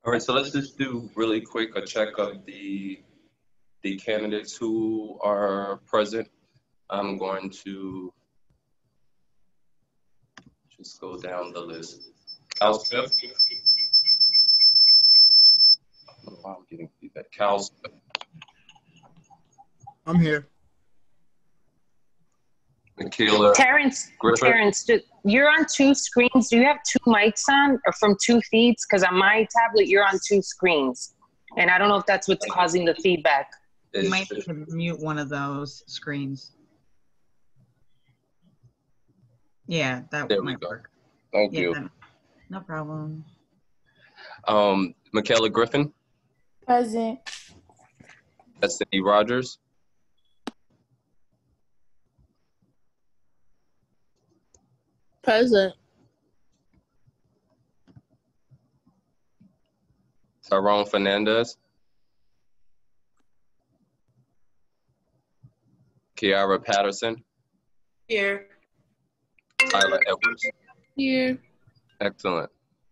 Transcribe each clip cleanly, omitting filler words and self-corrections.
All right, so let's just do really quick a check of the candidates who are present. I'm going to just go down the list. Cal Smith. I don't know why I'm getting feedback. Cal Smith. I'm here. Michaela Griffith. Terrence, you're on two screens. Do you have two mics on or from two feeds? Because on my tablet, you're on two screens. And I don't know if that's what's causing the feedback. You might need to mute one of those screens. Yeah, that might work. Thank you. No problem. Michaela Griffin. Present. Destiny Rogers. Present. Tyrone Fernandez. Kiara Patterson. Here. Tyler Edwards. Here. Excellent.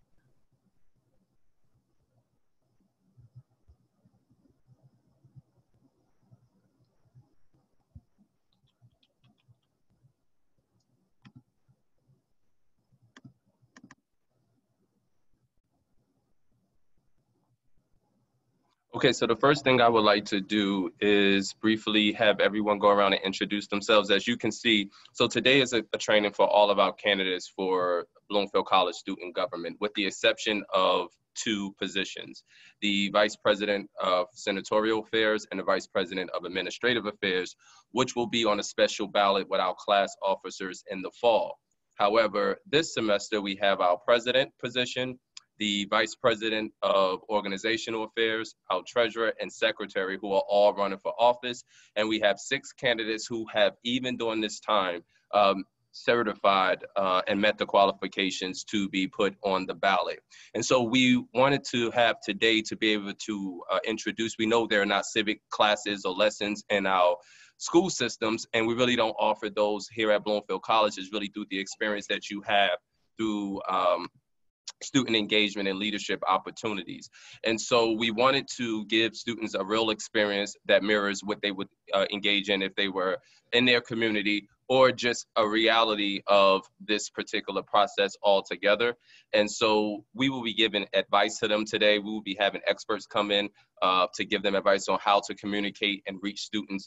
Okay, so the first thing I would like to do is briefly have everyone go around and introduce themselves. As you can see, so today is a training for all of our candidates for Bloomfield College student government, with the exception of two positions, the Vice President of Senatorial Affairs and the Vice President of Administrative Affairs, which will be on a special ballot with our class officers in the fall. However, this semester we have our President position, the Vice President of Organizational Affairs, our Treasurer and Secretary, who are all running for office. And we have 6 candidates who have, even during this time, certified and met the qualifications to be put on the ballot. And so we wanted to have today to be able to introduce, we know there are not civic classes or lessons in our school systems, and we really don't offer those here at Bloomfield College. It's really through the experience that you have through student engagement and leadership opportunities. And so we wanted to give students a real experience that mirrors what they would engage in if they were in their community, or just a reality of this particular process altogether. And so we will be giving advice to them today. We will be having experts come in to give them advice on how to communicate and reach students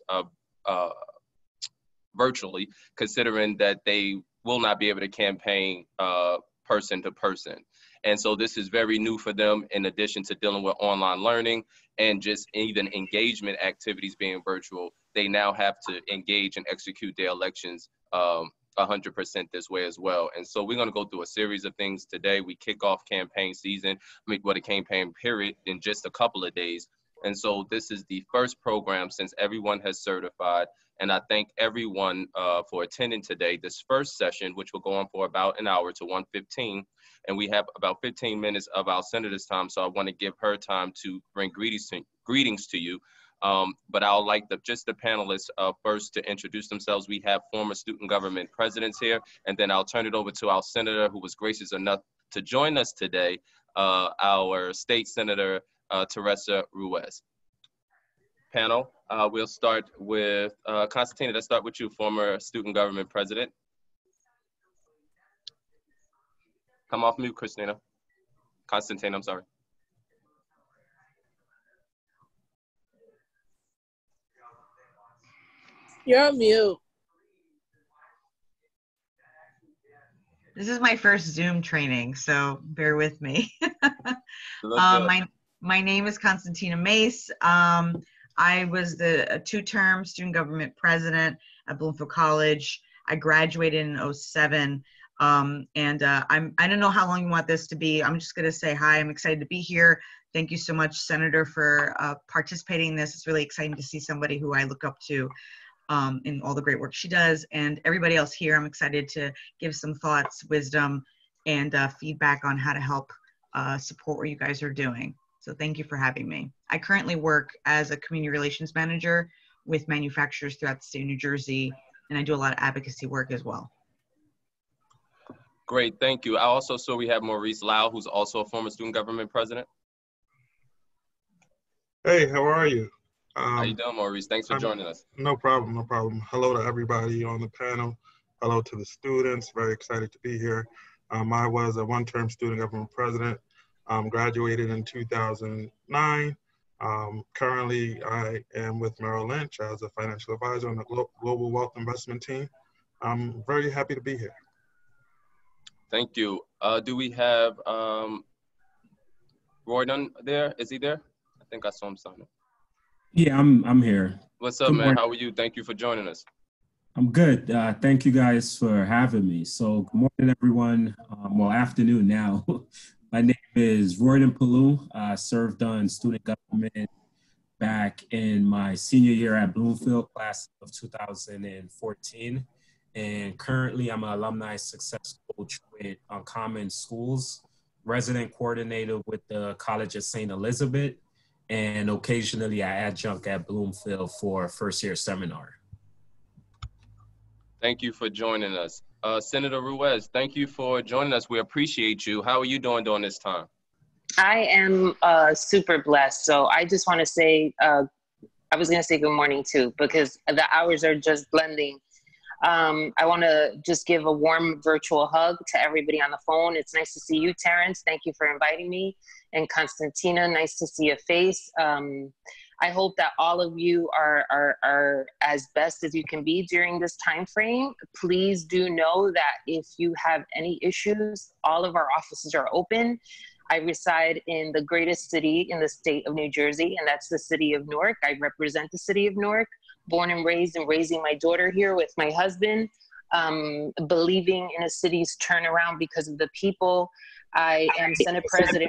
virtually, considering that they will not be able to campaign person to person. And so this is very new for them, in addition to dealing with online learning and just even engagement activities being virtual. They now have to engage and execute their elections 100% this way as well. And so we're going to go through a series of things today. We kick off campaign season, the campaign period, in just a couple of days. And so this is the first program since everyone has certified. And I thank everyone for attending today, this first session, which will go on for about an hour to 1:15. And we have about 15 minutes of our senator's time. So I want to give her time to bring greetings to you. But I'll like just the panelists first to introduce themselves. We have former student government presidents here, and then I'll turn it over to our senator who was gracious enough to join us today, our state senator, Teresa Ruiz. Panel, we'll start with Constantina. Let's start with you, former student government president. Come off mute, Christina. Constantina, I'm sorry. You're on mute. This is my first Zoom training, so bear with me. My name is Constantina Mace. I was the two-term student government president at Bloomfield College. I graduated in 2007. I don't know how long you want this to be. I'm just going to say hi. I'm excited to be here. Thank you so much, Senator, for participating in this. It's really exciting to see somebody who I look up to in all the great work she does. And everybody else here, I'm excited to give some thoughts, wisdom, and feedback on how to help support what you guys are doing. So thank you for having me. I currently work as a community relations manager with manufacturers throughout the state of New Jersey, and I do a lot of advocacy work as well. Great, thank you. I also saw we have Maurice Lau, who's also a former student government president. Hey, how are you? How you doing, Maurice? Thanks for I'm joining us. no problem, no problem. Hello to everybody on the panel. Hello to the students. Very excited to be here. I was a one-term student government president. Graduated in 2009. Currently, I am with Merrill Lynch as a financial advisor on the Global Wealth Investment team. I'm very happy to be here. Thank you. Do we have Roydon there? Is he there? I think I saw him sign up. Yeah, I'm here. What's up, Good man? morning. How are you? Thank you for joining us. I'm good. Thank you guys for having me. So good morning, everyone. Well, afternoon now. My name is Roydon Palou. I served on student government back in my senior year at Bloomfield, class of 2014. And currently I'm an alumni success coach with Uncommon Schools, resident coordinator with the College of St. Elizabeth, and occasionally I adjunct at Bloomfield for first year seminar. Thank you for joining us. Senator Ruiz, thank you for joining us. We appreciate you. How are you doing during this time? I am super blessed. So I just want to say, I was going to say good morning too, because the hours are just blending. I want to just give a warm virtual hug to everybody on the phone. It's nice to see you, Terrence. Thank you for inviting me. And Constantina, nice to see your face. I hope that all of you are as best as you can be during this time frame. Please do know that if you have any issues, all of our offices are open. I reside in the greatest city in the state of New Jersey, and that's the city of Newark. I represent the city of Newark, born and raising my daughter here with my husband, believing in a city's turnaround because of the people. I am Senate President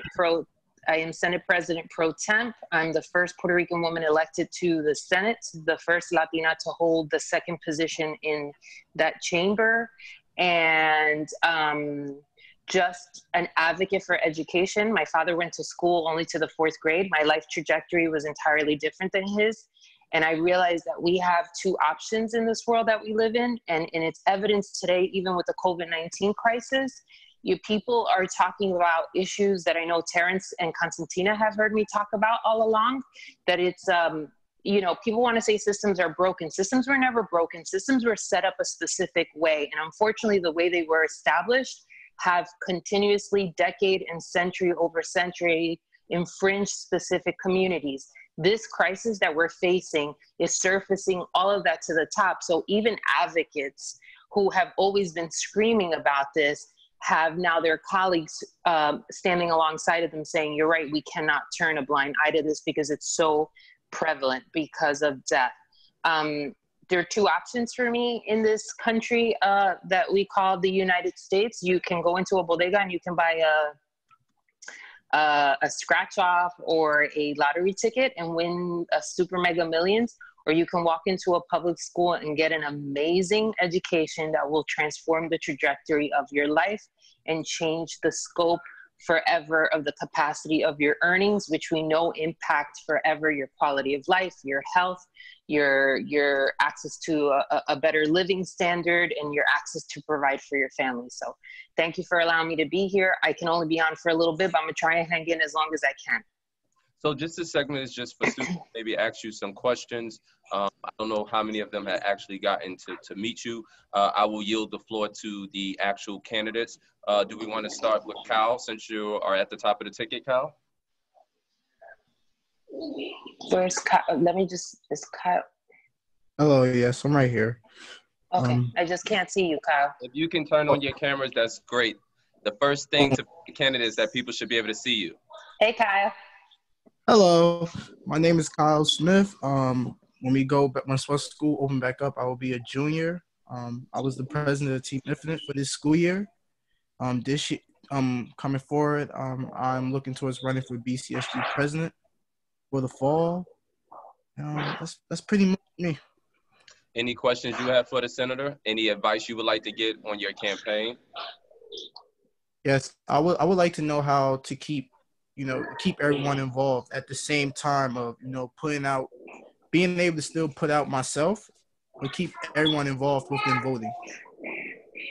pro temp. I'm the first Puerto Rican woman elected to the Senate, the first Latina to hold the second position in that chamber, and just an advocate for education. My father went to school only to the 4th grade. My life trajectory was entirely different than his. And I realized that we have two options in this world that we live in. And it's evidence today, even with the COVID-19 crisis. You people are talking about issues that I know Terrence and Constantina have heard me talk about all along, that it's, you know, people want to say systems are broken. Systems were never broken. Systems were set up a specific way. And unfortunately, the way they were established have continuously, decade and century over century, infringed specific communities. This crisis that we're facing is surfacing all of that to the top. So even advocates who have always been screaming about this have now their colleagues standing alongside of them saying, you're right, we cannot turn a blind eye to this because it's so prevalent because of death. There are two options for me in this country that we call the United States. You can go into a bodega and you can buy a scratch off or a lottery ticket and win a super mega millions, or you can walk into a public school and get an amazing education that will transform the trajectory of your life and change the scope forever of the capacity of your earnings, which we know impact forever your quality of life, your health, your access to a better living standard, and your access to provide for your family. So thank you for allowing me to be here. I can only be on for a little bit, but I'm gonna try and hang in as long as I can. So just this segment is just for students, maybe ask you some questions. I don't know how many of them have actually gotten to meet you. I will yield the floor to the actual candidates. Do we want to start with Kyle, since you are at the top of the ticket, Kyle? Where's Kyle? Is Kyle? Hello, yes, I'm right here. Okay, I just can't see you, Kyle. If you can turn on your cameras, that's great. The first thing to candidates is that people should be able to see you. Hey, Kyle. Hello, my name is Kyle Smith. When we go back, when school open back up, I will be a junior. I was the president of Team Infinite for this school year. This year, coming forward, I'm looking towards running for BCSG president for the fall. That's pretty much me. Any questions you have for the senator? Any advice you would like to get on your campaign? Yes, I would like to know how to keep everyone involved at the same time of, being able to still put out myself, but keep everyone involved within voting.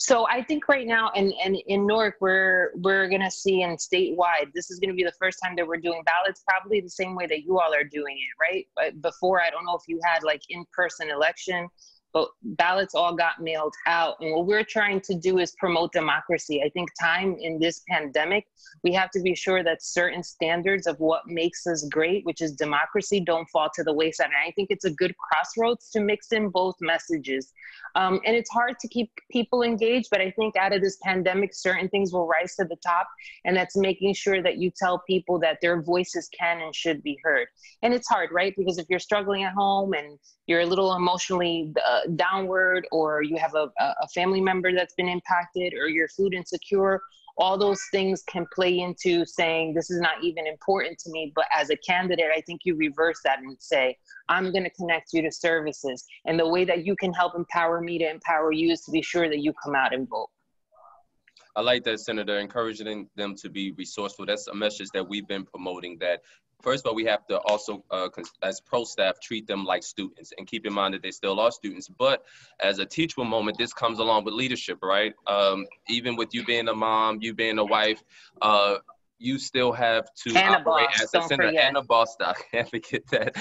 So I think right now, and in Newark, we're gonna see, and statewide, this is gonna be the first time that we're doing ballots, probably the same way that you all are doing it, right? But before, I don't know if you had like in-person election, but ballots all got mailed out. And what we're trying to do is promote democracy. I think time in this pandemic, we have to be sure that certain standards of what makes us great, which is democracy, don't fall to the wayside. And I think it's a good crossroads to mix in both messages. And it's hard to keep people engaged, but I think out of this pandemic, certain things will rise to the top. And that's making sure that you tell people that their voices can and should be heard. And it's hard, right? Because if you're struggling at home and you're a little emotionally downward, or you have a family member that's been impacted, or you're food insecure, all those things can play into saying, this is not even important to me. But as a candidate, I think you reverse that and say, I'm going to connect you to services. And the way that you can help empower me to empower you is to be sure that you come out and vote. I like that, Senator, encouraging them to be resourceful. That's a message that we've been promoting, that first of all, we have to also, as pro staff, treat them like students and keep in mind that they still are students. But as a teachable moment, this comes along with leadership, right? Even with you being a mom, you being a wife, you still have to and operate boss, as a senator and a boss. I can't forget that.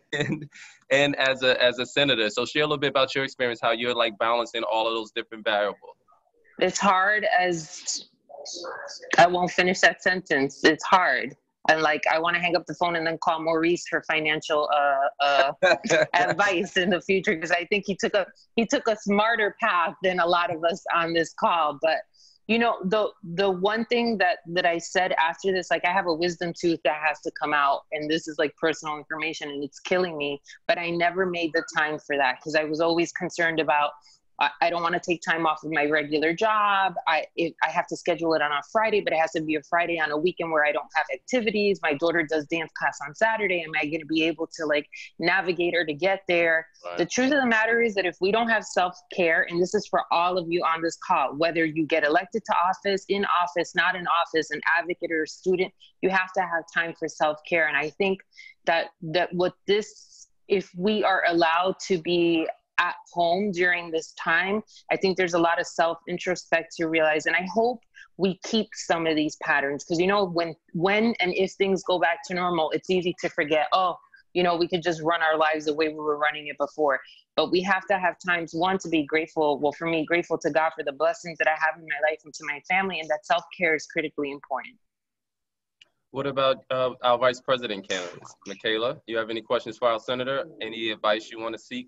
And as a senator. So share a little bit about your experience, how you're like balancing all of those different variables. It's hard as, I won't finish that sentence. It's hard. And like, I want to hang up the phone and then call Maurice for financial advice in the future, because I think he took a smarter path than a lot of us on this call. But you know, the one thing that I said after this, like, I have a wisdom tooth that has to come out, and this is like personal information and it's killing me, but I never made the time for that because I was always concerned about, I don't want to take time off of my regular job. I have to schedule it on a Friday, but it has to be a Friday on a weekend where I don't have activities. My daughter does dance class on Saturday. Am I going to be able to like navigate her to get there? Right. The truth of the matter is that if we don't have self-care, and this is for all of you on this call, whether you get elected to office, in office, not in office, an advocate or a student, you have to have time for self-care. And I think that what this, if we are allowed to be at home during this time, I think there's a lot of self-introspect to realize. And I hope we keep some of these patterns, because, you know, when and if things go back to normal, it's easy to forget, oh, you know, we could just run our lives the way we were running it before. But we have to have times, one, to be grateful. Well, for me, grateful to God for the blessings that I have in my life and to my family, and that self-care is critically important. What about our vice president candidates? Michaela, you have any questions for our senator? Any advice you want to seek?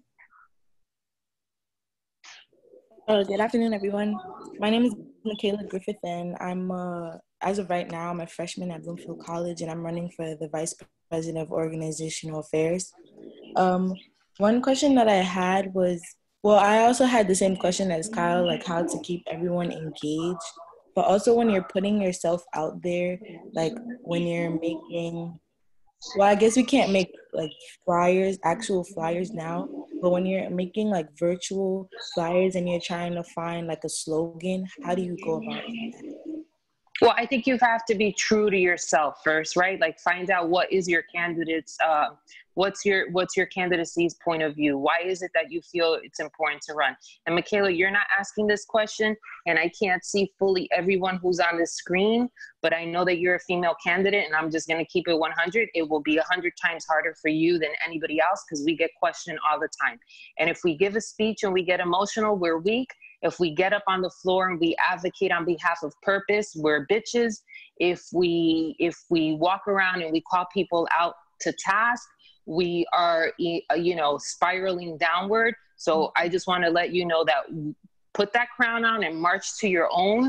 Good afternoon, everyone. My name is Michaela Griffith, and I'm, as of right now, I'm a freshman at Bloomfield College, and I'm running for the Vice President of Organizational Affairs. One question that I had was, well, I also had the same question as Kyle, like how to keep everyone engaged, but also when you're putting yourself out there, like when you're making, well, I guess we can't make like flyers, actual flyers now, but when you're making like virtual flyers and you're trying to find like a slogan, how do you go about that? Well, I think you have to be true to yourself first, right? Like, find out what is your candidate's, what's your candidacy's point of view? Why is it that you feel it's important to run? And Michaela, you're not asking this question, and I can't see fully everyone who's on the screen, but I know that you're a female candidate, and I'm just going to keep it 100. It will be 100 times harder for you than anybody else, because we get questioned all the time. And if we give a speech and we get emotional, we're weak. If we get up on the floor and we advocate on behalf of purpose, we're bitches. If we walk around and we call people out to task, we are, you know, spiraling downward. So I just want to let you know that put that crown on and march to your own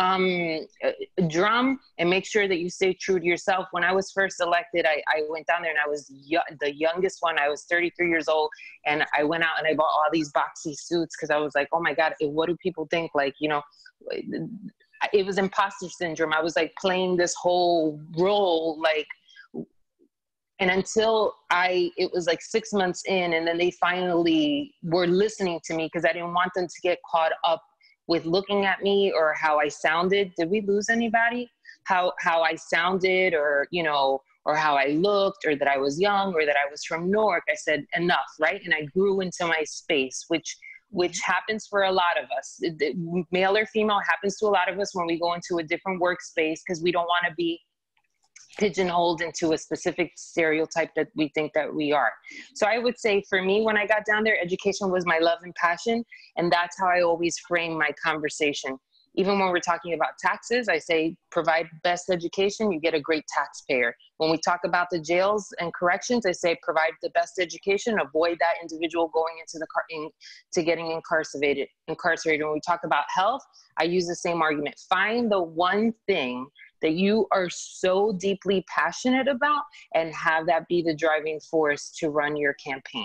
drum, and make sure that you stay true to yourself. When I was first elected, I went down there and I was the youngest one. I was 33 years old, and I went out and I bought all these boxy suits because I was like, oh my God, what do people think? Like, you know, it was imposter syndrome. I was like playing this whole role, like, and until it was like 6 months in, and then they finally were listening to me, because I didn't want them to get caught up with looking at me or how I sounded. Did we lose anybody? How I sounded, or, you know, or how I looked, or that I was young, or that I was from Newark. I said, enough, right? And I grew into my space, which which happens for a lot of us. Male or female happens to a lot of us when we go into a different workspace because we don't want to be pigeonholed into a specific stereotype that we think that we are. So I would say for me, when I got down there, education was my love and passion. And that's how I always frame my conversation. Even when we're talking about taxes, I say, provide best education, you get a great taxpayer. When we talk about the jails and corrections, I say, provide the best education, avoid that individual going into getting incarcerated. When we talk about health, I use the same argument. Find the one thing that you are so deeply passionate about and have that be the driving force to run your campaign.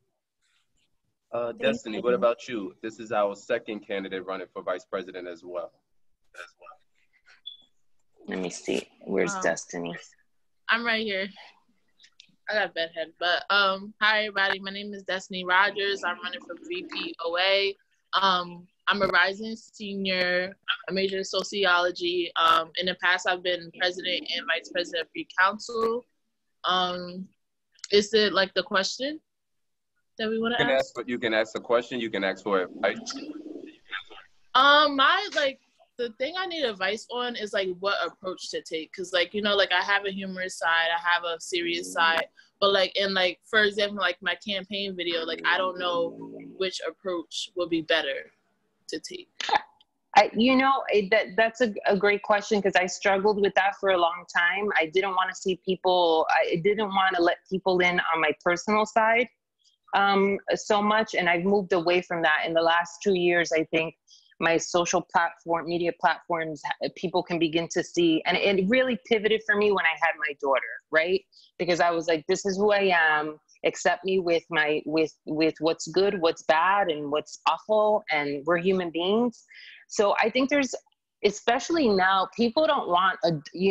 Destiny, what about you? This is our second candidate running for vice president as well. Let me see. Where's Destiny? I'm right here. I got a bad head, but hi everybody. My name is Destiny Rogers. I'm running for VPOA. I'm a rising senior. I majored in sociology. In the past, I've been president and vice president of Free Council. Is it like the question that we want to ask? You can ask a question. You can ask for advice. The thing I need advice on is like what approach to take. Cause like, you know, like I have a humorous side, I have a serious side, but like, in like, for example, like my campaign video, like I don't know which approach would be better to take. That's a great question because I struggled with that for a long time. I didn't want to see people, I didn't want to let people in on my personal side so much. And I've moved away from that in the last 2 years. I think my social media platforms, people can begin to see, and it really pivoted for me when I had my daughter, right? Because I was like, this is who I am. Accept me with what's good, what's bad, and what's awful, and we're human beings. So I think there's, especially now, people don't want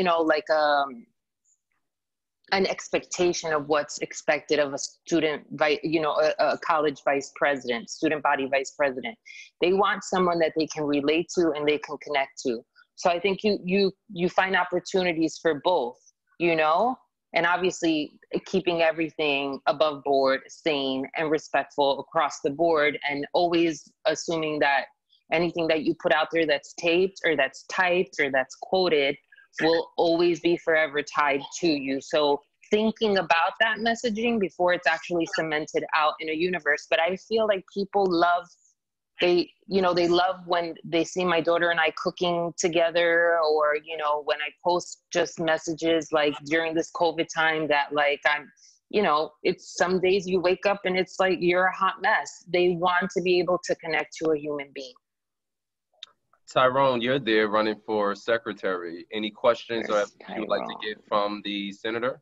an expectation of what's expected of a student, a college vice president, student body vice president. They want someone that they can relate to and they can connect to. So I think you find opportunities for both, and obviously keeping everything above board, sane and respectful across the board, and always assuming that anything that you put out there that's taped or that's typed or that's quoted will always be forever tied to you. So thinking about that messaging before it's actually cemented out in a universe. But I feel like people they love when they see my daughter and I cooking together, or, when I post just messages like during this COVID time that like it's some days you wake up and it's like you're a hot mess. They want to be able to connect to a human being. Tyrone, you're there running for secretary. Any questions or you would like to get from the senator?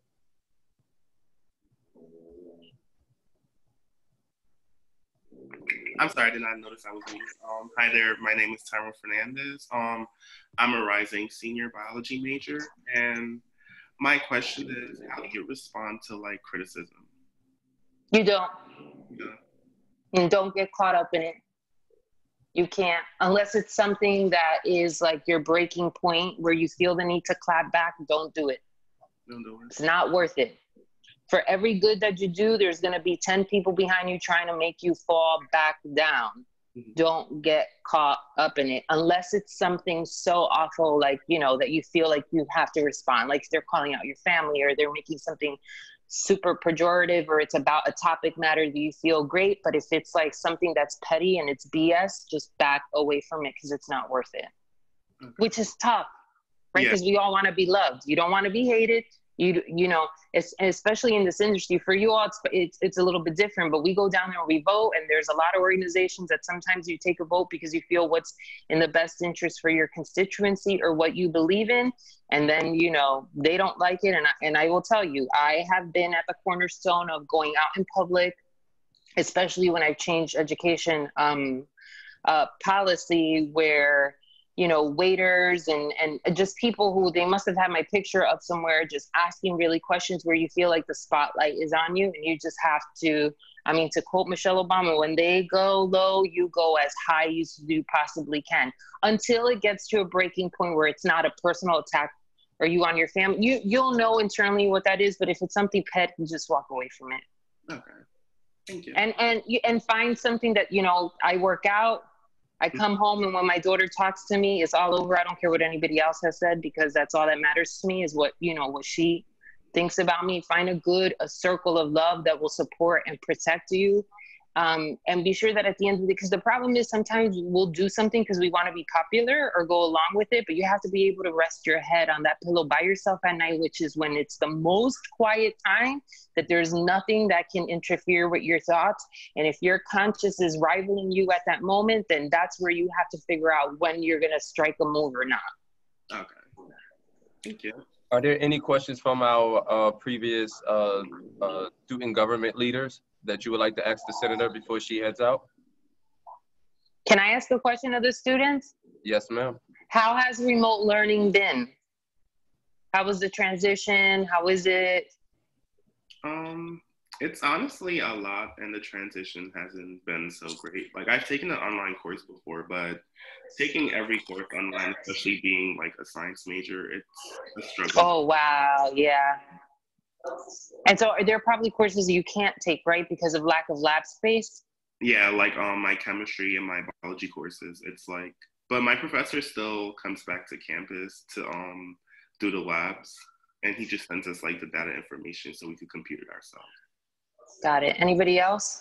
I'm sorry, I did not notice I was muted. Hi there, my name is Tyrone Fernandez. I'm a rising senior biology major, and my question is, how do you respond to like criticism? You don't. Yeah. And don't get caught up in it. You can't, unless it's something that is like your breaking point where you feel the need to clap back, don't do it. Don't do it. It's not worth it. For every good that you do, there's going to be 10 people behind you trying to make you fall back down. Mm-hmm. Don't get caught up in it unless it's something so awful, like, that you feel like you have to respond. Like if they're calling out your family or they're making something super pejorative, or it's about a topic matter that you feel great. But if it's like something that's petty and it's BS, just back away from it because it's not worth it. Okay. Which is tough, right? Because we all want to be loved. You don't want to be hated. Especially in this industry, for you all, it's a little bit different, but we go down there and we vote, and there's a lot of organizations that sometimes you take a vote because you feel what's in the best interest for your constituency or what you believe in, and then, they don't like it, and I will tell you, I have been at the cornerstone of going out in public, especially when I've changed education policy, where waiters and just people who they must have had my picture up somewhere, just asking really questions where you feel like the spotlight is on you, and you just have to, to quote Michelle Obama, when they go low, you go as high as you possibly can, until it gets to a breaking point where it's not a personal attack or you on your family. You'll know internally what that is, but if it's something pet, you just walk away from it. Okay. Thank you. And find something that, you know, I work out, I come home, and when my daughter talks to me, it's all over. I don't care what anybody else has said, because that's all that matters to me is what, you know, what she thinks about me. Find a circle of love that will support and protect you. And be sure that at the end of the day, because the problem is sometimes we'll do something because we want to be popular or go along with it, but you have to be able to rest your head on that pillow by yourself at night, which is when it's the most quiet time, that there's nothing that can interfere with your thoughts. And if your conscience is rivaling you at that moment, then that's where you have to figure out when you're going to strike a move or not. Okay. Thank you. Are there any questions from our previous student government leaders that you would like to ask the senator before she heads out? Can I ask a question of the students? Yes, ma'am. How has remote learning been? How was the transition? How is it? It's honestly a lot, and the transition hasn't been so great. Like, I've taken an online course before, but taking every course online, especially being like a science major, it's a struggle. Oh, wow. Yeah. And so there are probably courses you can't take, right? Because of lack of lab space? Yeah, like my chemistry and my biology courses, it's like, but my professor still comes back to campus to do the labs, and he just sends us like the data information so we can compute it ourselves. Got it. Anybody else?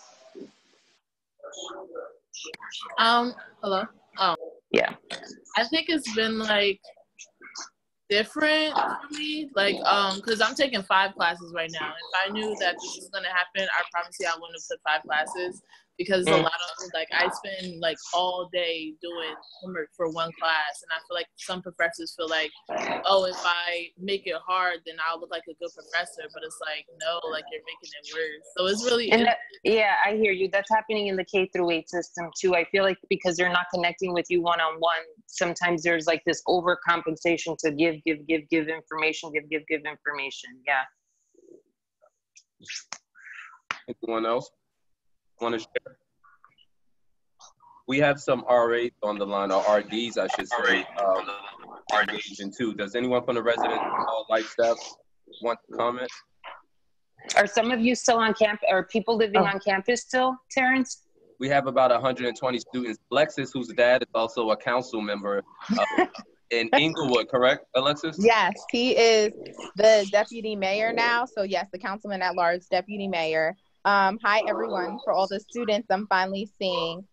Hello. Yeah. I think it's been like different for me, like because I'm taking 5 classes right now. If I knew that this was gonna happen, I promise you I wouldn't have took 5 classes, because a lot of, like, I spend like all day doing homework for one class, and I feel like some professors feel like, oh, if I make it hard, then I'll look like a good professor, but it's like, no, like, you're making it worse. So it's really yeah, I hear you. That's happening in the K-8 system too. I feel like because they're not connecting with you one-on-one, sometimes there's like this overcompensation to give information, give information. Yeah. Anyone else want to share? We have some RAs on the line, or RDs, I should say, engaging too. Does anyone from the resident life staff want to comment? Are some of you still on campus? Are people living on campus still, Terrence? We have about 120 students. Alexis, whose dad is also a council member in Inglewood, correct, Alexis? Yes, he is the deputy mayor now. So yes, the councilman at large, deputy mayor. Hi, everyone, for all the students I'm finally seeing.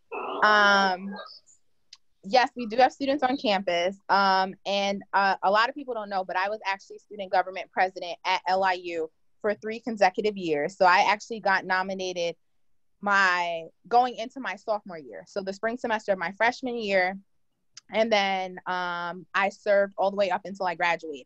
Yes, we do have students on campus. And a lot of people don't know, but I was actually student government president at LIU for 3 consecutive years. So I actually got nominated going into my sophomore year. So the spring semester of my freshman year. And then I served all the way up until I graduated.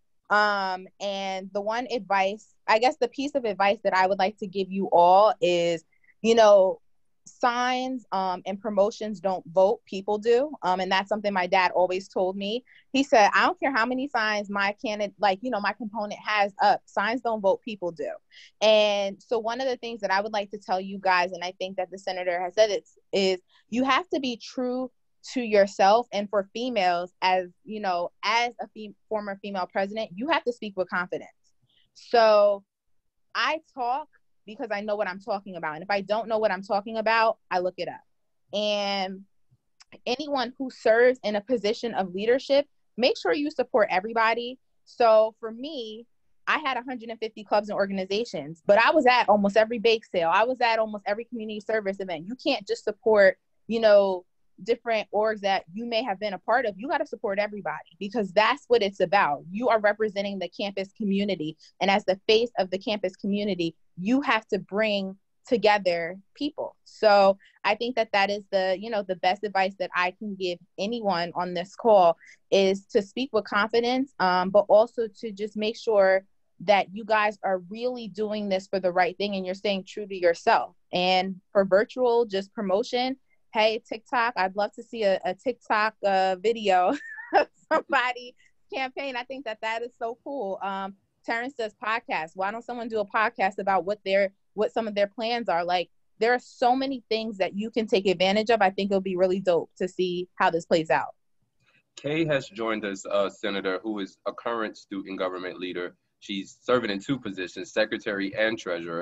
And the one advice, I guess the piece of advice that I would like to give you all is, you know, signs and promotions don't vote, people do. And that's something my dad always told me. He said, I don't care how many signs my candidate, like, you know, my component has up, signs don't vote, people do. And so one of the things that I would like to tell you guys, and I think that the senator has said it, is you have to be true to yourself. And for females, as you know, as a former female president, you have to speak with confidence. So I talk because I know what I'm talking about. And if I don't know what I'm talking about, I look it up. And anyone who serves in a position of leadership, make sure you support everybody. So for me, I had 150 clubs and organizations, but I was at almost every bake sale. I was at almost every community service event. You can't just support, you know, different orgs that you may have been a part of. You got to support everybody, because that's what it's about. You are representing the campus community. And as the face of the campus community, you have to bring together people. So I think that that is the, you know, the best advice that I can give anyone on this call, is to speak with confidence, but also to just make sure that you guys are really doing this for the right thing and you're staying true to yourself. And for virtual, just promotion, hey, TikTok, I'd love to see a TikTok video of somebody campaign. I think that that is so cool. Terrence does podcasts. Why don't someone do a podcast about what some of their plans are? Like, there are so many things that you can take advantage of. I think it'll be really dope to see how this plays out. Kay has joined us, Senator, who is a current student government leader. She's serving in 2 positions, secretary and treasurer.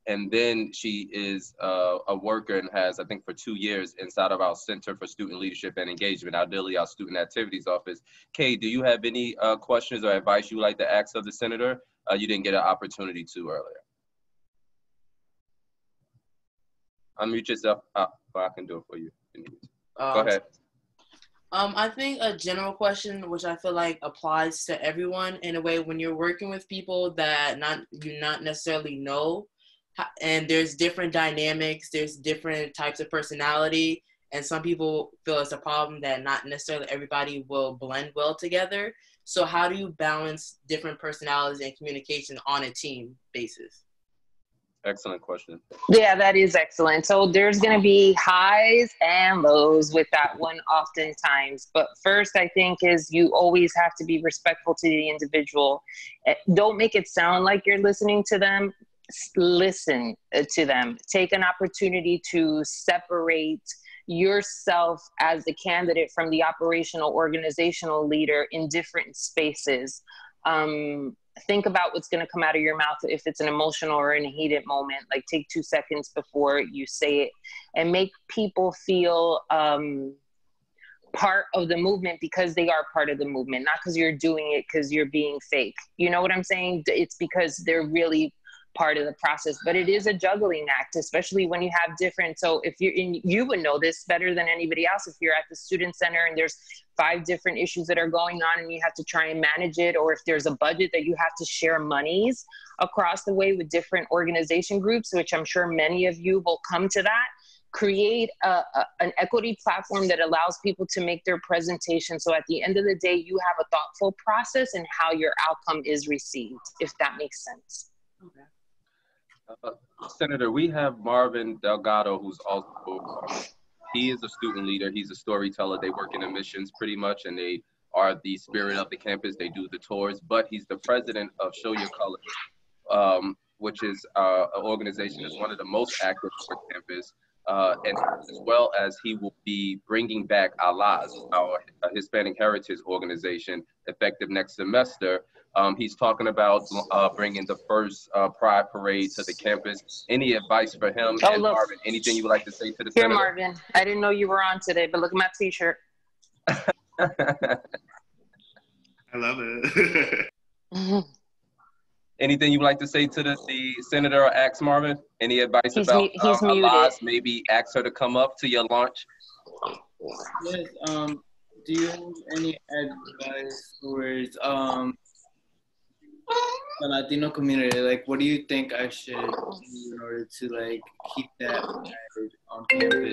And then she is a worker and has, I think, for 2 years inside of our Center for Student Leadership and Engagement, ideally our Student Activities Office. Kay, do you have any questions or advice you would like to ask of the senator? You didn't get an opportunity to earlier. Unmute yourself. Well, I can do it for you. Go ahead. I think a general question, which I feel like applies to everyone in a way, when you're working with people that you not necessarily know, and there's different dynamics, there's different types of personality, and some people feel it's a problem that not necessarily everybody will blend well together. So how do you balance different personalities and communication on a team basis? Excellent question. Yeah, that is excellent. So there's going to be highs and lows with that one oftentimes. But first, I think is you always have to be respectful to the individual. Don't make it sound like you're listening to them. Listen to them. Take an opportunity to separate yourself as the candidate from the operational organizational leader in different spaces. Think about what's going to come out of your mouth if it's an emotional or in a heated moment. Like, take 2 seconds before you say it and make people feel part of the movement because they are part of the movement, not because you're doing it because you're being fake. You know what I'm saying? It's because they're really part of the process. But it is a juggling act, especially when you have different. So if you're in, you would know this better than anybody else. If you're at the student center and there's 5 different issues that are going on and you have to try and manage it, or if there's a budget that you have to share monies across the way with different organization groups, which I'm sure many of you will come to that, create an equity platform that allows people to make their presentation. So at the end of the day, you have a thoughtful process in how your outcome is received, if that makes sense. Okay. Senator, we have Marvin Delgado, who's also, he is a student leader. He's a storyteller. They work in admissions pretty much, and they are the spirit of the campus. They do the tours, but he's the president of Show Your Colors, which is an organization that's one of the most active for campus. And as well as he will be bringing back ALAS, our Hispanic Heritage Organization, effective next semester. He's talking about bringing the first Pride Parade to the campus. Any advice for him? Oh, and look. Marvin, anything you would like to say to the Here, senator? Marvin, I didn't know you were on today, but look at my t-shirt. I love it. Anything you would like to say to the senator or ask Marvin? Any advice about he's muted. ALAS? Maybe ask her to come up to your launch? Yes, do you have any advice towards the Latino community? Like, what do you think I should do in order to, like, keep that pride on campus?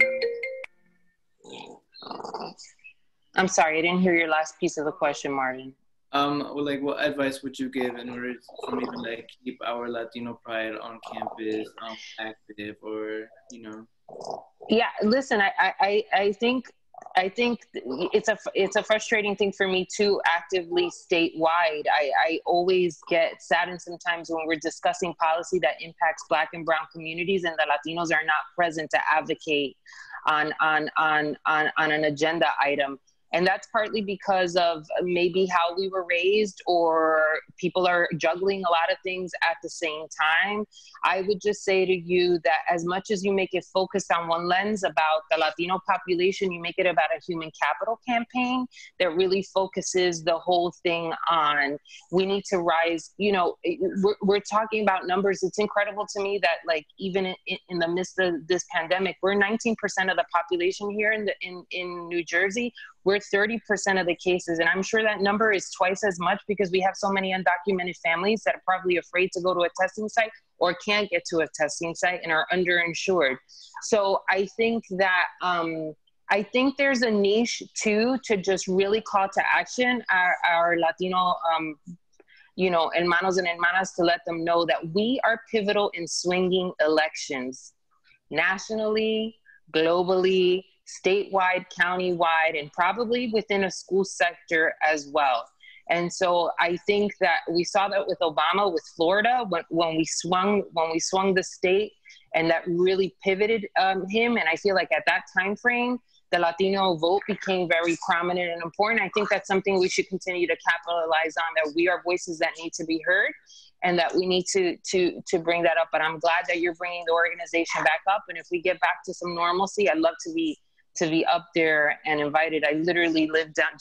I'm sorry, I didn't hear your last piece of the question, Marvin. Well, like, what advice would you give in order for me to, like, keep our Latino pride on campus active, or, you know? Yeah, listen, I think it's a frustrating thing for me too, actively statewide. I always get saddened sometimes when we're discussing policy that impacts Black and Brown communities and the Latinos are not present to advocate on an agenda item. And that's partly because of maybe how we were raised, or people are juggling a lot of things at the same time. I would just say to you that as much as you make it focused on one lens about the Latino population, you make it about a human capital campaign that really focuses the whole thing on, we need to rise. You know, we're talking about numbers. It's incredible to me that, like, even in the midst of this pandemic, we're 19% of the population here in New Jersey. We're 30% of the cases. And I'm sure that number is twice as much because we have so many undocumented families that are probably afraid to go to a testing site or can't get to a testing site and are underinsured. So I think that, I think there's a niche too, to just really call to action our Latino, you know, hermanos and hermanas, to let them know that we are pivotal in swinging elections nationally, globally, statewide, countywide, and probably within a school sector as well. And so I think that we saw that with Obama, with Florida, when we swung the state, and that really pivoted him. And I feel like at that time frame, the Latino vote became very prominent and important. I think that's something we should continue to capitalize on, that we are voices that need to be heard. and that we need to bring that up. But I'm glad that you're bringing the organization back up. And if we get back to some normalcy, I'd love to be up there and invited. I literally live down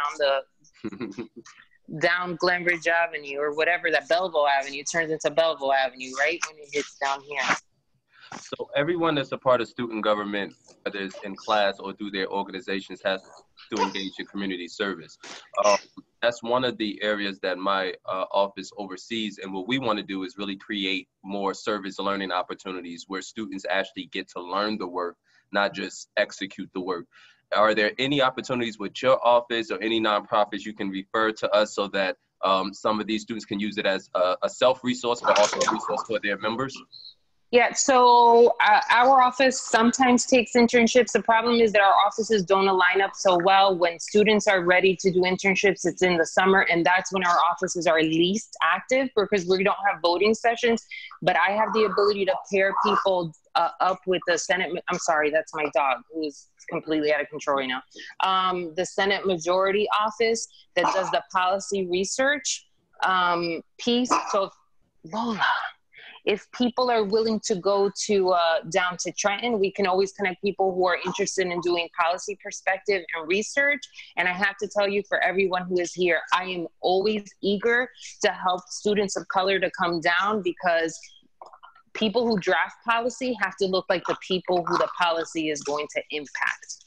down Glenbridge Avenue or whatever, that Belleville Avenue turns into Belleville Avenue, right? When it gets down here. So everyone that's a part of student government, whether it's in class or through their organizations, has to engage in community service. That's one of the areas that my office oversees. And what we want to do is really create more service learning opportunities where students actually get to learn the work, not just execute the work. Are there any opportunities with your office or any nonprofits you can refer to us so that some of these students can use it as a self-resource, but also a resource for their members? Yeah, so our office sometimes takes internships. The problem is that our offices don't align up so well. When students are ready to do internships, it's in the summer, and that's when our offices are least active because we don't have voting sessions. But I have the ability to pair people up with the Senate. I'm sorry, that's my dog who's completely out of control right now. The Senate Majority Office that does the policy research piece. So Lola, if people are willing to go to down to Trenton, we can always connect people who are interested in doing policy perspective and research. And I have to tell you, for everyone who is here, I am always eager to help students of color to come down because people who draft policy have to look like the people who the policy is going to impact.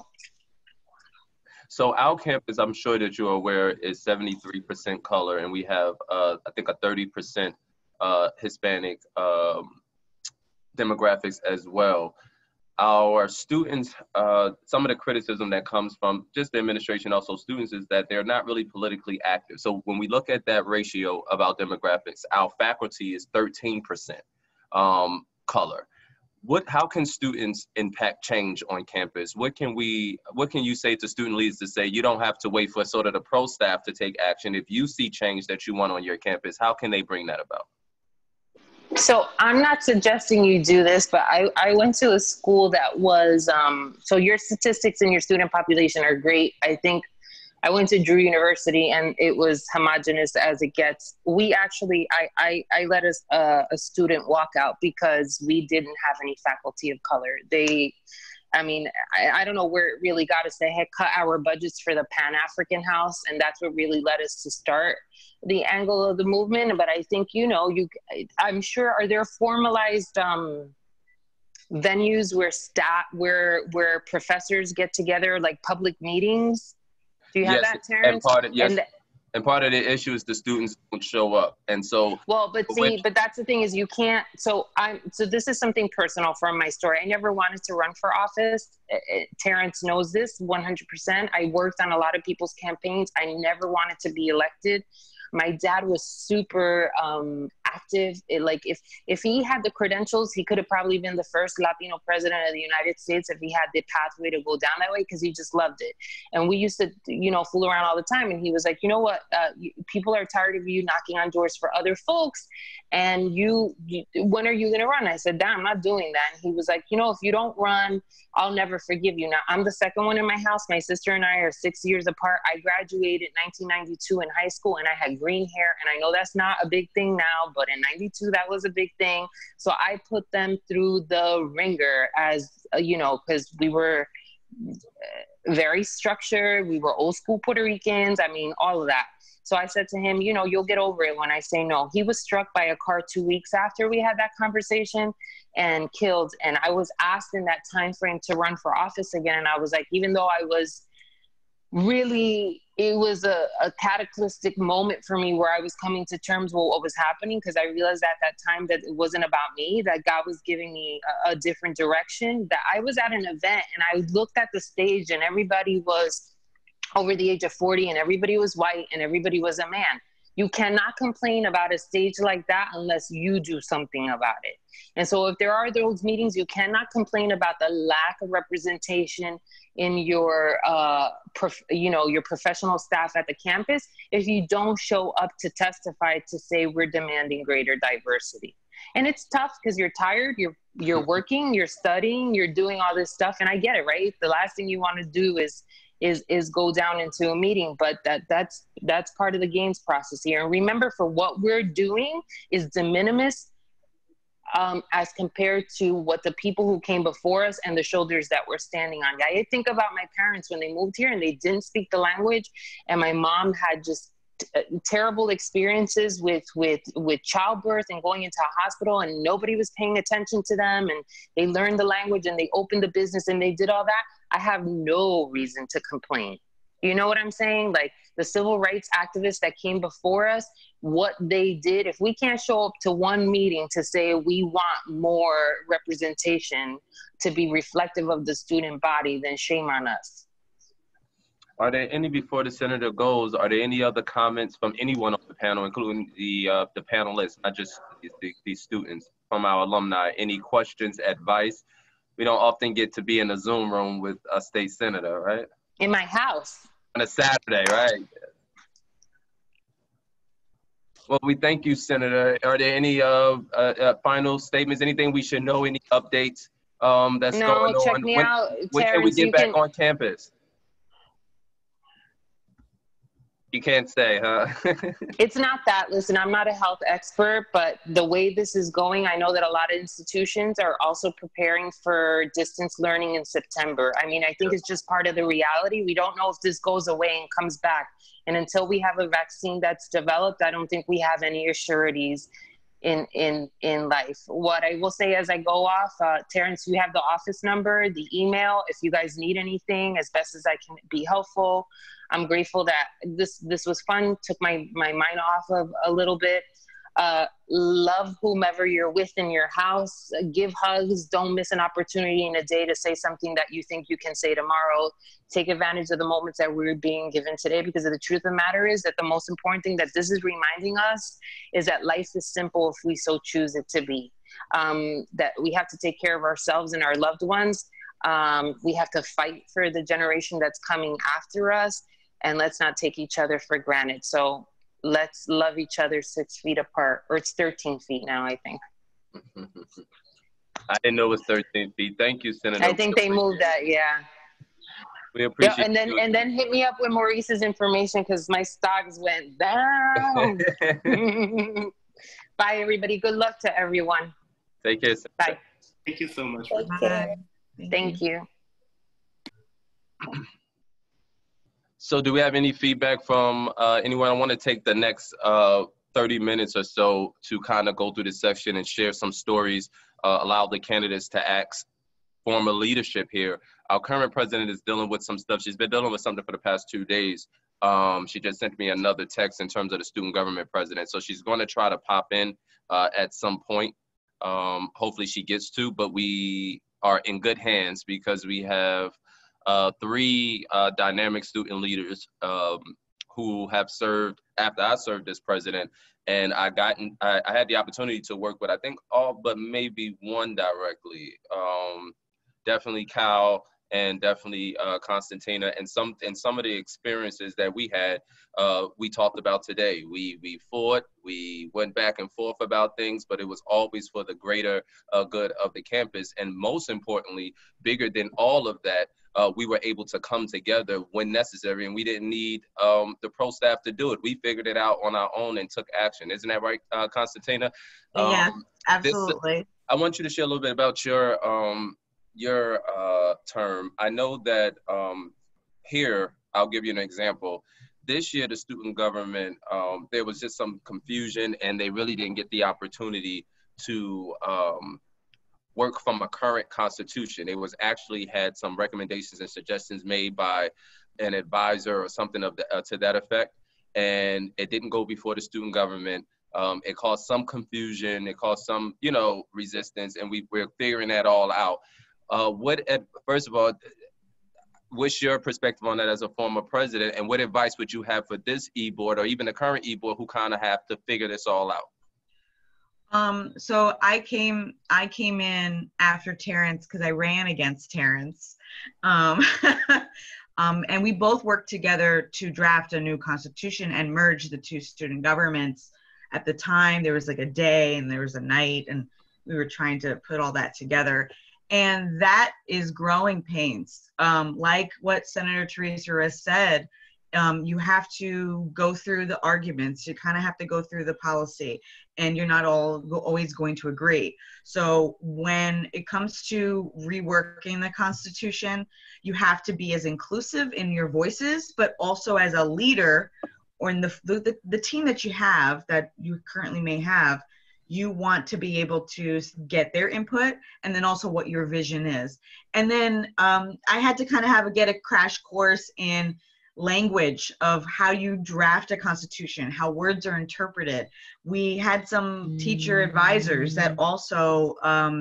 So our campus, I'm sure that you're aware, is 73% color, and we have, I think, a 30% Hispanic demographics as well. Our students, some of the criticism that comes from just the administration, also students, is that they're not really politically active. So when we look at that ratio of our demographics, our faculty is 13% color. How can students impact change on campus? What can you say to student leaders to say, you don't have to wait for sort of the pro staff to take action? If you see change that you want on your campus, how can they bring that about? So I'm not suggesting you do this, but I went to a school that was, so your statistics and your student population are great. I think I went to Drew University and it was homogenous as it gets. We actually, I let a student walk out because we didn't have any faculty of color. I don't know where it really got us. They had cut our budgets for the Pan-African House, and that's what really led us to start the angle of the movement. But I think, I'm sure, are there formalized venues where professors get together, like public meetings? Do you have that, Terrence? And part of the issue is the students don't show up. And so, but that's the thing is you can't, so this is something personal from my story. I never wanted to run for office. Terrence knows this 100%. I worked on a lot of people's campaigns. I never wanted to be elected. My dad was super active. If he had the credentials, he could have probably been the first Latino president of the United States if he had the pathway to go down that way, because he just loved it. And we used to, fool around all the time. And he was like, you know what? People are tired of you knocking on doors for other folks. And when are you going to run? I said, Dad, I'm not doing that. And he was like, if you don't run, I'll never forgive you. Now, I'm the second one in my house. My sister and I are 6 years apart. I graduated 1992 in high school, and I had green hair. And I know that's not a big thing now, but in 92, that was a big thing. So I put them through the ringer as, because we were very structured. We were old school Puerto Ricans. All of that. So I said to him, you'll get over it when I say no. He was struck by a car 2 weeks after we had that conversation and killed. And I was asked in that time frame to run for office again. And I was like, even though I was really, it was a cataclysmic moment for me where I was coming to terms with what was happening, because I realized at that time that it wasn't about me, that God was giving me a different direction. That I was at an event and I looked at the stage and everybody was over the age of 40 and everybody was white and everybody was a man. You cannot complain about a stage like that unless you do something about it. And so if there are those meetings, you cannot complain about the lack of representation in your, your professional staff at the campus if you don't show up to testify to say we're demanding greater diversity. And it's tough because you're tired, you're working, you're studying, you're doing all this stuff. And I get it, right? The last thing you want to do is is go down into a meeting, but that's part of the games process here. And remember, for what we're doing is de minimis as compared to what the people who came before us and the shoulders that we're standing on. I think about my parents when they moved here and they didn't speak the language, and my mom had just terrible experiences with childbirth and going into a hospital, and nobody was paying attention to them, and they learned the language and they opened the business and they did all that. I have no reason to complain. You know what I'm saying? Like the civil rights activists that came before us, what they did, if we can't show up to one meeting to say we want more representation to be reflective of the student body, then shame on us. Are there any, before the senator goes, are there any other comments from anyone on the panel, including the panelists, not just these students, from our alumni? Any questions, advice? We don't often get to be in a Zoom room with a state senator, right? In my house. On a Saturday, right? Well, we thank you, Senator. Are there any final statements, anything we should know, any updates that's going on? No, check me out, when can we get back on campus? You can't say, huh? It's not that. Listen, I'm not a health expert, but the way this is going, I know that a lot of institutions are also preparing for distance learning in September. I mean, I think it's just part of the reality. We don't know if this goes away and comes back. And until we have a vaccine that's developed, I don't think we have any assurities in life. What I will say as I go off, Terrence, you have the office number, the email, if you guys need anything, as best as I can be helpful. I'm grateful that this was fun, took my mind off of a little bit. Love whomever you're with in your house, give hugs, don't miss an opportunity in a day to say something that you think you can say tomorrow. Take advantage of the moments that we're being given today, because the truth of the matter is that the most important thing that this is reminding us is that life is simple if we so choose it to be. That we have to take care of ourselves and our loved ones. We have to fight for the generation that's coming after us, and let's not take each other for granted. So let's love each other 6 feet apart, or it's 13 feet now, I think. I didn't know it was 13 feet. Thank you, Senator. I think they moved that, yeah. We appreciate and then hit me up with Maurice's information, because my stocks went down. Bye, everybody. Good luck to everyone. Take care. Senator. Bye. Thank you so much. Bye. Thank you. So do we have any feedback from anyone? I want to take the next 30 minutes or so to kind of go through this section and share some stories, allow the candidates to ask former leadership here. Our current president is dealing with some stuff. She's been dealing with something for the past 2 days. She just sent me another text in terms of the student government president. So she's going to try to pop in at some point. Hopefully she gets to, but we are in good hands because we have 3 dynamic student leaders who have served after I served as president, and I had the opportunity to work with, I think, all but maybe one directly. Definitely Cal and definitely Constantina, and some of the experiences that we had, we talked about today. We fought, we went back and forth about things, but it was always for the greater good of the campus. And most importantly, bigger than all of that, we were able to come together when necessary, and we didn't need the pro staff to do it. We figured it out on our own and took action. Isn't that right, Constantina? Yeah, absolutely. I want you to share a little bit about your term. I know that here, I'll give you an example. This year, the student government, there was just some confusion, and they really didn't get the opportunity to work from a current constitution. It was actually had some recommendations and suggestions made by an advisor or something of to that effect, and it didn't go before the student government. It caused some confusion, it caused some, resistance, and we're figuring that all out. First of all, what's your perspective on that as a former president, and what advice would you have for this e-board or even the current e-board who kind of have to figure this all out? So I came in after Terrence because I ran against Terrence. And we both worked together to draft a new constitution and merge the 2 student governments. At the time, there was like a day and there was a night, and we were trying to put all that together. And that is growing pains. Like what Senator Teresa has said, you have to go through the arguments. You kind of have to go through the policy, and you're not always going to agree. So when it comes to reworking the Constitution, you have to be as inclusive in your voices, but also as a leader, or in the team that you have, that you currently may have, you want to be able to get their input, and then also what your vision is. And then I had to kind of get a crash course in language of how you draft a constitution, how words are interpreted. We had some teacher advisors that also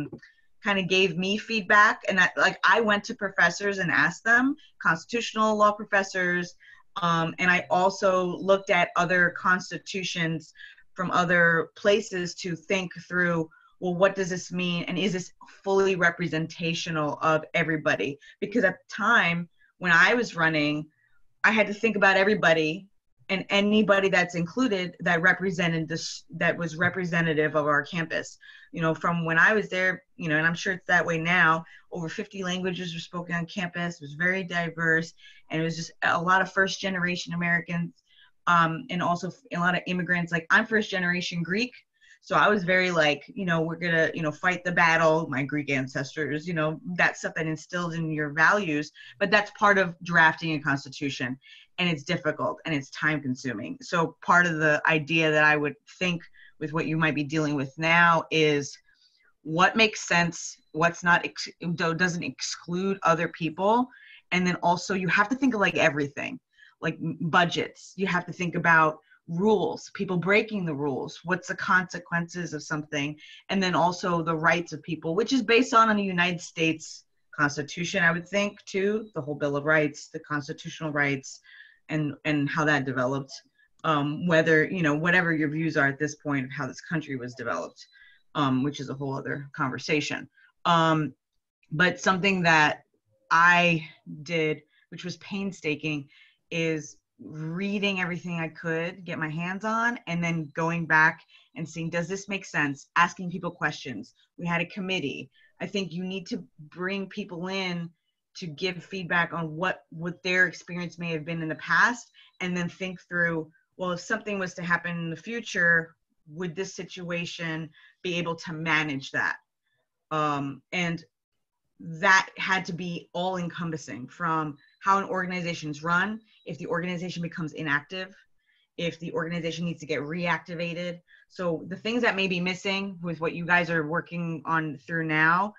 kind of gave me feedback, and I went to professors and asked them, constitutional law professors, and I also looked at other constitutions from other places to think through, well, what does this mean? And is this fully representational of everybody? Because at the time when I was running, I had to think about everybody and anybody that's included that represented this, that was representative of our campus. You know, from when I was there, you know, and I'm sure it's that way now, over 50 languages were spoken on campus. It was very diverse, and it was just a lot of first generation Americans. And also a lot of immigrants. Like, I'm first generation Greek, so I was very you know, we're gonna, you know, fight the battle, my Greek ancestors, you know, that stuff that instilled in your values. But that's part of drafting a constitution, and it's difficult and it's time consuming. So part of the idea that I would think with what you might be dealing with now is what makes sense, what's not, doesn't exclude other people. And then also you have to think of everything. Like budgets, you have to think about rules, people breaking the rules, what's the consequences of something, and then also the rights of people, which is based on the United States Constitution, I would think, too, the whole Bill of Rights, the constitutional rights, and how that developed, whether, you know, whatever your views are at this point of how this country was developed, which is a whole other conversation. But something that I did, which was painstaking, is reading everything I could get my hands on, and then going back and seeing, does this make sense? Asking people questions. We had a committee. I think you need to bring people in to give feedback on what their experience may have been in the past, and then think through, well, if something was to happen in the future, would this situation be able to manage that? And that had to be all encompassing, from how an organization is run, if the organization becomes inactive, if the organization needs to get reactivated. So the things that may be missing with what you guys are working on through now,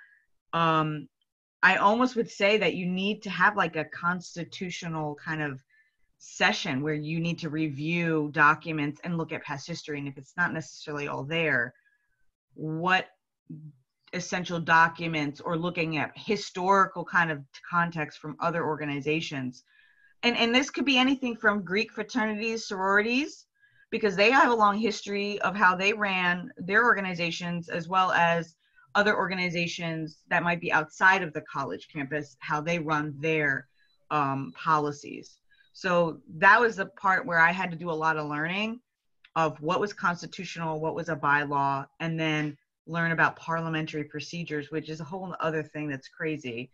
I almost would say that you need to have a constitutional kind of session where you need to review documents and look at past history. And if it's not necessarily all there, what essential documents, or looking at historical kind of context from other organizations. And this could be anything from Greek fraternities, sororities, because they have a long history of how they ran their organizations, as well as other organizations that might be outside of the college campus, how they run their policies. So that was the part where I had to do a lot of learning of what was constitutional, what was a bylaw, and then learn about parliamentary procedures, which is a whole other thing that's crazy.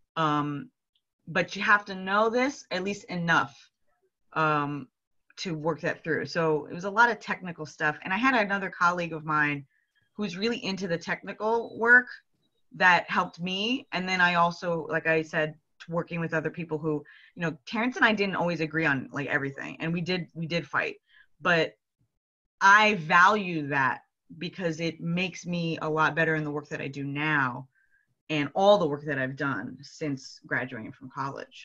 But you have to know this at least enough to work that through. So it was a lot of technical stuff. And I had another colleague of mine who's really into the technical work that helped me. And then I also, like I said, working with other people who, you know, Terrence and I didn't always agree on everything. And we did fight. But I value that, because it makes me a lot better in the work that I do now, and all the work that I've done since graduating from college.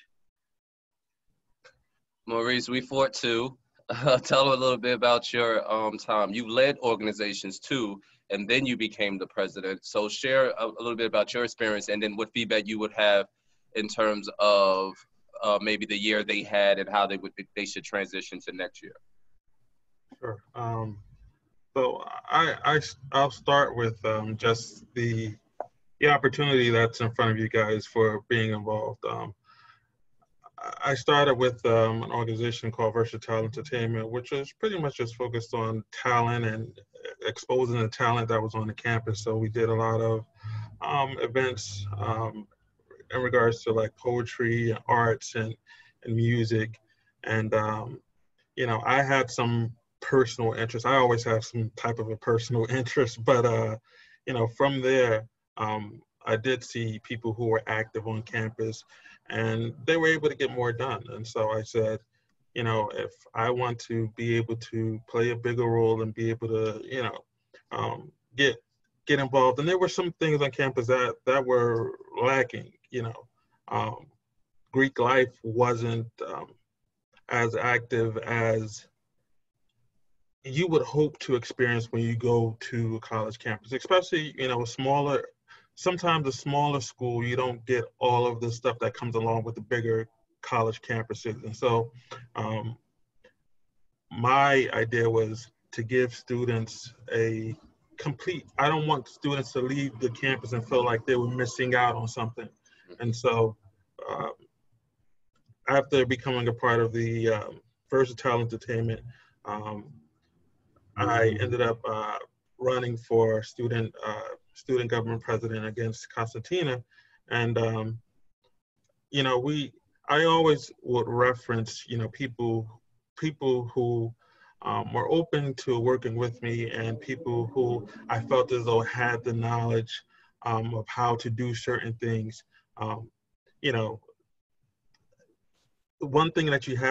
Maurice, we fought too. Tell a little bit about your time. You led organizations too, and then you became the president. So share a little bit about your experience, and then what feedback you would have in terms of maybe the year they had and how they should transition to next year. Sure. So I'll start with just the opportunity that's in front of you guys for being involved. I started with an organization called Versatile Entertainment, which was pretty much just focused on talent and exposing the talent that was on the campus. So we did a lot of events in regards to like poetry, and arts, and music. And, I had some personal interest. I always have some type of a personal interest, but, from there, I did see people who were active on campus and they were able to get more done. And so I said, if I want to be able to play a bigger role and be able to, get involved. And there were some things on campus that were lacking. Greek life wasn't as active as you would hope to experience when you go to a college campus, especially, sometimes a smaller school, you don't get all of the stuff that comes along with the bigger college campuses. And so my idea was to give students I don't want students to leave the campus and feel like they were missing out on something. And so after becoming a part of the Versatile Entertainment, I ended up running for student government president against Constantina. And, I always would reference, people who were open to working with me and people who I felt as though had the knowledge of how to do certain things. One thing that you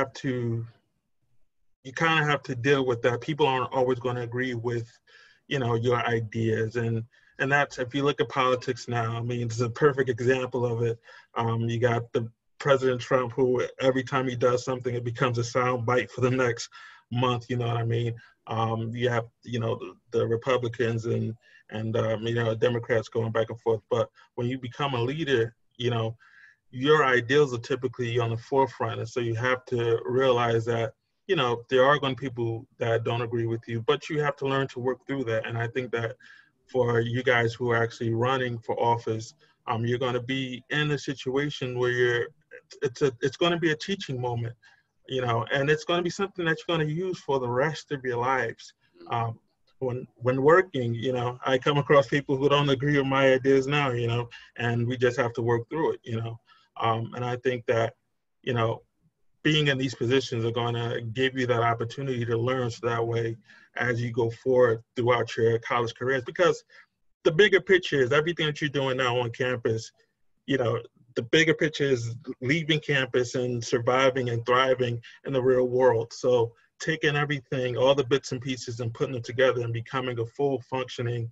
kind of have to deal with that people aren't always going to agree with, your ideas. And that's, if you look at politics now, I mean, it's a perfect example of it. You got the President Trump, who every time he does something, it becomes a sound bite for the next month, you know what I mean? You have, the Republicans and Democrats going back and forth. But when you become a leader, your ideals are typically on the forefront. And so you have to realize that, there are going to be people that don't agree with you, but you have to learn to work through that. And I think that for you guys who are actually running for office, you're going to be in a situation where it's going to be a teaching moment, and it's going to be something that you're going to use for the rest of your lives. When working, I come across people who don't agree with my ideas now, and we just have to work through it, and I think that, being in these positions are going to give you that opportunity to learn, so that way as you go forward throughout your college careers, because the bigger picture is everything that you're doing now on campus. The bigger picture is leaving campus and surviving and thriving in the real world. So taking everything, all the bits and pieces, and putting them together and becoming a full functioning,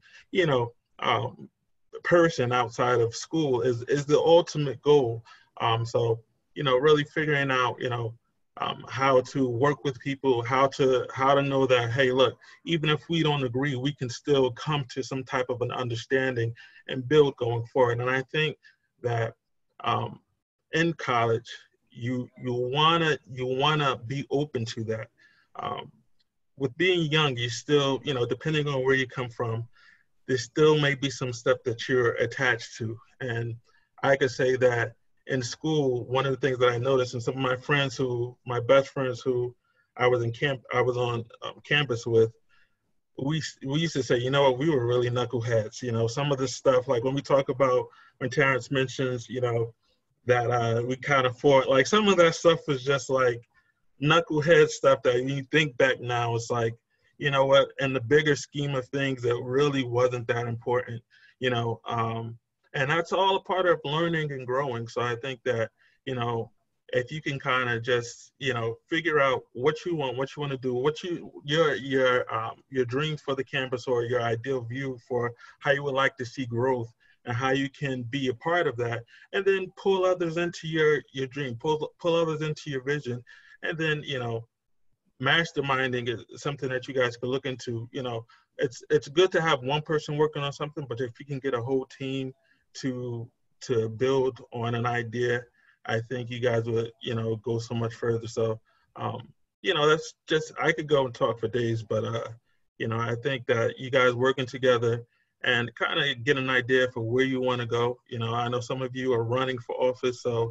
person outside of school is the ultimate goal. So really figuring out, how to work with people, how to know that, hey, look, even if we don't agree, we can still come to some type of an understanding and build going forward. And I think that in college, you wanna be open to that. With being young, you still, depending on where you come from, there still may be some stuff that you're attached to. And I could say that in school, one of the things that I noticed, and some of my best friends who I was on campus with, we used to say, we were really knuckleheads. Some of this stuff, like when we talk about, when Terrence mentions, that we kind of fought, like some of that stuff was just like knucklehead stuff that when you think back now, it's like, what, in the bigger scheme of things, it really wasn't that important, and that's all a part of learning and growing. So I think that, if you can kind of just, figure out what you want to do, your dreams for the campus, or your ideal view for how you would like to see growth and how you can be a part of that, and then pull others into your dream, pull others into your vision, and then, masterminding is something that you guys can look into. It's good to have one person working on something, but if you can get a whole team to build on an idea, I think you guys would, go so much further. So, that's just, I could go and talk for days, but, I think that you guys working together and kind of get an idea for where you want to go. I know some of you are running for office, so,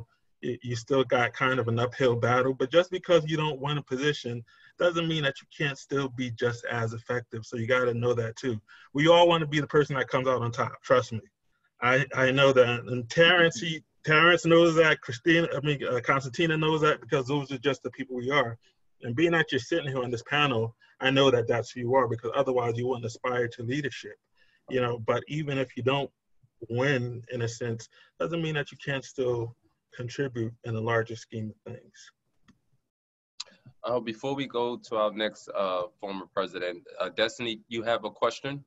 you still got kind of an uphill battle. But just because you don't win a position doesn't mean that you can't still be just as effective. So you got to know that too. We all want to be the person that comes out on top. Trust me. I know that. And Terrence knows that. Constantina knows that, because those are just the people we are. And being that you're sitting here on this panel, I know that that's who you are, because otherwise you wouldn't aspire to leadership. But even if you don't win, in a sense, doesn't mean that you can't still contribute in the larger scheme of things. Before we go to our next former president, Destiny, you have a question?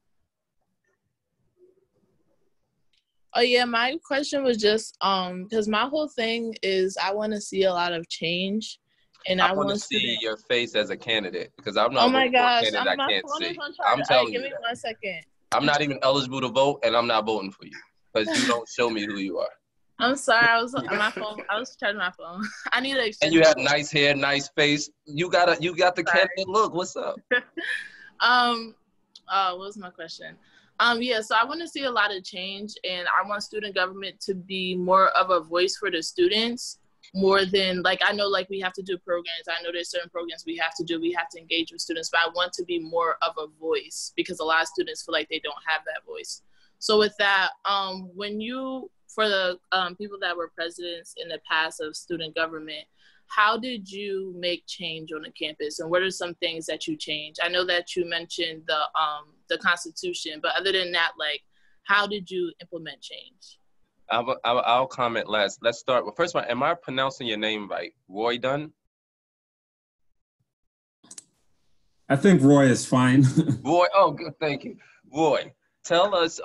Oh yeah, my question was just because my whole thing is I want to see a lot of change, and I want to see your face as a candidate, because I'm not. Oh my gosh, I my can't phone see. is on charge. I'm telling you. Give me 1 second. I'm not even eligible to vote, and I'm not voting for you because you don't show me who you are. I'm sorry, I was on my phone. I was charging my phone. I need to. And you have nice hair, nice face. You got the candidate look. What's up? What was my question? Yeah, so I want to see a lot of change, and I want student government to be more of a voice for the students, more than, like, I know, like, we have to do programs. I know there's certain programs we have to do. We have to engage with students, but I want to be more of a voice, because a lot of students feel like they don't have that voice. So with that, for the people that were presidents in the past of student government, how did you make change on the campus, and what are some things that you changed? I know that you mentioned the Constitution, but other than that, like, how did you implement change? I'll comment last. Let's start with, first of all, am I pronouncing your name right? Roy Dunn? I think Roy is fine. Roy, oh, good, thank you. Roy, tell us,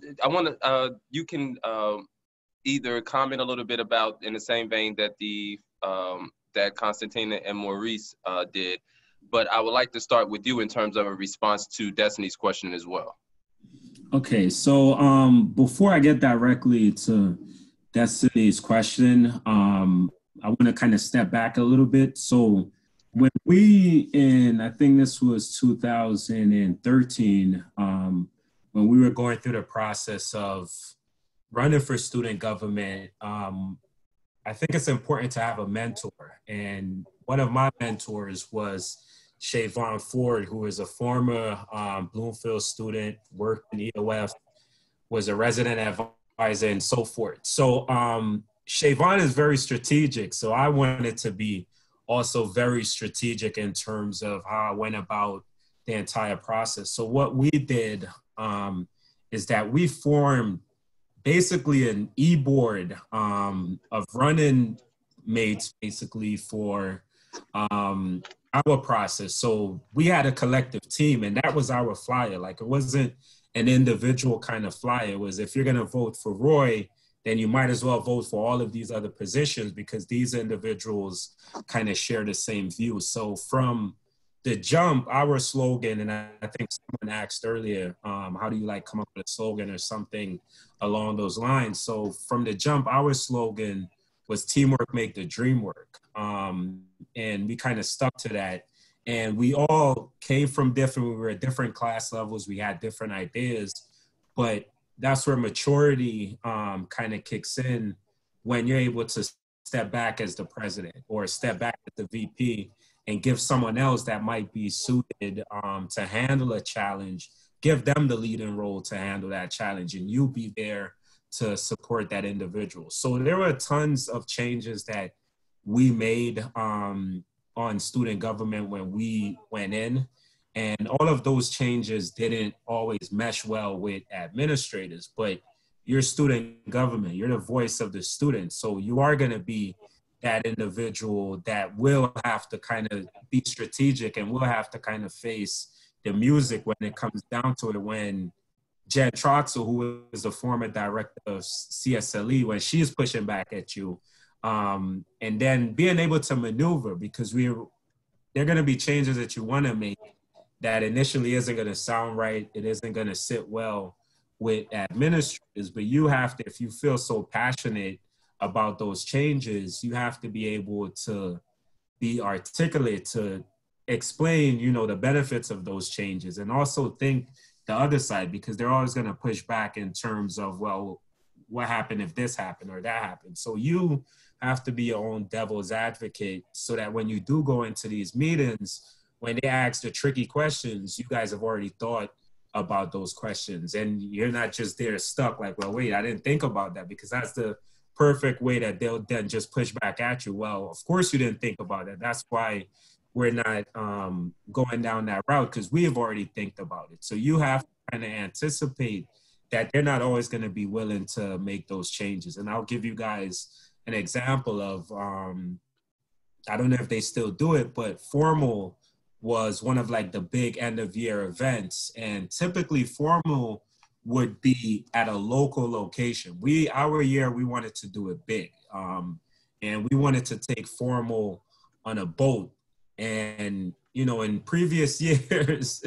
you can either comment a little bit about, in the same vein that that Constantina and Maurice did, but I would like to start with you in terms of a response to Destiny's question as well. Okay, so before I get directly to Destiny's question, I want to kind of step back a little bit. So when I think this was 2013, when we were going through the process of running for student government, I think it's important to have a mentor. And one of my mentors was Shavon Ford, who is a former Bloomfield student, worked in EOF, was a resident advisor, and so forth. So Shavon is very strategic. So I wanted to be also very strategic in terms of how I went about the entire process. So what we did is that we formed basically an e-board of running mates, basically, for our process. So we had a collective team, and that was our flyer. Like, it wasn't an individual kind of flyer. It was, if you're going to vote for Roy, then you might as well vote for all of these other positions, because these individuals kind of share the same view. So from the jump, our slogan, and I think someone asked earlier, how do you like come up with a slogan or something along those lines? So from the jump, our slogan was teamwork make the dream work. And we kind of stuck to that. And we all came from we were at different class levels. We had different ideas, but that's where maturity kind of kicks in when you're able to step back as the president or step back as the VP and give someone else that might be suited to handle a challenge, give them the leading role to handle that challenge, and you be there to support that individual. So there were tons of changes that we made on student government when we went in, and all of those changes didn't always mesh well with administrators, but you're student government, you're the voice of the students. So you are gonna be that individual that will have to kind of be strategic and will have to kind of face the music when it comes down to it. When Jen Troxel, who is the former director of CSLE, when she's pushing back at you, and then being able to maneuver, because there are going to be changes that you want to make that initially isn't going to sound right. It isn't going to sit well with administrators, but you have to, if you feel so passionate about those changes, you have to be able to be articulate, to explain, the benefits of those changes, and also think the other side, because they're always going to push back in terms of, well, what happened if this happened or that happened? So you have to be your own devil's advocate so that when you do go into these meetings, when they ask the tricky questions, you guys have already thought about those questions. And you're not just there stuck like, well, wait, I didn't think about that, because that's the perfect way that they'll then just push back at you. Well, of course you didn't think about it. That's why we're not going down that route, because we have already think about it. So you have to kind of anticipate that they're not always going to be willing to make those changes. And I'll give you guys an example of, I don't know if they still do it, but formal was one of like the big end of year events. And typically formal would be at a local location. Our year, we wanted to do it big. And we wanted to take formal on a boat. And, you know, in previous years,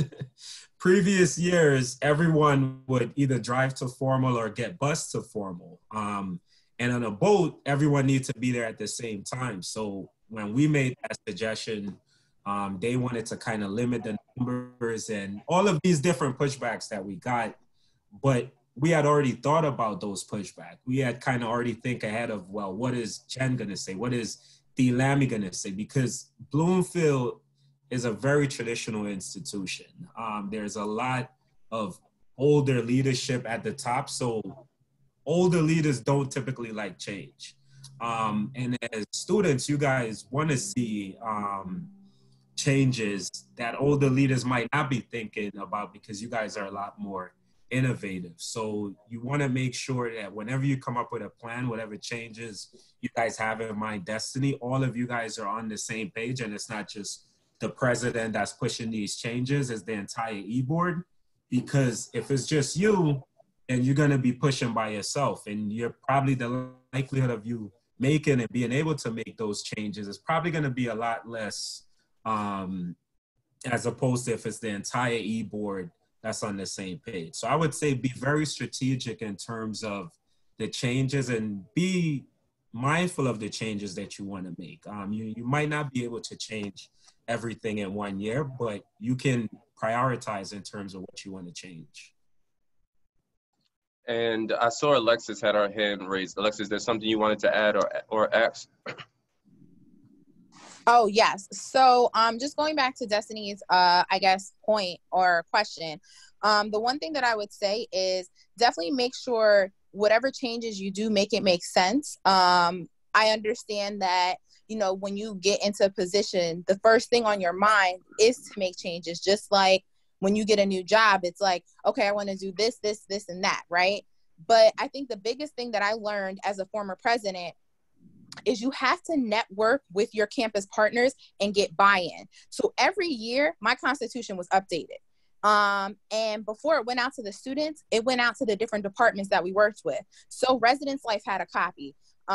everyone would either drive to formal or get bused to formal. And on a boat, everyone needs to be there at the same time. So when we made that suggestion, they wanted to kind of limit the numbers and all of these different pushbacks that we got. But we had already thought about those pushbacks. We had kind of already think ahead of, well, what is Jen going to say? What is D. Lammy going to say? Because Bloomfield is a very traditional institution. There's a lot of older leadership at the top. So older leaders don't typically like change. And as students, you guys want to see changes that older leaders might not be thinking about, because you guys are a lot more innovative. So you want to make sure that whenever you come up with a plan, whatever changes you guys have in mind, destiny, all of you guys are on the same page, and it's not just the president that's pushing these changes, it's the entire e-board. Because if it's just you, then you're going to be pushing by yourself, and you're probably the likelihood of you making and being able to make those changes is probably going to be a lot less, as opposed to if it's the entire e-board that's on the same page. So I would say be very strategic in terms of the changes, and be mindful of the changes that you want to make. You might not be able to change everything in 1 year, but you can prioritize in terms of what you want to change. And I saw Alexis had her hand raised. Alexis, there's something you wanted to add or ask? Oh, yes. So just going back to Destiny's, I guess, point or question, the one thing that I would say is definitely make sure whatever changes you do, make it make sense. I understand that, you know, when you get into a position, the first thing on your mind is to make changes. Just like when you get a new job, it's like, okay, I want to do this, this, this, and that, right? But I think the biggest thing that I learned as a former president is you have to network with your campus partners and get buy-in. So every year, my constitution was updated. And before it went out to the students, it went out to the different departments that we worked with. So Residence Life had a copy.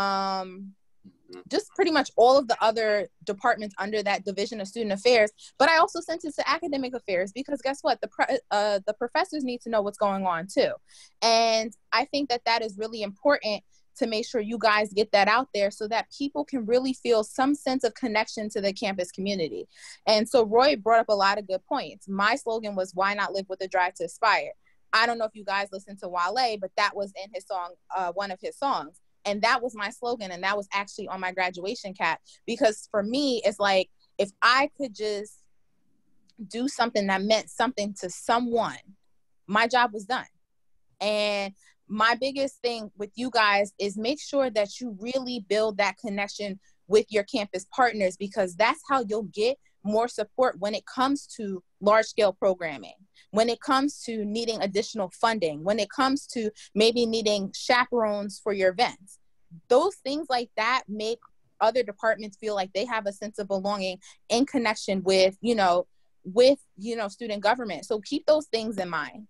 Just pretty much all of the other departments under that division of student affairs. But I also sent it to academic affairs, because guess what? The professors need to know what's going on too. And I think that that is really important to make sure you guys get that out there so that people can really feel some sense of connection to the campus community. And so Roy brought up a lot of good points. My slogan was, why not live with a drive to aspire? I don't know if you guys listened to Wale, but that was in his song, one of his songs. And that was my slogan. And that was actually on my graduation cap, because for me, it's like, if I could just do something that meant something to someone, my job was done. And my biggest thing with you guys is make sure that you really build that connection with your campus partners, because that's how you'll get more support when it comes to large scale programming, when it comes to needing additional funding, when it comes to maybe needing chaperones for your events. Those things like that make other departments feel like they have a sense of belonging in connection with, student government. So keep those things in mind.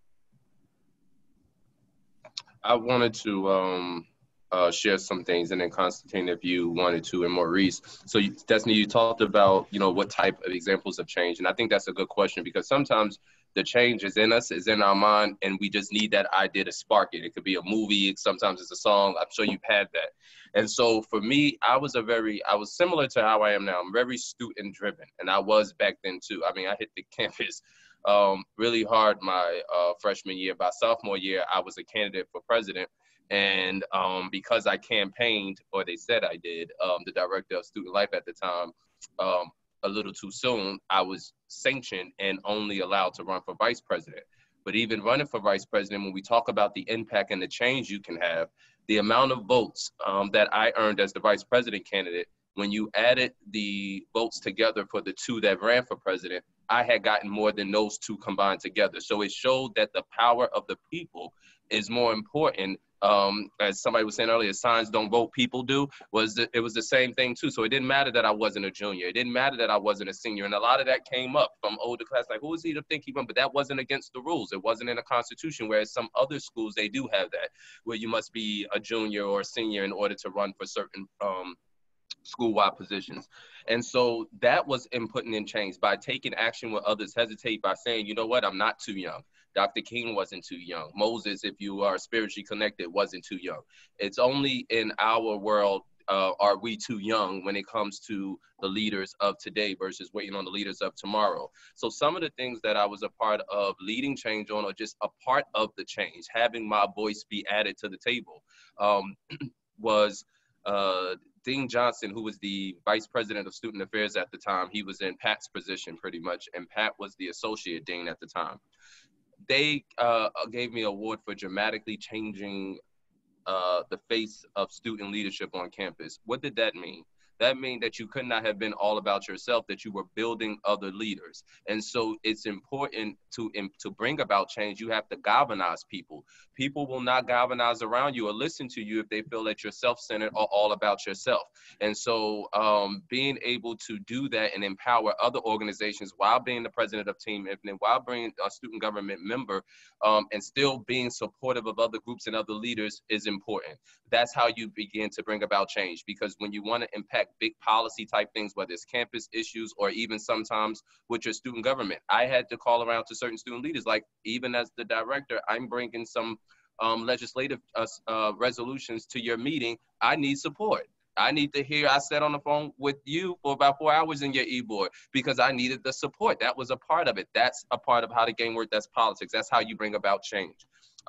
I wanted to share some things, and then Constantine, if you wanted to, and Maurice. So Destiny, you talked about, what type of examples of change. And I think that's a good question, because sometimes the change is in us, is in our mind, and we just need that idea to spark it. It could be a movie, sometimes it's a song. I'm sure you've had that. And so for me, I was similar to how I am now. I'm very student driven, and I was back then too. I mean, I hit the campus really hard my freshman year. By sophomore year, I was a candidate for president. And because I campaigned, or they said I did, the director of student life at the time, a little too soon, I was sanctioned and only allowed to run for vice president. But even running for vice president, when we talk about the impact and the change you can have, the amount of votes that I earned as the vice president candidate, when you added the votes together for the two that ran for president, I had gotten more than those two combined together. So it showed that the power of the people is more important. As somebody was saying earlier, signs don't vote, people do. It was the same thing too. So it didn't matter that I wasn't a junior. It didn't matter that I wasn't a senior. And a lot of that came up from older class, like, who is he to think he won? But that wasn't against the rules. It wasn't in the Constitution, whereas some other schools, they do have that, where you must be a junior or a senior in order to run for certain school-wide positions. And so that was inputting in change by taking action where others hesitate, by saying, you know what, I'm not too young. Dr. King wasn't too young. Moses, if you are spiritually connected, wasn't too young. It's only in our world are we too young when it comes to the leaders of today versus waiting on the leaders of tomorrow. So some of the things that I was a part of leading change on, or just a part of the change, having my voice be added to the table, was Dean Johnson, who was the vice president of student affairs at the time. He was in Pat's position pretty much, and Pat was the associate dean at the time. They gave me an award for dramatically changing the face of student leadership on campus. What did that mean? That means that you could not have been all about yourself, that you were building other leaders. And so it's important to bring about change. You have to galvanize people. People will not galvanize around you or listen to you if they feel that you're self-centered or all about yourself. And so being able to do that and empower other organizations while being the president of Team Infinite, while being a student government member, and still being supportive of other groups and other leaders is important. That's how you begin to bring about change, because when you want to impact big policy type things, whether it's campus issues or even sometimes with your student government, I had to call around to certain student leaders, like even as the director, I'm bringing some legislative resolutions to your meeting. I need support. I need to hear, I sat on the phone with you for about 4 hours in your e-board because I needed the support. That was a part of it. That's a part of how the game works. That's politics. That's how you bring about change.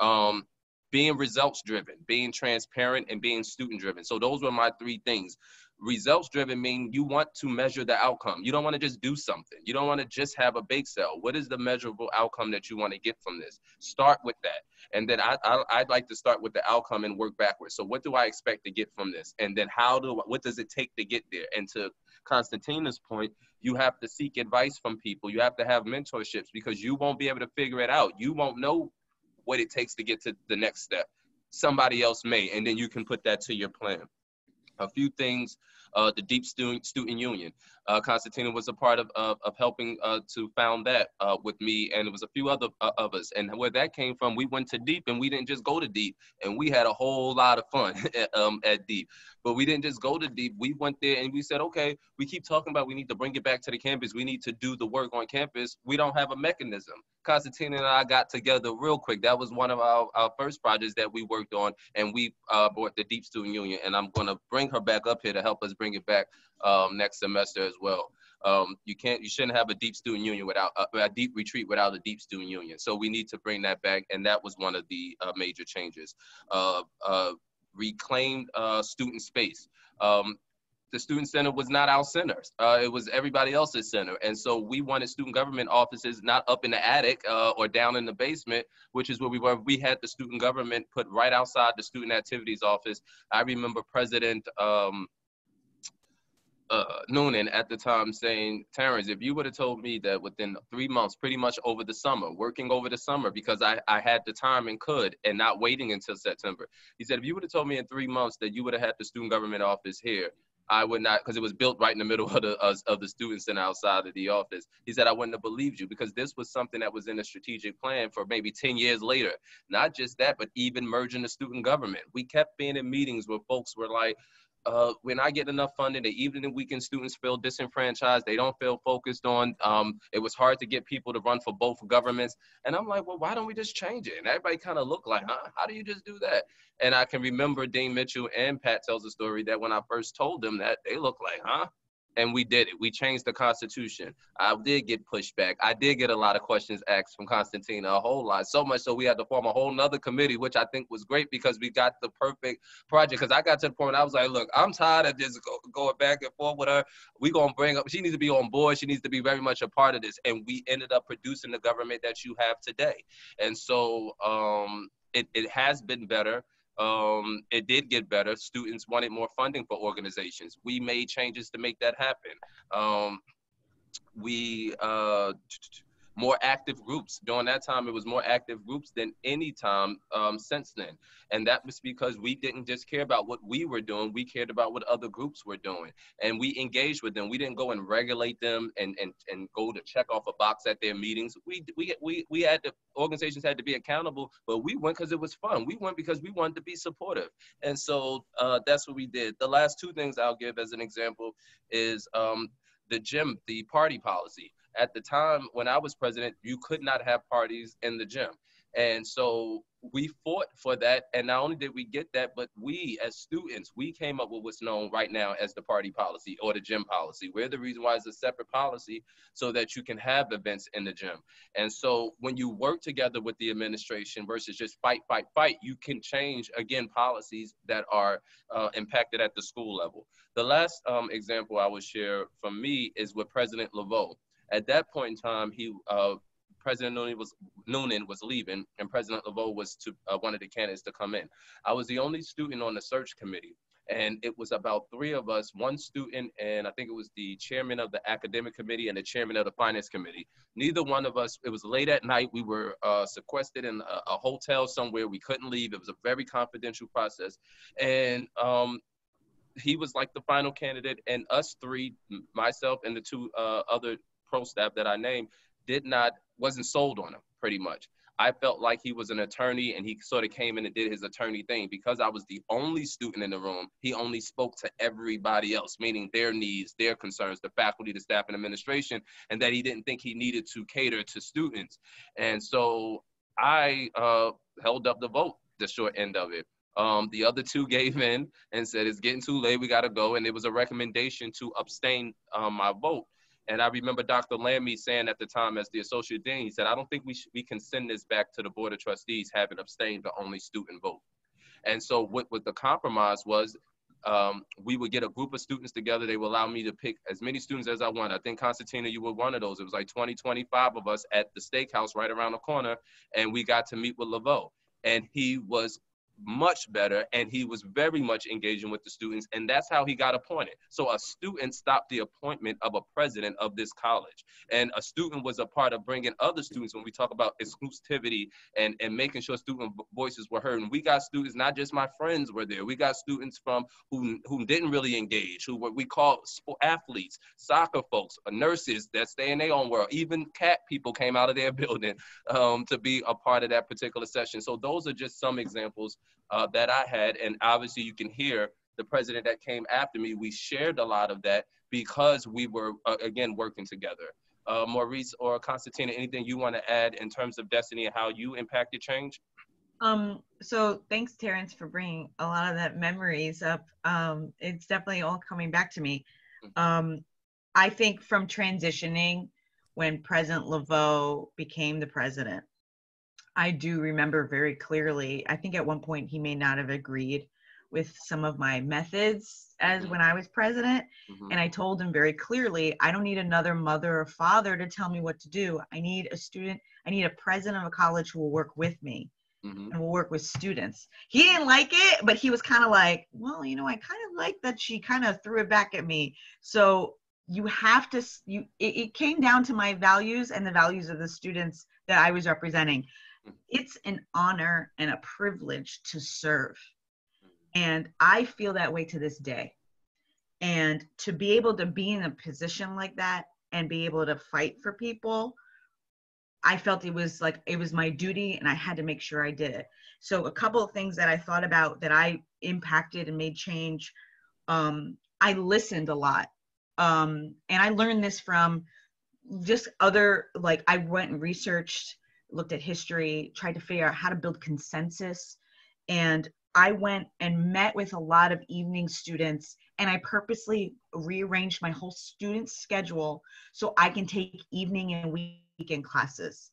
Being results driven, being transparent, and being student driven. So those were my three things. Results driven mean you want to measure the outcome. You don't want to just do something. You don't want to just have a bake sale. What is the measurable outcome that you want to get from this? Start with that. And then I'd like to start with the outcome and work backwards. So what do I expect to get from this? And then what does it take to get there? And to Constantina's point, you have to seek advice from people. You have to have mentorships, because you won't be able to figure it out. You won't know what it takes to get to the next step. Somebody else may, and then you can put that to your plan. A few things, the Deep Student Union. Constantina was a part of helping to found that with me, and there was a few other of us. And where that came from, we went to Deep, and we didn't just go to Deep, and we had a whole lot of fun at Deep. But we didn't just go to Deep. We went there and we said, okay, we keep talking about we need to bring it back to the campus. We need to do the work on campus. We don't have a mechanism. Constantine and I got together real quick. That was one of our first projects that we worked on, and we brought the Deep Student Union, and I'm going to bring her back up here to help us bring it back next semester as well. You shouldn't have a Deep Student Union without a Deep Retreat without a Deep Student Union. So we need to bring that back, and that was one of the major changes. Reclaimed student space. The student center was not our center. It was everybody else's center. And so we wanted student government offices not up in the attic or down in the basement, which is where we were. We had the student government put right outside the student activities office. I remember President Noonan at the time saying, Terrence, if you would have told me that within 3 months, pretty much over the summer, working over the summer, because I had the time and could, and not waiting until September. He said, if you would have told me in 3 months that you would have had the student government office here, I would not, because it was built right in the middle of the student center outside of the office. He said, I wouldn't have believed you, because this was something that was in a strategic plan for maybe 10 years later. Not just that, but even merging the student government. We kept being in meetings where folks were like, we're not getting enough funding. The evening and weekend students feel disenfranchised. They don't feel focused on, it was hard to get people to run for both governments. And I'm like, well, why don't we just change it? And everybody kind of looked like, huh, how do you just do that? And I can remember Dean Mitchell and Pat tells the story that when I first told them that, they looked like, huh? And we did it. We changed the Constitution. I did get pushback. I did get a lot of questions asked from Constantina, a whole lot. So much so we had to form a whole nother committee, which I think was great because we got the perfect project. Because I got to the point I was like, look, I'm tired of just going back and forth with her. We gonna bring up, she needs to be on board. She needs to be very much a part of this. And we ended up producing the government that you have today. And so it has been better. It did get better. Students wanted more funding for organizations. We made changes to make that happen. We more active groups. During that time, it was more active groups than any time since then. And that was because we didn't just care about what we were doing. We cared about what other groups were doing. And we engaged with them. We didn't go and regulate them and go to check off a box at their meetings. We had to, organizations had to be accountable, but we went because it was fun. We went because we wanted to be supportive. And so that's what we did. The last two things I'll give as an example is the gym, the party policy. At the time when I was president, you could not have parties in the gym. And so we fought for that. And not only did we get that, but we as students, we came up with what's known right now as the party policy or the gym policy. We're the reason why it's a separate policy so that you can have events in the gym. And so when you work together with the administration versus just fight, you can change, again, policies that are impacted at the school level. The last example I would share from me is with President Laveau. At that point in time, President Noonan was leaving, and President Laveau was one of the candidates to come in. I was the only student on the search committee, and it was about three of us, one student, and I think it was the chairman of the academic committee and the chairman of the finance committee. Neither one of us, it was late at night, we were sequestered in a hotel somewhere, we couldn't leave. It was a very confidential process. And he was like the final candidate, and us three, myself and the two other pro staff that I named, wasn't sold on him, pretty much. I felt like he was an attorney and he sort of came in and did his attorney thing. Because I was the only student in the room, he only spoke to everybody else, meaning their needs, their concerns, the faculty, the staff, and administration, and that he didn't think he needed to cater to students. And so I held up the vote, the short end of it. The other two gave in and said, it's getting too late, we gotta go. And it was a recommendation to abstain my vote. And I remember Dr. Lammy saying at the time as the associate dean, he said, I don't think we can send this back to the board of trustees having abstained the only student vote. And so what the compromise was, we would get a group of students together. They would allow me to pick as many students as I want. I think, Constantina, you were one of those. It was like 20, 25 of us at the steakhouse right around the corner. And we got to meet with Laveau. And he was much better, and he was very much engaging with the students, and that's how he got appointed. So a student stopped the appointment of a president of this college, and a student was a part of bringing other students when we talk about exclusivity and making sure student voices were heard. And we got students, not just my friends were there, we got students from who didn't really engage, who we call athletes, soccer folks, nurses that stay in their own world, even cat people came out of their building to be a part of that particular session. So those are just some examples that I had. And obviously you can hear the president that came after me, we shared a lot of that because we were, again, working together. Maurice or Constantina, anything you want to add in terms of Destiny and how you impacted change? So thanks, Terrence, for bringing a lot of that memories up. It's definitely all coming back to me. I think from transitioning when President Laveau became the president, I do remember very clearly, I think at one point he may not have agreed with some of my methods as when I was president. And I told him very clearly, I don't need another mother or father to tell me what to do. I need a president of a college who will work with me and will work with students. He didn't like it, but he was kind of like, well, you know, I kind of like that she kind of threw it back at me. So you have to, it came down to my values and the values of the students that I was representing. It's an honor and a privilege to serve. And I feel that way to this day. And to be able to be in a position like that and be able to fight for people, I felt it was my duty and I had to make sure I did it. So a couple of things that I thought about that I impacted and made change. I listened a lot. And I learned this from just other, like I went and researched, looked at history, tried to figure out how to build consensus. And I went and met with a lot of evening students, and I purposely rearranged my whole student schedule so I can take evening and weekend classes.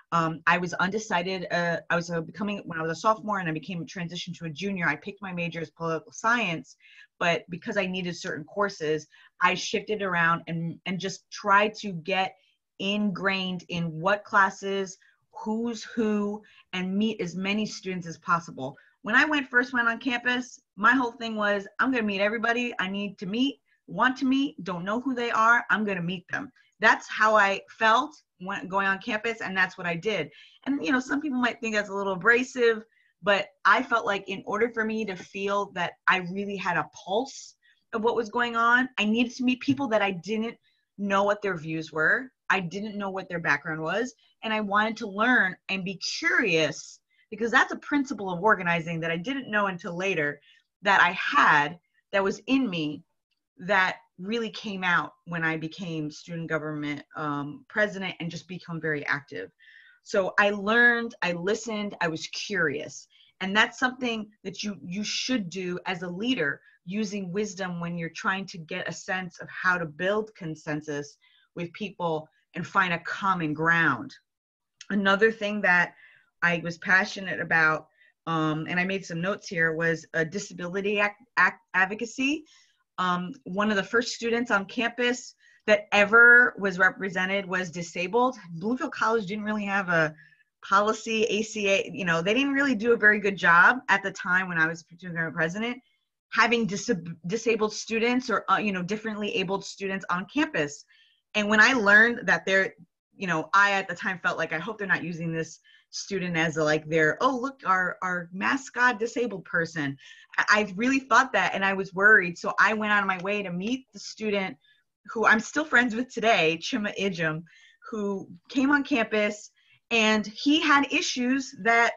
I was undecided. I was when I was a sophomore and I became transitioned to a junior, I picked my major as political science, but because I needed certain courses, I shifted around and just tried to get ingrained in what classes, who's who, and meet as many students as possible. When I first went on campus, my whole thing was, I'm going to meet everybody I need to meet, want to meet, don't know who they are, I'm going to meet them. That's how I felt when going on campus, and that's what I did. And you know, some people might think that's a little abrasive, but I felt like in order for me to feel that I really had a pulse of what was going on, I needed to meet people that I didn't know what their views were. I didn't know what their background was, and I wanted to learn and be curious, because that's a principle of organizing that I didn't know until later that I had, that was in me, that really came out when I became student government president and just become very active. So I learned, I listened, I was curious. And that's something that you should do as a leader, using wisdom when you're trying to get a sense of how to build consensus with people and find a common ground. Another thing that I was passionate about, and I made some notes here, was a disability advocacy. One of the first students on campus that ever was represented was disabled. Bloomfield College didn't really have a policy, ACA, you know, they didn't really do a very good job at the time when I was president, having disabled students or, you know, differently abled students on campus. And when I learned that you know, I at the time felt like, I hope they're not using this student as like their, oh, look, our mascot disabled person. I really thought that, and I was worried. So I went out of my way to meet the student who I'm still friends with today, Chima Ijum, who came on campus, and he had issues that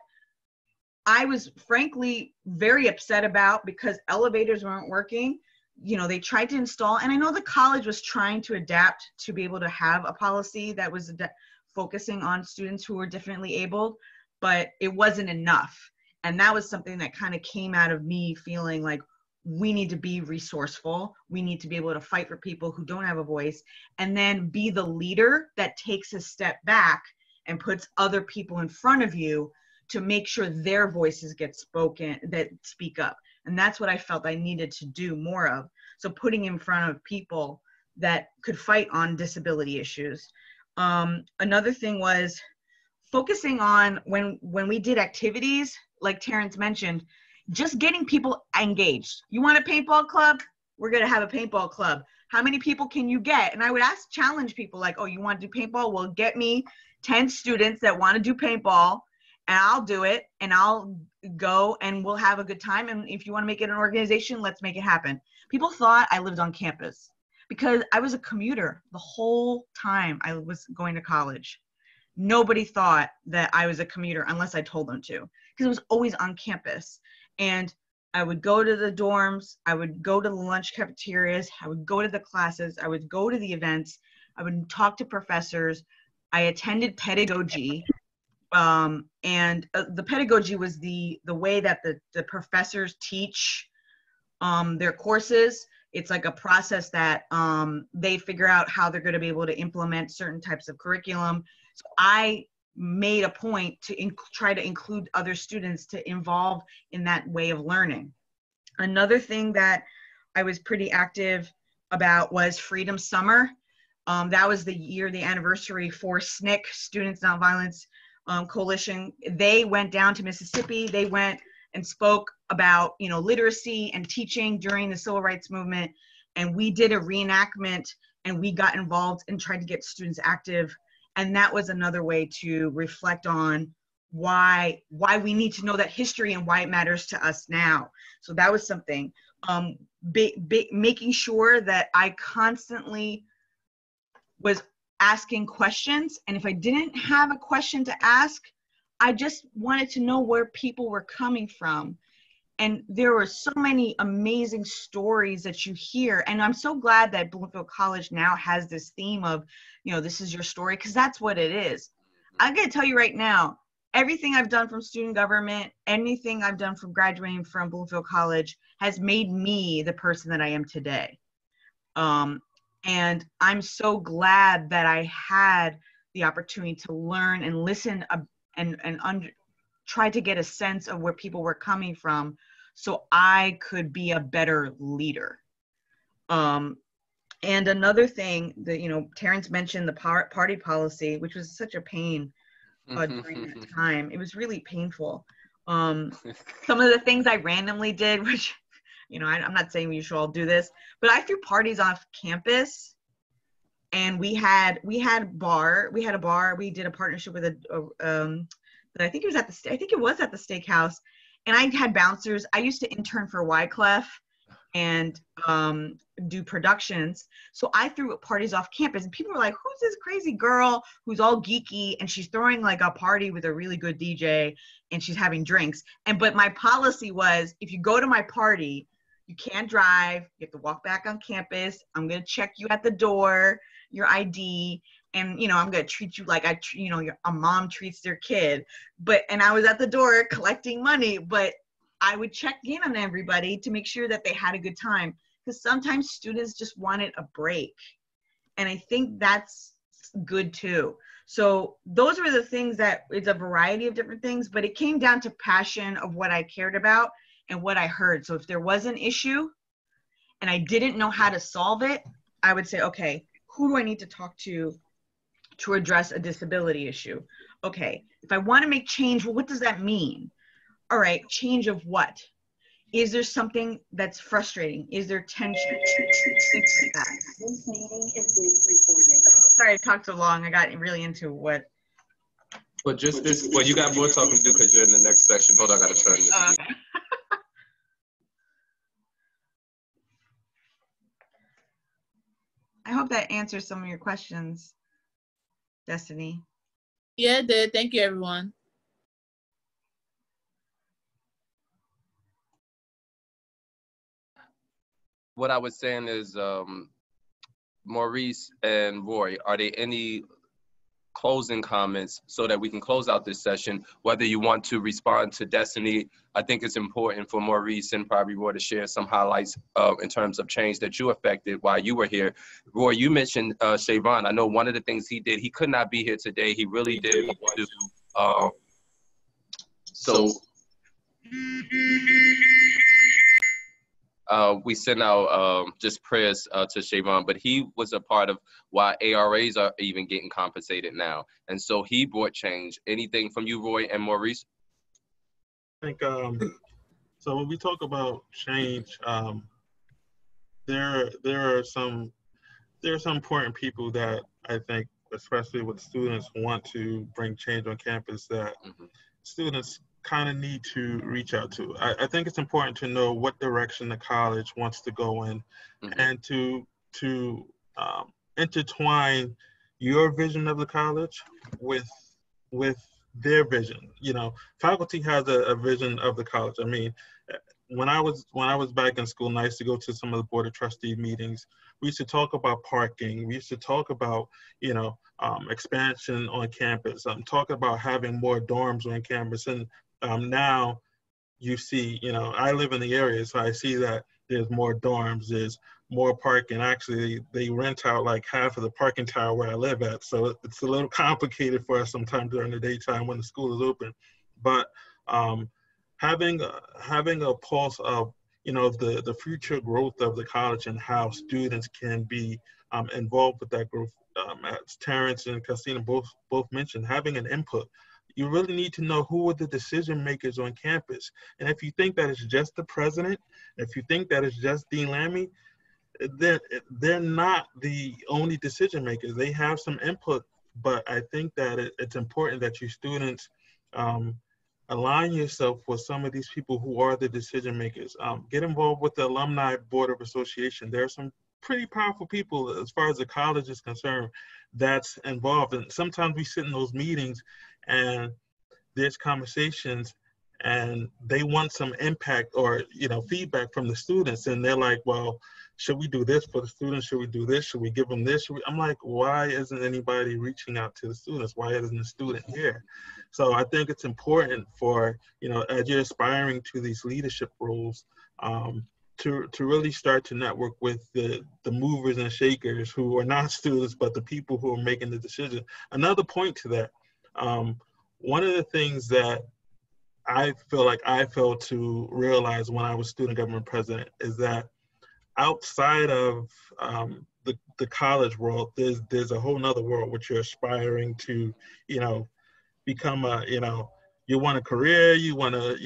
I was frankly very upset about, because elevators weren't working. You know, they tried to install, and I know the college was trying to adapt to be able to have a policy that was focusing on students who were differently abled, but it wasn't enough. And that was something that kind of came out of me feeling like, we need to be resourceful. We need to be able to fight for people who don't have a voice, and then be the leader that takes a step back and puts other people in front of you to make sure their voices get spoken, that speak up. And that's what I felt I needed to do more of. So putting in front of people that could fight on disability issues. Another thing was focusing on when we did activities, like Terrence mentioned, just getting people engaged. You want a paintball club? We're gonna have a paintball club. How many people can you get? And I would challenge people like, oh, you want to do paintball? Well, get me 10 students that want to do paintball, and I'll do it, and I'll go, and we'll have a good time. And if you want to make it an organization, let's make it happen. People thought I lived on campus because I was a commuter the whole time I was going to college. Nobody thought that I was a commuter unless I told them to, because it was always on campus. And I would go to the dorms, I would go to the lunch cafeterias, I would go to the classes, I would go to the events, I would talk to professors. I attended pedagogy. The pedagogy was the way that the professors teach their courses. It's like a process that they figure out how they're going to be able to implement certain types of curriculum. So I made a point to try to include other students to involve in that way of learning. Another thing that I was pretty active about was Freedom Summer. That was the anniversary for SNCC, Students Nonviolence Coalition. They went down to Mississippi. They went and spoke about, you know, literacy and teaching during the civil rights movement. And we did a reenactment, and we got involved and tried to get students active. And that was another way to reflect on why we need to know that history and why it matters to us now. So that was something. Making sure that I constantly was asking questions. And if I didn't have a question to ask, I just wanted to know where people were coming from. And there were so many amazing stories that you hear. And I'm so glad that Bloomfield College now has this theme of, you know, this is your story, because that's what it is. I'm going to tell you right now, everything I've done from student government, anything I've done from graduating from Bloomfield College has made me the person that I am today. And I'm so glad that I had the opportunity to learn and listen and try to get a sense of where people were coming from so I could be a better leader. And another thing that, you know, Terrence mentioned the party policy, which was such a pain during that time. It was really painful. Some of the things I randomly did, which, you know, I'm not saying you should all do this, but I threw parties off campus, and we had a bar. We did a partnership with I think it was at the steakhouse, and I had bouncers. I used to intern for Wyclef and do productions. So I threw parties off campus, and people were like, who's this crazy girl who's all geeky and she's throwing like a party with a really good DJ and she's having drinks? But my policy was, if you go to my party, you can't drive, you have to walk back on campus. I'm going to check you at the door, your ID, and, you know, I'm going to treat you like a mom treats their kid. And I was at the door collecting money, but I would check in on everybody to make sure that they had a good time, because sometimes students just wanted a break. And I think that's good too. So those were the things that, it's a variety of different things, but it came down to passion of what I cared about and what I heard. So if there was an issue and I didn't know how to solve it, I would say, okay, who do I need to talk to address a disability issue? Okay, if I want to make change, well, what does that mean? All right, change of what? Is there something that's frustrating? Is there tension? Things like that. This meeting is being recorded. Sorry, I talked so long. I got really into what. But just this, well, you got more talking to do because you're in the next section. Hold on, I gotta turn this. I hope that answers some of your questions, Destiny. Yeah, it did. Thank you, everyone. What I was saying is, Maurice and Roy, are there any closing comments so that we can close out this session? Whether you want to respond to Destiny, I think it's important for Maurice and probably Roy to share some highlights in terms of change that you affected while you were here. Roy, you mentioned Shavon. I know one of the things he did, he could not be here today. He really did want to. We send out just prayers to Shavon, but he was a part of why ARAs are even getting compensated now. And so he brought change. Anything from you, Roy and Maurice? I think, so when we talk about change, there are some important people that I think, especially with students, want to bring change on campus that students kind of need to reach out to. I think it's important to know what direction the college wants to go in, and to intertwine your vision of the college with their vision. You know, faculty has a vision of the college. I mean, when I was back in school and I used to go to some of the board of trustee meetings, we used to talk about parking. We used to talk about, you know, expansion on campus. Talk about having more dorms on campus. And now you see, you know, I live in the area, so I see that there's more dorms, there's more parking. Actually, they rent out like half of the parking tower where I live at. So it's a little complicated for us sometimes during the daytime when the school is open. But having a pulse of, you know, the future growth of the college and how students can be involved with that growth, as Terrence and Christina both mentioned, having an input. You really need to know who are the decision makers on campus. And if you think that it's just the president, if you think that it's just Dean Lammy, they're not the only decision makers. They have some input, but I think that it's important that you students align yourself with some of these people who are the decision makers. Get involved with the Alumni Board of Association. There are some pretty powerful people as far as the college is concerned that's involved. And sometimes we sit in those meetings and there's conversations and they want some impact or, you know, feedback from the students. And they're like, well, should we do this for the students? Should we do this? Should we give them this? I'm like, why isn't anybody reaching out to the students? Why isn't the student here? So I think it's important for, you know, as you're aspiring to these leadership roles, to really start to network with the movers and shakers who are not students, but the people who are making the decision. Another point to that, one of the things that I feel like I failed to realize when I was student government president is that outside of the college world, there's a whole nother world which you're aspiring to, you know, become a, you know, you want a career, you want to,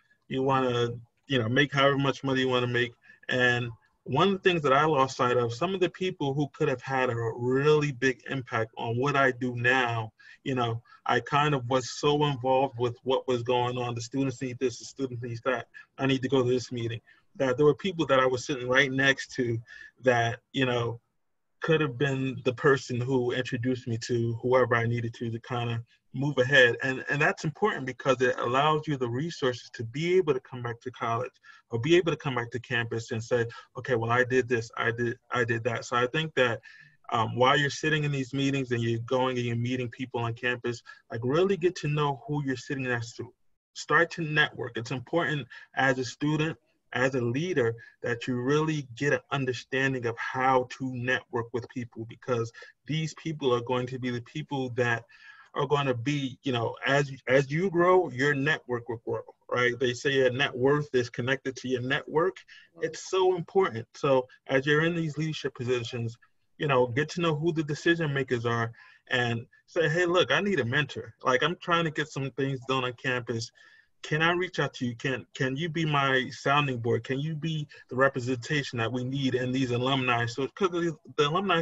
you know, make however much money you want to make. And one of the things that I lost sight of, some of the people who could have had a really big impact on what I do now, you know, I kind of was so involved with what was going on. The students need this, the students need that. I need to go to this meeting. That there were people that I was sitting right next to that, you know, could have been the person who introduced me to whoever I needed to kind of move ahead. And that's important because it allows you the resources to be able to come back to college or be able to come back to campus and say, okay, well, I did this, I did that. So I think that while you're sitting in these meetings and you're going and you're meeting people on campus, like really get to know who you're sitting next to. Start to network. It's important as a student, as a leader, that you really get an understanding of how to network with people, because these people are going to be the people that are going to be, you know, as you grow, your network will grow, right? They say your net worth is connected to your network. It's so important. So as you're in these leadership positions, you know, get to know who the decision makers are and say, hey, look, I need a mentor. Like, I'm trying to get some things done on campus. Can I reach out to you? Can you be my sounding board? Can you be the representation that we need in these alumni? So, because the alumni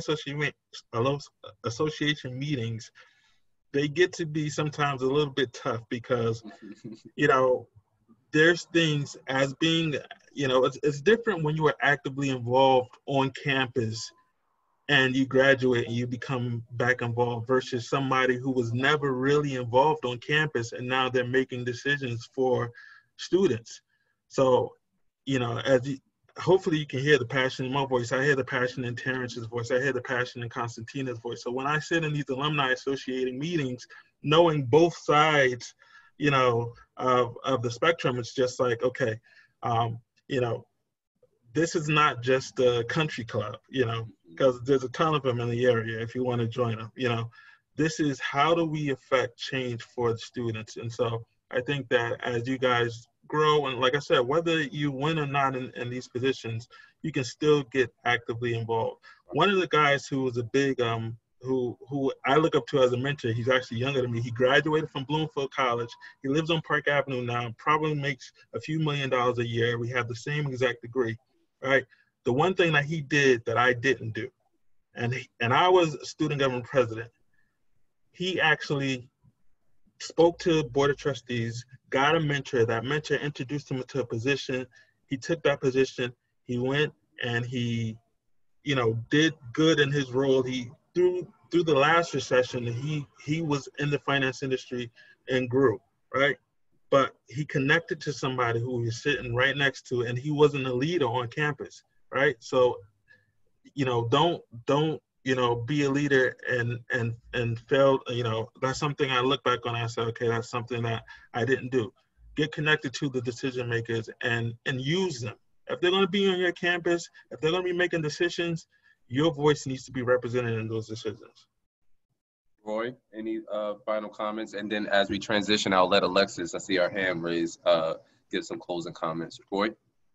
association meetings, they get to be sometimes a little bit tough because, you know, there's things as being, you know, it's different when you are actively involved on campus and you graduate and you become back involved versus somebody who was never really involved on campus and now they're making decisions for students. So, you know, hopefully you can hear the passion in my voice. I hear the passion in Terrence's voice. I hear the passion in Constantina's voice. So when I sit in these alumni associating meetings, knowing both sides, you know, of the spectrum, it's just like, okay, you know, this is not just a country club, you know, because there's a ton of them in the area if you want to join them, you know. This is how do we affect change for the students. And so I think that as you guys grow, and like I said, whether you win or not in these positions, you can still get actively involved. One of the guys who was a big, who I look up to as a mentor, he's actually younger than me. He graduated from Bloomfield College. He lives on Park Avenue now, probably makes a few $1 million a year. We have the same exact degree, right? The one thing that he did that I didn't do, and I was student government president, he actually spoke to the board of trustees, got a mentor. That mentor introduced him to a position. He took that position. He went and he, you know, did good in his role. He through the last recession, he was in the finance industry and grew, right? But he connected to somebody who he was sitting right next to, and he wasn't a leader on campus, right? So, you know, don't you know, be a leader and fail. You know, that's something I look back on and I say, okay, that's something that I didn't do. Get connected to the decision makers and use them. If they're going to be on your campus, if they're going to be making decisions, your voice needs to be represented in those decisions. Roy, any final comments? And then as we transition, I'll let Alexis, I see our hand raised, give some closing comments. Roy?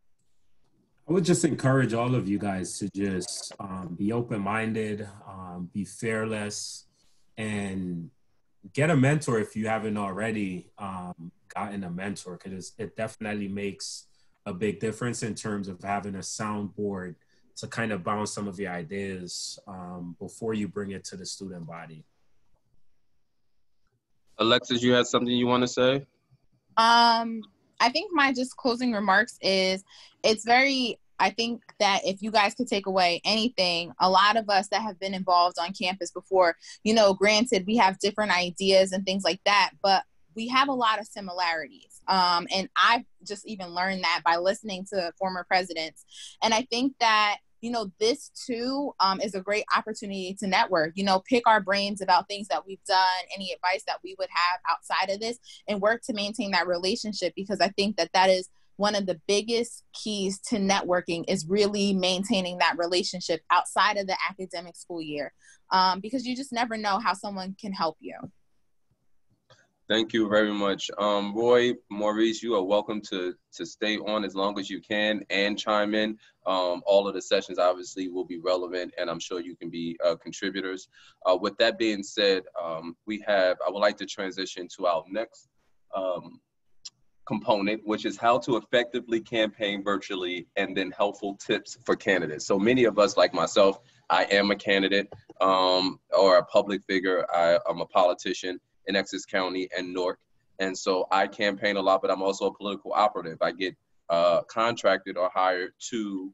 I would just encourage all of you guys to just be open-minded, be fearless, and get a mentor if you haven't already gotten a mentor, because it definitely makes a big difference in terms of having a soundboard to kind of bounce some of your ideas before you bring it to the student body. Alexis, you had something you want to say? I think my just closing remarks is I think that if you guys could take away anything, a lot of us that have been involved on campus before, you know, granted, we have different ideas and things like that, but we have a lot of similarities. And I've just even learned that by listening to former presidents. And I think that you know, this too is a great opportunity to network, you know, pick our brains about things that we've done, any advice that we would have outside of this, and work to maintain that relationship, because I think that that is one of the biggest keys to networking, is really maintaining that relationship outside of the academic school year, because you just never know how someone can help you. Thank you very much. Roy, Maurice, you are welcome to stay on as long as you can and chime in. All of the sessions obviously will be relevant, and I'm sure you can be contributors. With that being said, I would like to transition to our next component, which is how to effectively campaign virtually, and then helpful tips for candidates. So many of us, like myself, I am a candidate or a public figure. I'm a politician in Essex County and Newark. And so I campaign a lot, but I'm also a political operative. I get contracted or hired to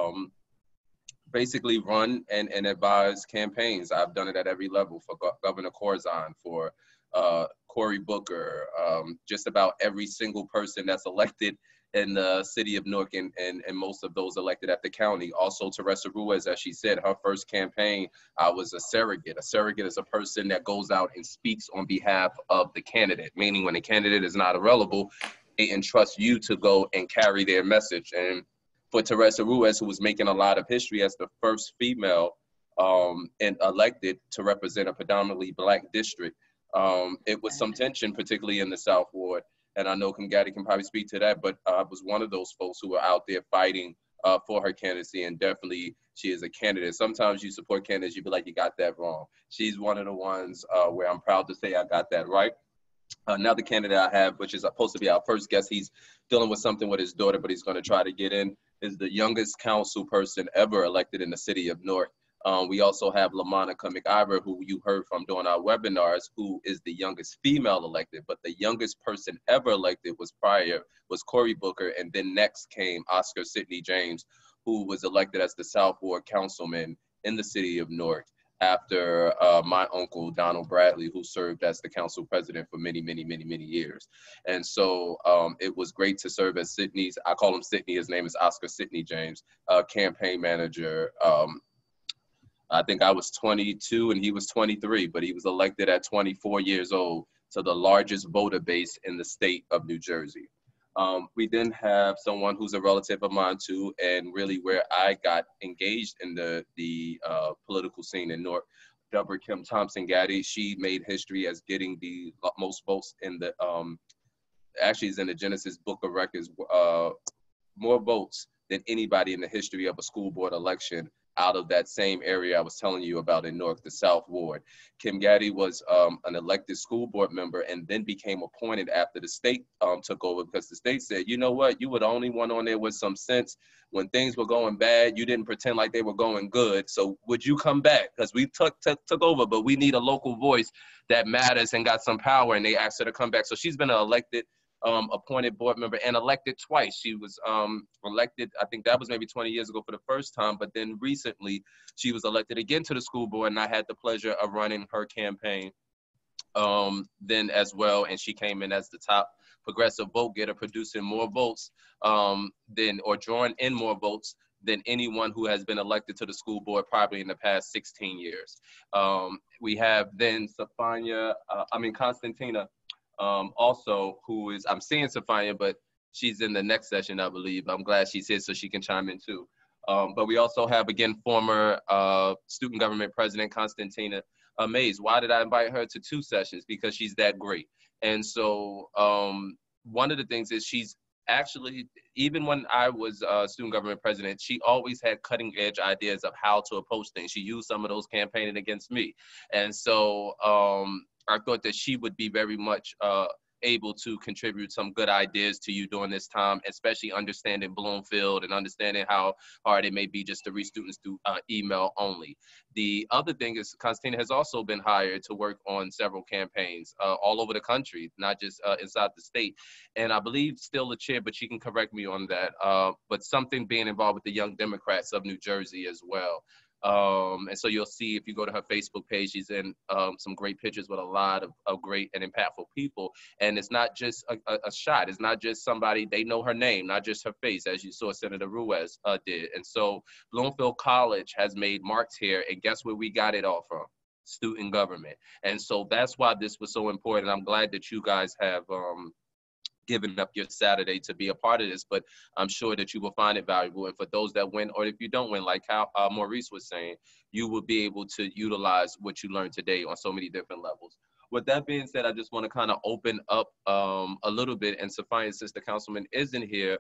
basically run and advise campaigns. I've done it at every level for Governor Corzine, for Cory Booker, just about every single person that's elected in the city of Newark, and most of those elected at the county. Also, Teresa Ruiz, as she said, her first campaign, I was a surrogate. A surrogate is a person that goes out and speaks on behalf of the candidate, meaning when the candidate is not available, they entrust you to go and carry their message. And for Teresa Ruiz, who was making a lot of history as the first female and elected to represent a predominantly Black district, it was some tension, particularly in the South Ward. And I know Kimgatti can probably speak to that, but I was one of those folks who were out there fighting for her candidacy, and definitely she is a candidate. Sometimes you support candidates, you be like, you got that wrong. She's one of the ones where I'm proud to say I got that right. Another candidate I have, which is supposed to be our first guest, he's dealing with something with his daughter, but he's going to try to get in, is the youngest council person ever elected in the city of Newark. We also have LaMonica McIver, who you heard from during our webinars, who is the youngest female elected, but the youngest person ever elected was Cory Booker, and then next came Oscar Sidney James, who was elected as the South Ward councilman in the city of Newark after my uncle, Donald Bradley, who served as the council president for many, many, many, many years. And so it was great to serve as Sidney's, I call him Sidney, his name is Oscar Sidney James, campaign manager. I think I was 22 and he was 23, but he was elected at 24 years old to the largest voter base in the state of New Jersey. We then have someone who's a relative of mine too, and really where I got engaged in the political scene in Newark, Deborah Kim Thompson-Gaddy. She made history as getting the most votes in the, actually is in the Genesis Book of Records, more votes than anybody in the history of a school board election out of that same area I was telling you about in Newark, the South Ward. Kimgatti was an elected school board member and then became appointed after the state took over, because the state said, you know what, you were the only one on there with some sense. When things were going bad, you didn't pretend like they were going good. So would you come back? Because we took over, but we need a local voice that matters and got some power, and they asked her to come back. So she's been an elected appointed board member and elected twice. She was elected, I think that was maybe 20 years ago for the first time, but then recently she was elected again to the school board, and I had the pleasure of running her campaign then as well, and she came in as the top progressive vote getter, producing more votes or drawing in more votes than anyone who has been elected to the school board probably in the past 16 years. We have then Constantina, also, who is, I'm seeing Safanya, but she's in the next session, I believe. I'm glad she's here so she can chime in too. But we also have, again, former student government president, Constantina Mays. Why did I invite her to 2 sessions? Because she's that great. And so one of the things is she's actually, even when I was student government president, she always had cutting edge ideas of how to approach things. She used some of those campaigning against me. And so I thought that she would be very much able to contribute some good ideas to you during this time, especially understanding Bloomfield and understanding how hard it may be just to reach students through email only. The other thing is Constantina has also been hired to work on several campaigns all over the country, not just inside the state. And I believe still a chair, but she can correct me on that, but something being involved with the Young Democrats of New Jersey as well. And so you'll see if you go to her Facebook page, she's in some great pictures with a lot of great and impactful people. And it's not just a shot. It's not just somebody, they know her name, not just her face, as you saw Senator Ruiz did. And so Bloomfield College has made marks here. And guess where we got it all from? Student government. And so that's why this was so important. I'm glad that you guys have given up your Saturday to be a part of this, but I'm sure that you will find it valuable. And for those that win, or if you don't win, like how Maurice was saying, you will be able to utilize what you learned today on so many different levels. With that being said, I just want to kind of open up a little bit, and Sophia, since the councilman isn't here,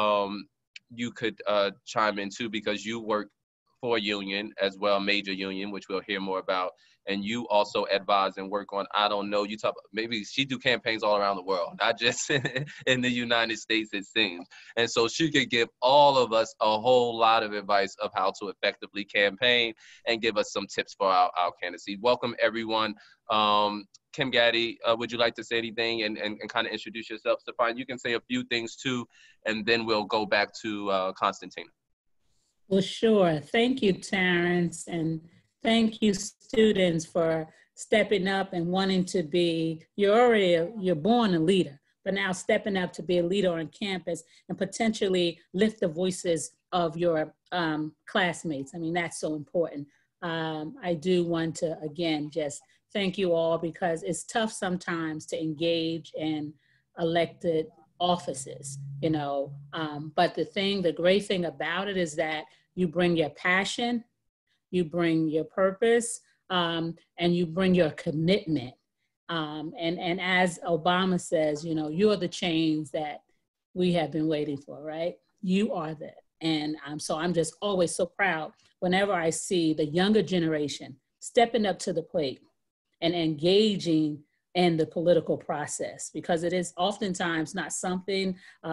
you could chime in too, because you work for a union as well, major union, which we'll hear more about. And you also advise and work on, I don't know, you talk, maybe she do campaigns all around the world, not just in the United States, it seems. And so she could give all of us a whole lot of advice of how to effectively campaign and give us some tips for our candidacy. Welcome everyone. Kim Gaddy, would you like to say anything and kind of introduce yourself? Stefan, you can say a few things too, and then we'll go back to Constantina. Well, sure. Thank you, Terrence, and thank you, students, for stepping up and wanting to be, you're born a leader, but now stepping up to be a leader on campus and potentially lift the voices of your classmates. I mean, that's so important. I do want to, again, just thank you all, because it's tough sometimes to engage in elected offices, you know, but the great thing about it is that you bring your passion, you bring your purpose, and you bring your commitment. And as Obama says, you know, you're the change that we have been waiting for, right? You are that. And so I'm just always so proud whenever I see the younger generation stepping up to the plate and engaging in the political process, because it is oftentimes not something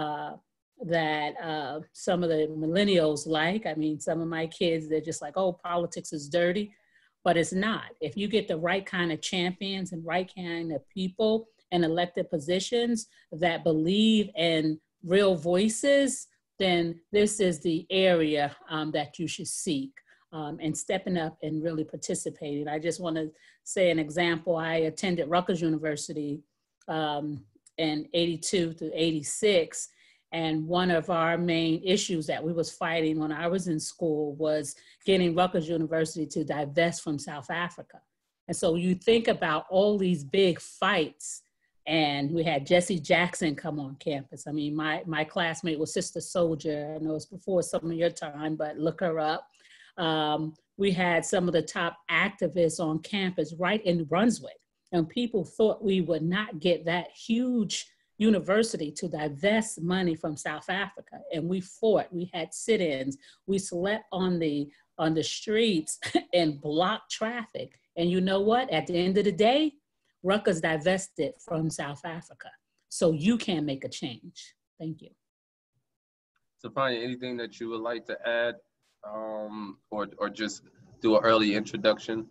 that some of the millennials like. I mean, some of my kids, they're just like, oh, politics is dirty, but it's not. If you get the right kind of champions and right kind of people in elected positions that believe in real voices, then this is the area that you should seek. And stepping up and really participating. I just want to say an example. I attended Rutgers University in 82 to 86. And one of our main issues that we was fighting when I was in school was getting Rutgers University to divest from South Africa. And so you think about all these big fights, and we had Jesse Jackson come on campus. I mean, my classmate was Sister Soldier. I know it's before some of your time, but look her up. We had some of the top activists on campus right in Brunswick, and people thought we would not get that huge university to divest money from South Africa. And we fought, we had sit-ins, we slept on the streets and blocked traffic. And you know what? At the end of the day, Rutgers divested from South Africa. So you can make a change. Thank you. Sophia, anything that you would like to add? Or just do an early introduction?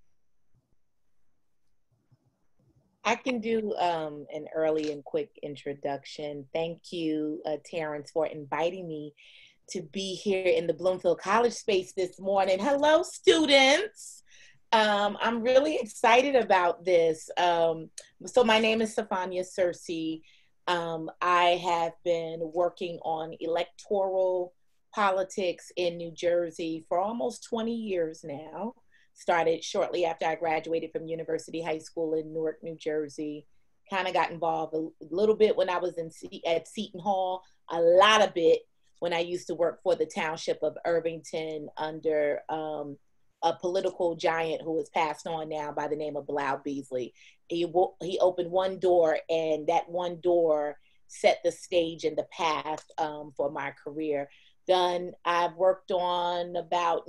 I can do an early and quick introduction. Thank you, Terrence, for inviting me to be here in the Bloomfield College space this morning. Hello, students. I'm really excited about this. So my name is Sophia Searcy. I have been working on electoral politics in New Jersey for almost 20 years now. Started shortly after I graduated from University High School in Newark, New Jersey. Kind of got involved a little bit when I was at Seton Hall, a lot of it when I used to work for the township of Irvington under a political giant who has passed on now by the name of Blau Beasley. He opened one door, and that one door set the stage and the path for my career. I've worked on about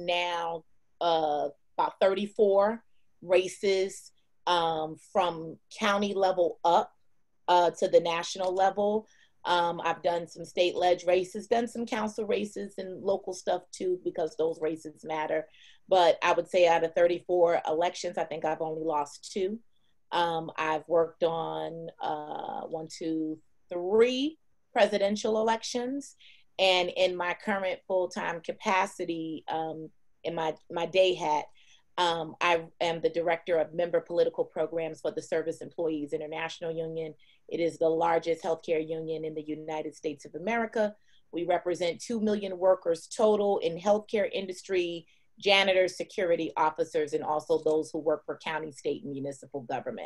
34 races from county level up to the national level. I've done some state ledge races, done some council races and local stuff too, because those races matter. But I would say out of 34 elections, I think I've only lost 2. I've worked on 3 presidential elections. And in my current full-time capacity, in my day hat, I am the director of member political programs for the Service Employees International Union. It is the largest healthcare union in the United States of America. We represent 2 million workers total in healthcare industry, janitors, security officers, and also those who work for county, state, and municipal government.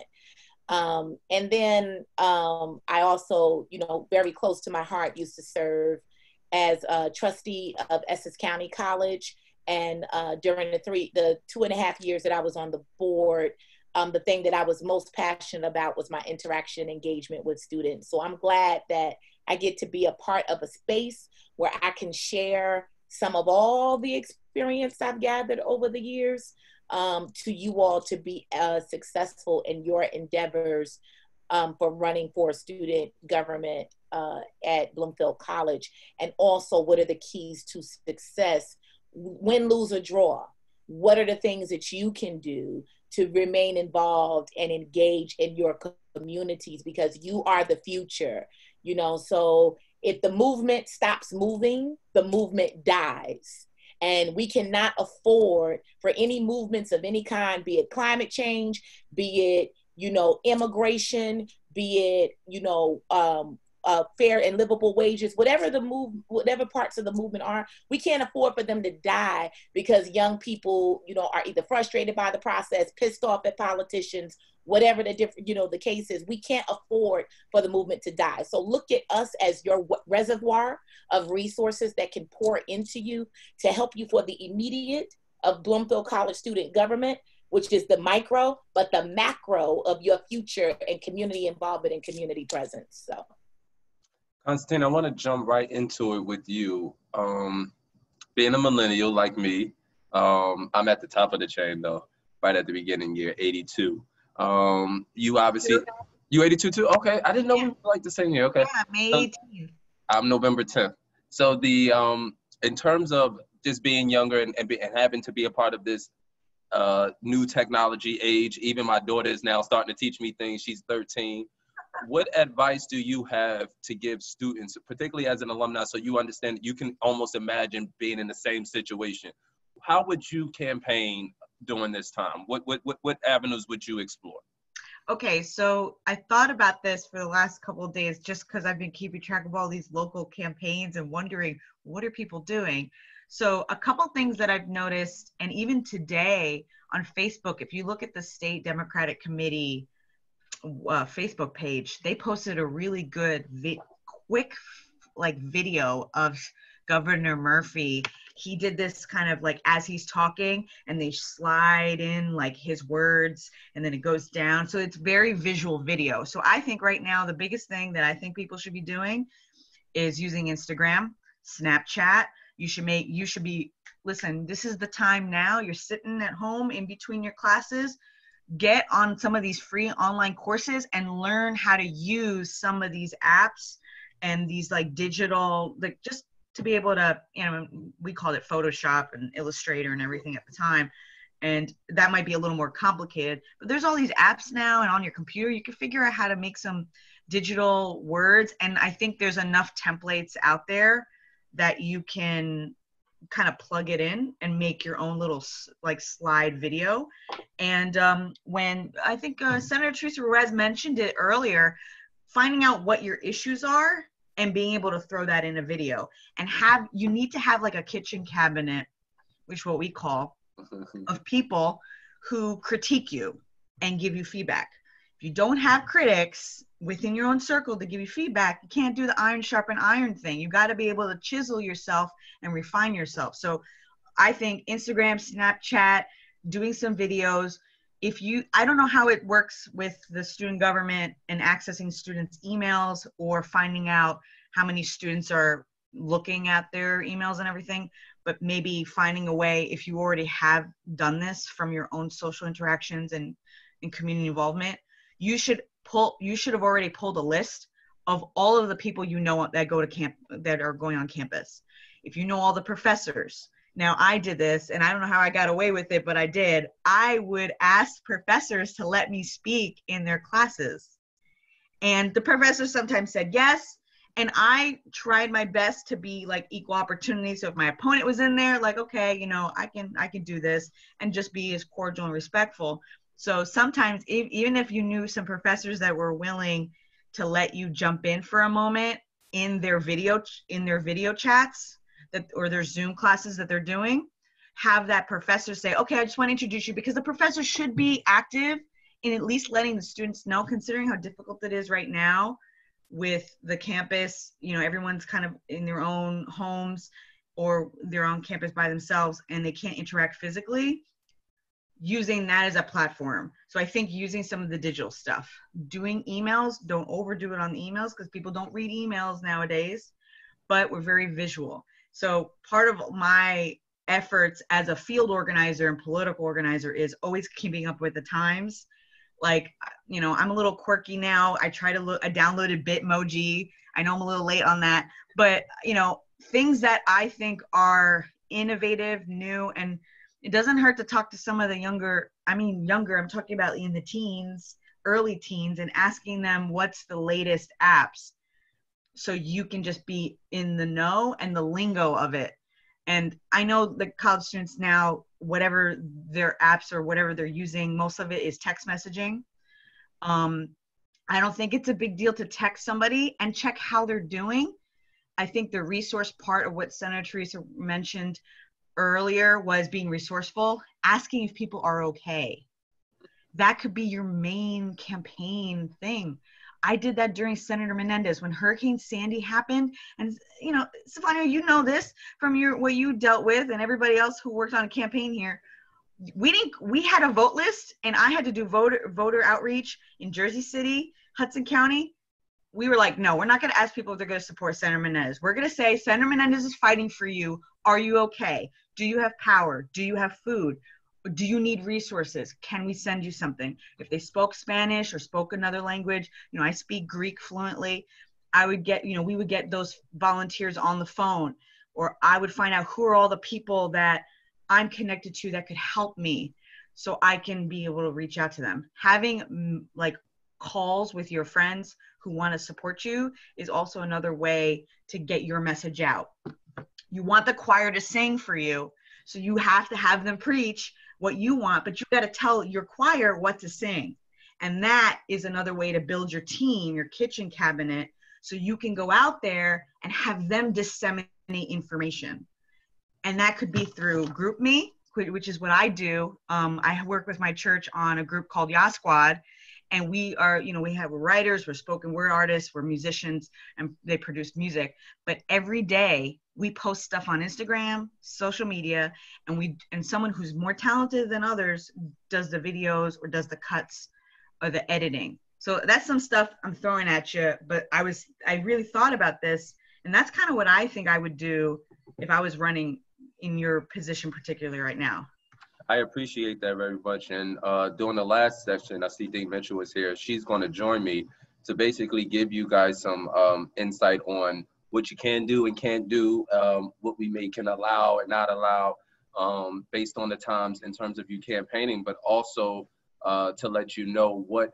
And then I also, very close to my heart, used to serve as a trustee of Essex County College. And during the 2.5 years that I was on the board, the thing that I was most passionate about was my interaction engagement with students. So I'm glad that I get to be a part of a space where I can share some of all the experience I've gathered over the years to you all to be successful in your endeavors for running for student government at Bloomfield College. And also, what are the keys to success? Win, lose, or draw. What are the things that you can do to remain involved and engage in your communities, because you are the future, so if the movement stops moving, the movement dies. And we cannot afford for any movements of any kind, be it climate change, be it, immigration, be it, fair and livable wages, whatever parts of the movement are, we can't afford for them to die because young people, are either frustrated by the process, pissed off at politicians, whatever the different, the case is. We can't afford for the movement to die. So look at us as your reservoir of resources that can pour into you to help you for the immediate of Bloomfield College student government, which is the micro, but the macro of your future and community involvement and community presence. So. Constantine, I want to jump right into it with you. Being a millennial like me, I'm at the top of the chain though, right at the beginning, year 82. You obviously, you 82 too? Okay, I didn't know we were like the same year. Okay. Yeah, May 18th. I'm November 10th. So the in terms of just being younger and having to be a part of this new technology age, even my daughter is now starting to teach me things. She's 13. What advice do you have to give students, particularly as an alumni, so you understand, you can almost imagine being in the same situation? How would you campaign during this time? What avenues would you explore? Okay, so I thought about this for the last couple of days just because I've been keeping track of all these local campaigns and wondering, what are people doing? So a couple things that I've noticed, and even today on Facebook, if you look at the State Democratic Committee Facebook page, they posted a really good quick video of Governor Murphy. He did this kind of like as he's talking, and they slide in like his words and then it goes down. So it's very visual video. So I think right now the biggest thing that I think people should be doing is using Instagram, Snapchat. You should be, listen, this is the time now. You're sitting at home in between your classes. Get on some of these free online courses and learn how to use some of these apps and these like digital, like just to be able to, we called it Photoshop and Illustrator and everything at the time. And that might be a little more complicated, but there's all these apps now, and on your computer, you can figure out how to make some digital words. And I think there's enough templates out there that you can kind of plug it in and make your own little like slide video. And when I think Senator Teresa Perez mentioned it earlier, finding out what your issues are and being able to throw that in a video, and you need to have like a kitchen cabinet, which is what we call, of people who critique you and give you feedback. If you don't have critics within your own circle to give you feedback, you can't do the iron sharpen iron thing. You got to be able to chisel yourself and refine yourself. So I think Instagram, Snapchat, doing some videos. I don't know how it works with the student government and accessing students' emails or finding out how many students are looking at their emails and everything, but maybe finding a way, if you already have done this from your own social interactions and community involvement, you should have already pulled a list of all of the people that go to camp, that are going on campus. If you know all the professors. Now I did this, and I don't know how I got away with it, but I did. I would ask professors to let me speak in their classes. And the professors sometimes said yes, And I tried my best to be like equal opportunity. So if my opponent was in there, like, okay, you know, I can do this, and just be as cordial and respectful. So sometimes even if you knew some professors that were willing to let you jump in for a moment in their video chats that, or their Zoom classes that they're doing, have that professor say, okay, I just want to introduce you, because the professor should be active in at least letting the students know, considering how difficult it is right now with the campus. You know, everyone's kind of in their own homes or their own campus by themselves, and they can't interact physically. Using that as a platform. So I think using some of the digital stuff, doing emails, don't overdo it on the emails, because people don't read emails nowadays, but we're very visual. So part of my efforts as a field organizer and political organizer is always keeping up with the times. Like, you know, I'm a little quirky now. I downloaded Bitmoji. I know I'm a little late on that, but you know, things that I think are innovative, new, and it doesn't hurt to talk to some of the younger, I'm talking about in the teens, early teens, and asking them what's the latest apps, so you can just be in the know and the lingo of it. And I know the college students now, whatever their apps or whatever they're using, most of it is text messaging. I don't think it's a big deal to text somebody and check how they're doing. I think the resource part of what Senator Teresa mentioned earlier was being resourceful, asking if people are okay. That could be your main campaign thing. I did that during Senator Menendez when Hurricane Sandy happened. And, you know, Stefania, you know this from what you dealt with and everybody else who worked on a campaign here. We had a vote list, and I had to do voter outreach in Jersey City, Hudson County. We were like, no, we're not going to ask people if they're going to support Senator Menendez. We're going to say, Senator Menendez is fighting for you. Are you okay? Do you have power? Do you have food? Do you need resources? Can we send you something? If they spoke Spanish or spoke another language, you know, I speak Greek fluently. We would get those volunteers on the phone, or I would find out who are all the people that I'm connected to that could help me, so I can be able to reach out to them. Having like calls with your friends who want to support you is also another way to get your message out. You want the choir to sing for you, so you have to have them preach what you want, but you got to tell your choir what to sing. And that is another way to build your team, your kitchen cabinet, so you can go out there and have them disseminate information. And that could be through GroupMe, which is what I do. I work with my church on a group called Ya Squad, and we are, you know, we have writers, we're spoken word artists, we're musicians, and they produce music. But every day we post stuff on Instagram, social media, and someone who's more talented than others does the videos or does the cuts or the editing. So that's some stuff I'm throwing at you, but I really thought about this, and that's kind of what I think I would do if I was running in your position particularly right now. I appreciate that very much. And during the last session, I see Dean Mitchell is here. She's going to join me to basically give you guys some insight on what you can do and can't do, what we can allow and not allow based on the times in terms of you campaigning, but also to let you know what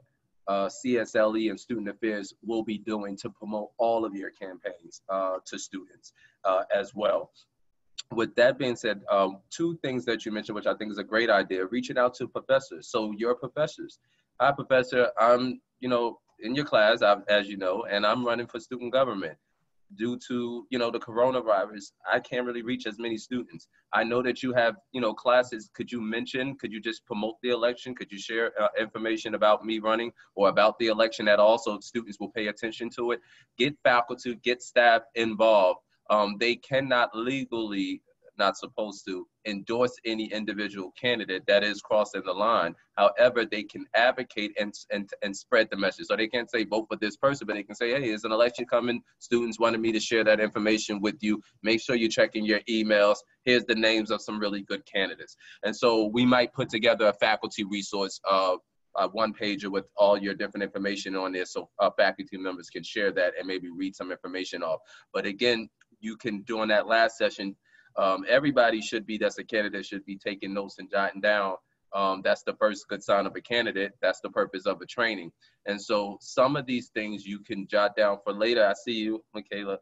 CSLE and Student Affairs will be doing to promote all of your campaigns to students as well. With that being said, two things that you mentioned, which I think is a great idea, reaching out to professors. So your professors, hi professor, I'm, you know, in your class, as you know, and I'm running for student government. Due to, you know, the coronavirus, I can't really reach as many students. I know that you have, you know, classes. Could you just promote the election? Could you share information about me running or about the election at all, so students will pay attention to it? Get faculty, get staff involved. They cannot legally, not supposed to, endorse any individual candidate that is crossing the line. However, they can advocate and spread the message. So they can't say vote for this person, but they can say, hey, there's an election coming. Students wanted me to share that information with you. Make sure you're checking your emails. Here's the names of some really good candidates. And so we might put together a faculty resource, one pager with all your different information on there, so faculty members can share that and maybe read some information off. But again, you can, during that last session, everybody that's a candidate should be taking notes and jotting down That's the first good sign of a candidate. That's the purpose of a training. And so some of these things you can jot down for later. I see you, Michaela,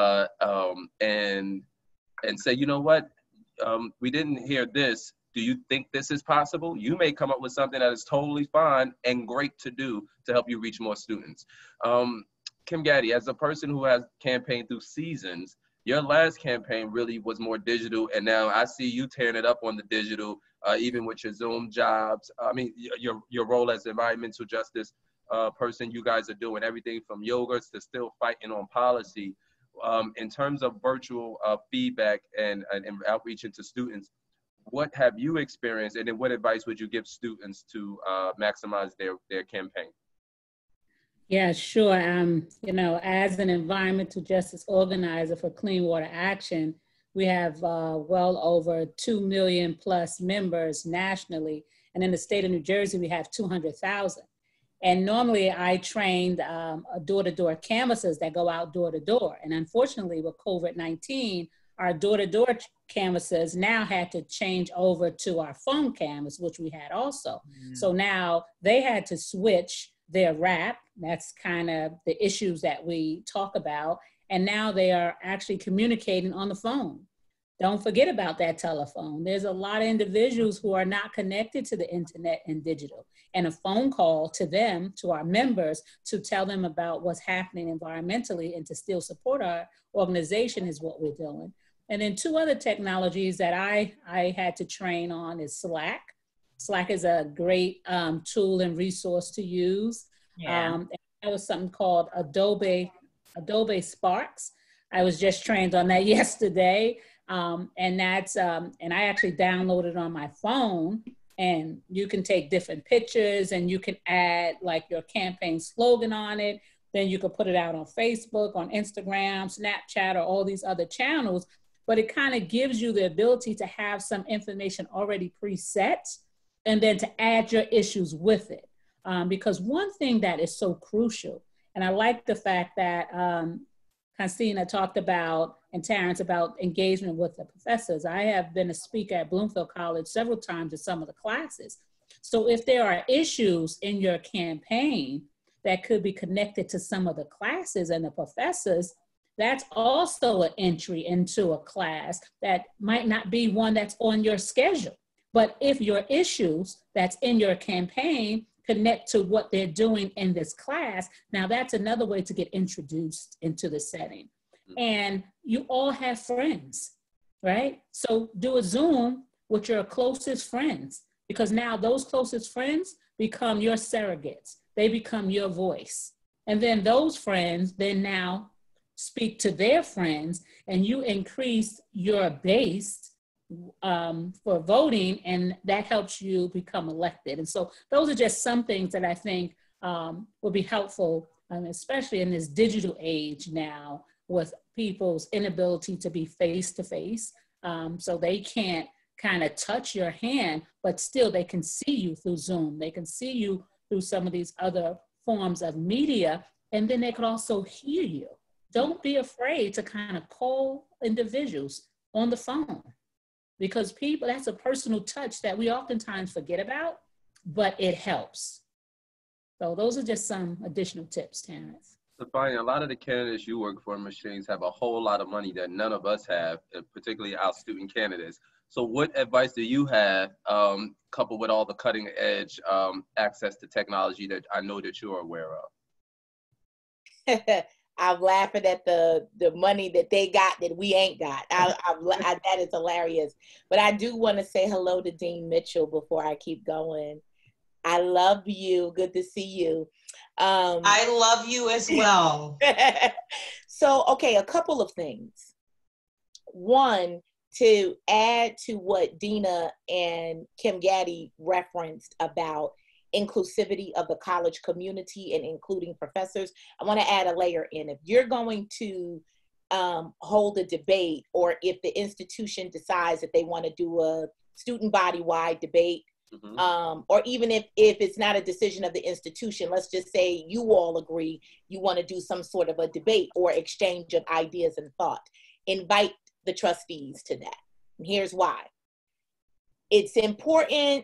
and say, you know what, we didn't hear this. Do you think this is possible? You may come up with something that is totally fine and great to do to help you reach more students. Kim Gaddy, as a person who has campaigned through seasons, your last campaign really was more digital, and now I see you tearing it up on the digital, even with your Zoom jobs. I mean, your role as environmental justice person, you guys are doing everything from yogas to still fighting on policy. In terms of virtual feedback and outreach into students, what have you experienced, and then what advice would you give students to maximize their campaign? Yeah, sure. You know, as an environmental justice organizer for Clean Water Action, we have well over 2 million plus members nationally. And in the state of New Jersey, we have 200,000. And normally I trained door-to-door canvassers that go out door-to-door. And unfortunately with COVID-19, our door-to-door canvassers now had to change over to our phone canvas, which we had also. So now they had to switch their wrap. That's kind of the issues that we talk about. And now they are actually communicating on the phone. Don't forget about that telephone. There's a lot of individuals who are not connected to the internet and digital. And a phone call to them, to our members, to tell them about what's happening environmentally and to still support our organization is what we're doing. And then two other technologies that I had to train on is Slack. Slack is a great tool and resource to use. Yeah. And that was something called Adobe Sparks. I was just trained on that yesterday. And that's, and I actually downloaded it on my phone, and you can take different pictures and you can add like your campaign slogan on it. Then you can put it out on Facebook, on Instagram, Snapchat, or all these other channels. But it kind of gives you the ability to have some information already preset and then to add your issues with it. Because one thing that is so crucial, and I like the fact that Christina talked about, and Terrence, about engagement with the professors. I have been a speaker at Bloomfield College several times in some of the classes. So if there are issues in your campaign that could be connected to some of the classes and the professors, that's also an entry into a class that might not be one that's on your schedule. But if your issues that's in your campaign connect to what they're doing in this class, now that's another way to get introduced into the setting. And you all have friends, right? So do a Zoom with your closest friends, because now those closest friends become your surrogates. They become your voice. And then those friends then now speak to their friends, and you increase your base for voting, and that helps you become elected. And so those are just some things that I think will be helpful, especially in this digital age now, with people's inability to be face-to-face. So they can't kind of touch your hand, but still they can see you through Zoom. They can see you through some of these other forms of media, and then they can also hear you. Don't be afraid to kind of call individuals on the phone, because people, that's a personal touch that we oftentimes forget about, but it helps. So those are just some additional tips, Terrence. So fine, a lot of the candidates you work for, machines, have a whole lot of money that none of us have, particularly our student candidates. So what advice do you have, coupled with all the cutting edge access to technology that I know that you're aware of? I'm laughing at the money that they got that we ain't got. That is hilarious. But I do want to say hello to Dean Mitchell before I keep going. I love you. Good to see you. I love you as well. So, okay, a couple of things. One, to add to what Dina and Kim Gaddy referenced about inclusivity of the college community and including professors, I want to add a layer in. If you're going to hold a debate, or if the institution decides that they want to do a student body-wide debate, or even if it's not a decision of the institution, let's just say you all agree you want to do some sort of a debate or exchange of ideas and thought, invite the trustees to that. And here's why. It's important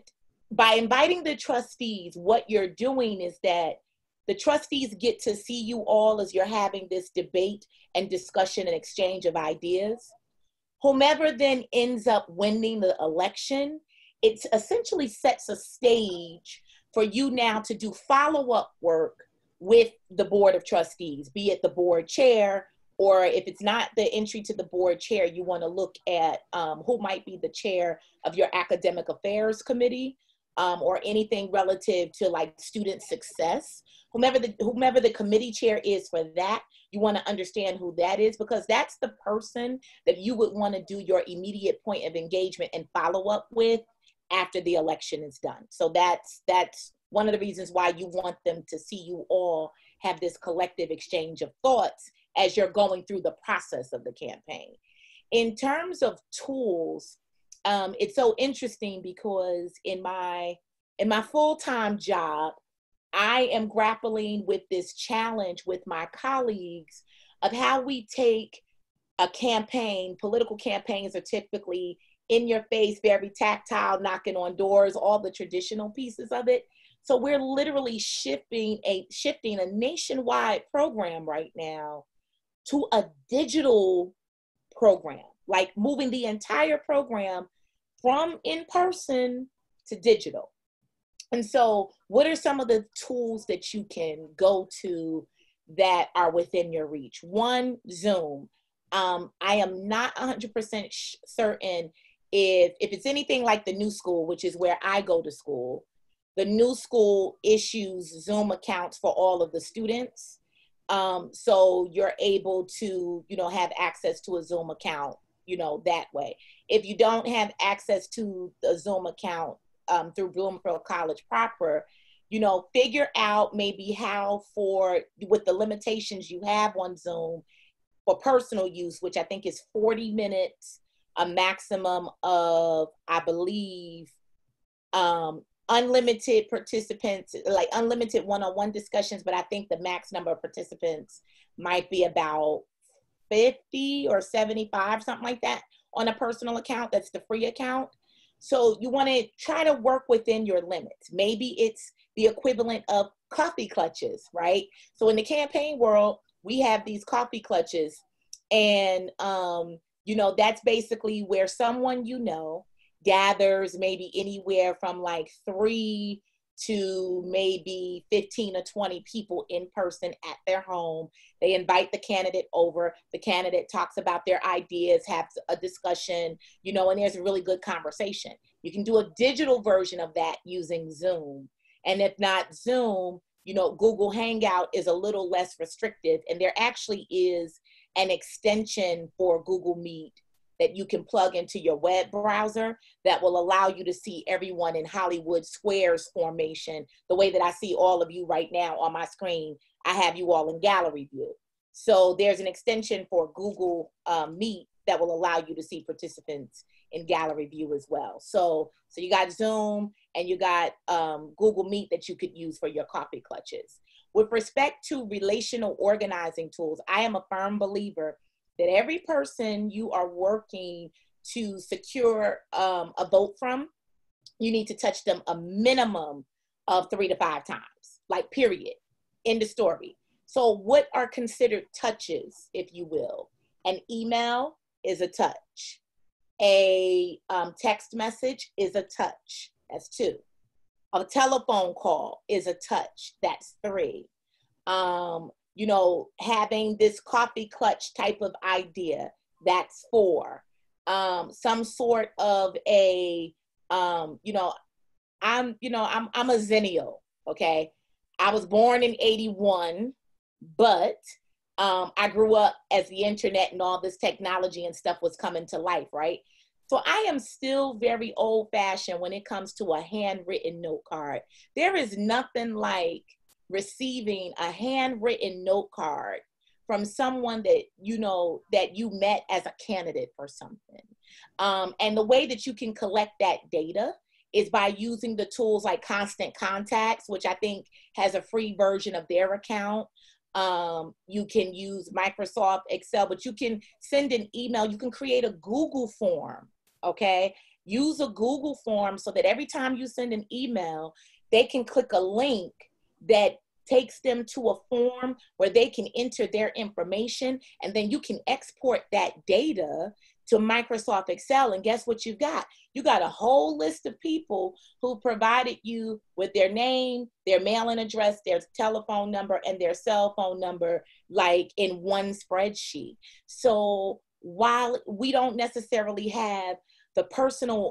by inviting the trustees, what you're doing is that the trustees get to see you all as you're having this debate and discussion and exchange of ideas. Whomever then ends up winning the election, it essentially sets a stage for you now to do follow-up work with the board of trustees, be it the board chair, or if it's not the entry to the board chair, you want to look at who might be the chair of your academic affairs committee, or anything relative to like student success. Whomever the committee chair is for that, you want to understand who that is, because that's the person that you would want to do your immediate point of engagement and follow up with after the election is done. So that's one of the reasons why you want them to see you all have this collective exchange of thoughts as you're going through the process of the campaign. In terms of tools, it's so interesting because in my full-time job, I am grappling with this challenge with my colleagues of how we take a campaign. Political campaigns are typically in your face, very tactile, knocking on doors, all the traditional pieces of it. So we're literally shifting a nationwide program right now to a digital program, like moving the entire program from in-person to digital. And so what are some of the tools that you can go to that are within your reach? One, Zoom. I am not 100% certain if it's anything like the New School, which is where I go to school. The New School issues Zoom accounts for all of the students. So you're able to, have access to a Zoom account, that way. If you don't have access to the Zoom account through Bloomfield College proper, figure out maybe how with the limitations you have on Zoom for personal use, which I think is 40 minutes, a maximum of, I believe, unlimited participants, like unlimited one-on-one discussions, but I think the max number of participants might be about 50 or 75, something like that, on a personal account. That's the free account. So you want to try to work within your limits. Maybe it's the equivalent of coffee clutches, right? So in the campaign world, we have these coffee clutches, and that's basically where someone gathers maybe anywhere from like 3 to maybe 15 or 20 people in person at their home. They invite the candidate over. The candidate talks about their ideas, has a discussion, and there's a really good conversation. You can do a digital version of that using Zoom. And if not Zoom, Google Hangout is a little less restrictive. And there actually is an extension for Google Meet that you can plug into your web browser that will allow you to see everyone in Hollywood Squares formation, the way that I see all of you right now on my screen. I have you all in gallery view. So there's an extension for Google Meet that will allow you to see participants in gallery view as well. So you got Zoom and you got Google Meet that you could use for your coffee clutches. With respect to relational organizing tools, I am a firm believer that every person you are working to secure a vote from, you need to touch them a minimum of 3 to 5 times, like period, end of story. So what are considered touches, if you will? An email is a touch. A text message is a touch, that's 2. A telephone call is a touch, that's 3. Having this coffee clutch type of idea, that's 4. Some sort of a, I'm a zennial, okay? I was born in 81, but I grew up as the internet and all this technology and stuff was coming to life, right? So I am still very old fashioned when it comes to a handwritten note card. There is nothing like receiving a handwritten note card from someone that you met as a candidate for something. And the way that you can collect that data is by using the tools like Constant Contacts, which I think has a free version of their account. You can use Microsoft Excel, but you can send an email. You can create a Google form, okay? use a Google form so that every time you send an email, they can click a link that takes them to a form where they can enter their information, and then you can export that data to Microsoft Excel. And guess what you've got? You got a whole list of people who provided you with their name, their mailing address, their telephone number, and their cell phone number, like in one spreadsheet. So while we don't necessarily have the personal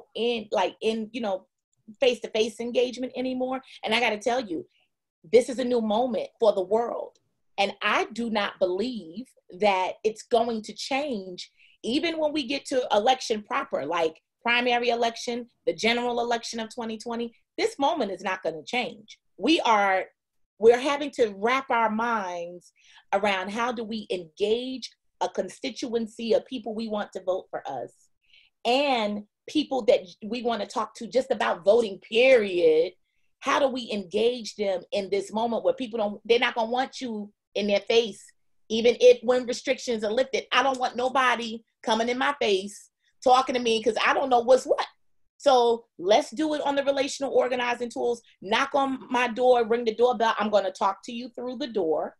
face-to-face engagement anymore, and I got to tell you, this is a new moment for the world. And I do not believe that it's going to change even when we get to election proper, like primary election, the general election of 2020. This moment is not going to change. We're having to wrap our minds around how do we engage a constituency of people we want to vote for us, and people that we want to talk to just about voting, period. How do we engage them in this moment where they're not going to want you in their face, even if when restrictions are lifted. I don't want nobody coming in my face talking to me because I don't know what's what. So let's do it on the relational organizing tools. Knock on my door, ring the doorbell. I'm going to talk to you through the door.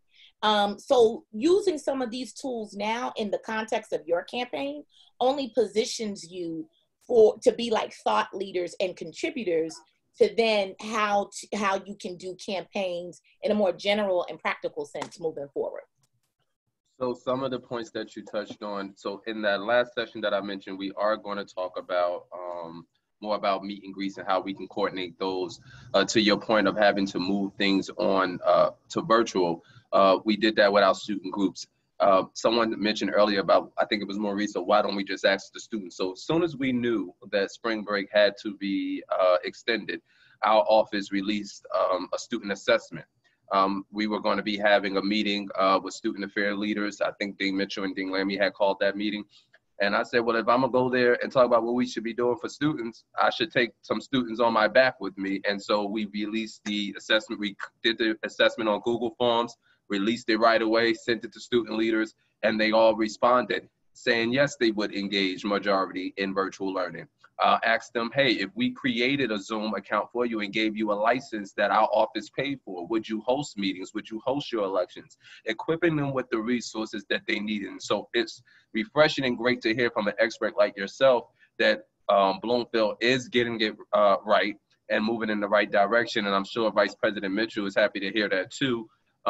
So using some of these tools now in the context of your campaign only positions you to be like thought leaders and contributors to then how you can do campaigns in a more general and practical sense moving forward. So some of the points that you touched on, so in that last session that I mentioned, we are going to talk about more about meet and greets and how we can coordinate those. To your point of having to move things on to virtual, we did that with our student groups. Someone mentioned earlier about, I think it was Maurice, why don't we just ask the students? So as soon as we knew that spring break had to be extended, our office released a student assessment. We were going to be having a meeting with student affairs leaders. I think Dean Mitchell and Dean Lammy had called that meeting. And I said, well, if I'm gonna go there and talk about what we should be doing for students, I should take some students on my back with me. And so we released the assessment. We did the assessment on Google Forms, released it right away, sent it to student leaders, and they all responded saying, yes, they would engage majority in virtual learning. Asked them, hey, if we created a Zoom account for you and gave you a license that our office paid for, would you host meetings? Would you host your elections? Equipping them with the resources that they needed. And so it's refreshing and great to hear from an expert like yourself that Bloomfield is getting it right and moving in the right direction. And I'm sure Vice President Mitchell is happy to hear that too.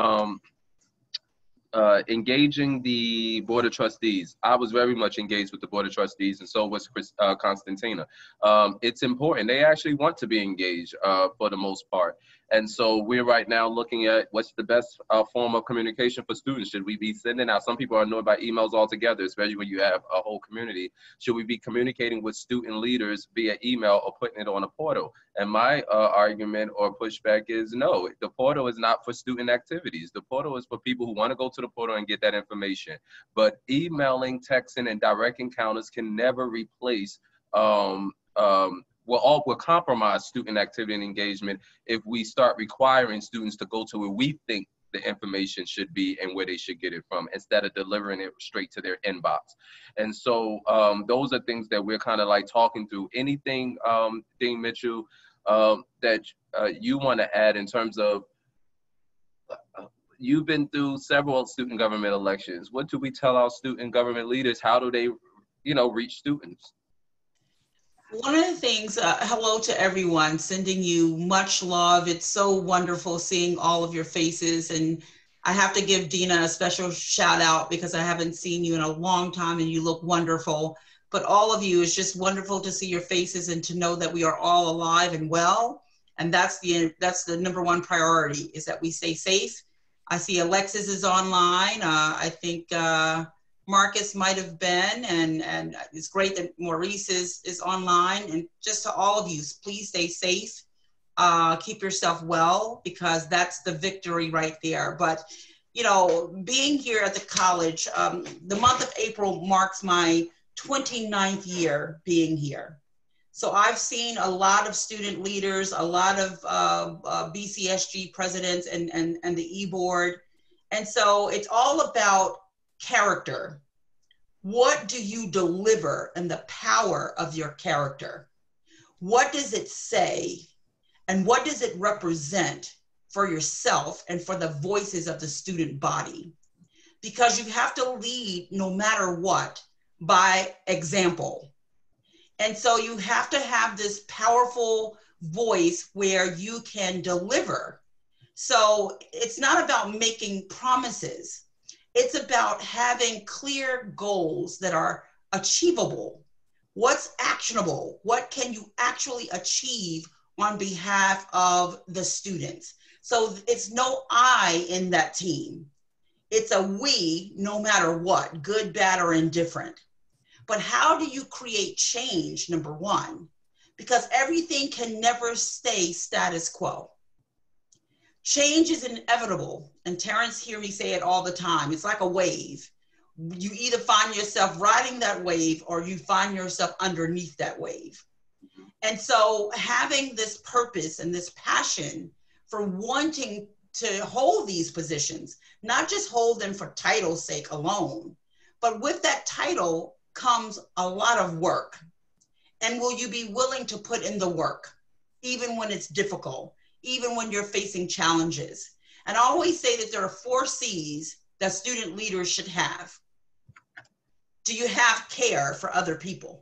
Engaging the Board of Trustees. I was very much engaged with the Board of Trustees, and so was Constantina. It's important. They actually want to be engaged for the most part. And so we're right now looking at what's the best form of communication for students. Should we be sending out, some people are annoyed by emails altogether, especially when you have a whole community. Should we be communicating with student leaders via email or putting it on a portal? And my argument or pushback is no, the portal is not for student activities. The portal is for people who want to go to the portal and get that information. But emailing, texting, and direct encounters can never replace will compromise student activity and engagement if we start requiring students to go to where we think the information should be and where they should get it from instead of delivering it straight to their inbox. And so those are things that we're kind of like talking through. Anything, Dean Mitchell, that you want to add in terms of, you've been through several student government elections. What do we tell our student government leaders? How do they, reach students? One of the things, hello to everyone, sending you much love. It's so wonderful seeing all of your faces. And I have to give Dina a special shout out because I haven't seen you in a long time and you look wonderful. But all of you, it's just wonderful to see your faces and to know that we are all alive and well. And that's the number one priority, is that we stay safe. I see Alexis is online. I think Marcus might have been, and it's great that Maurice is online. And just to all of you, please stay safe. Keep yourself well, because that's the victory right there. But, being here at the college, the month of April marks my 29th year being here. So I've seen a lot of student leaders, a lot of BCSG presidents and the e-board. And so it's all about character. What do you deliver and the power of your character? What does it say? And what does it represent for yourself and for the voices of the student body? Because you have to lead no matter what by example. And so you have to have this powerful voice where you can deliver. So it's not about making promises. It's about having clear goals that are achievable. What's actionable? What can you actually achieve on behalf of the students? So it's no I in that team. It's a we, no matter what, good, bad, or indifferent. But how do you create change, number one? Because everything can never stay status quo. Change is inevitable. And Terrence hear me say it all the time. It's like a wave. You either find yourself riding that wave or you find yourself underneath that wave. And so having this purpose and this passion for wanting to hold these positions, not just hold them for title's sake alone, but with that title comes a lot of work. And will you be willing to put in the work, even when it's difficult, even when you're facing challenges? And I always say that there are 4 C's that student leaders should have. Do you have care for other people?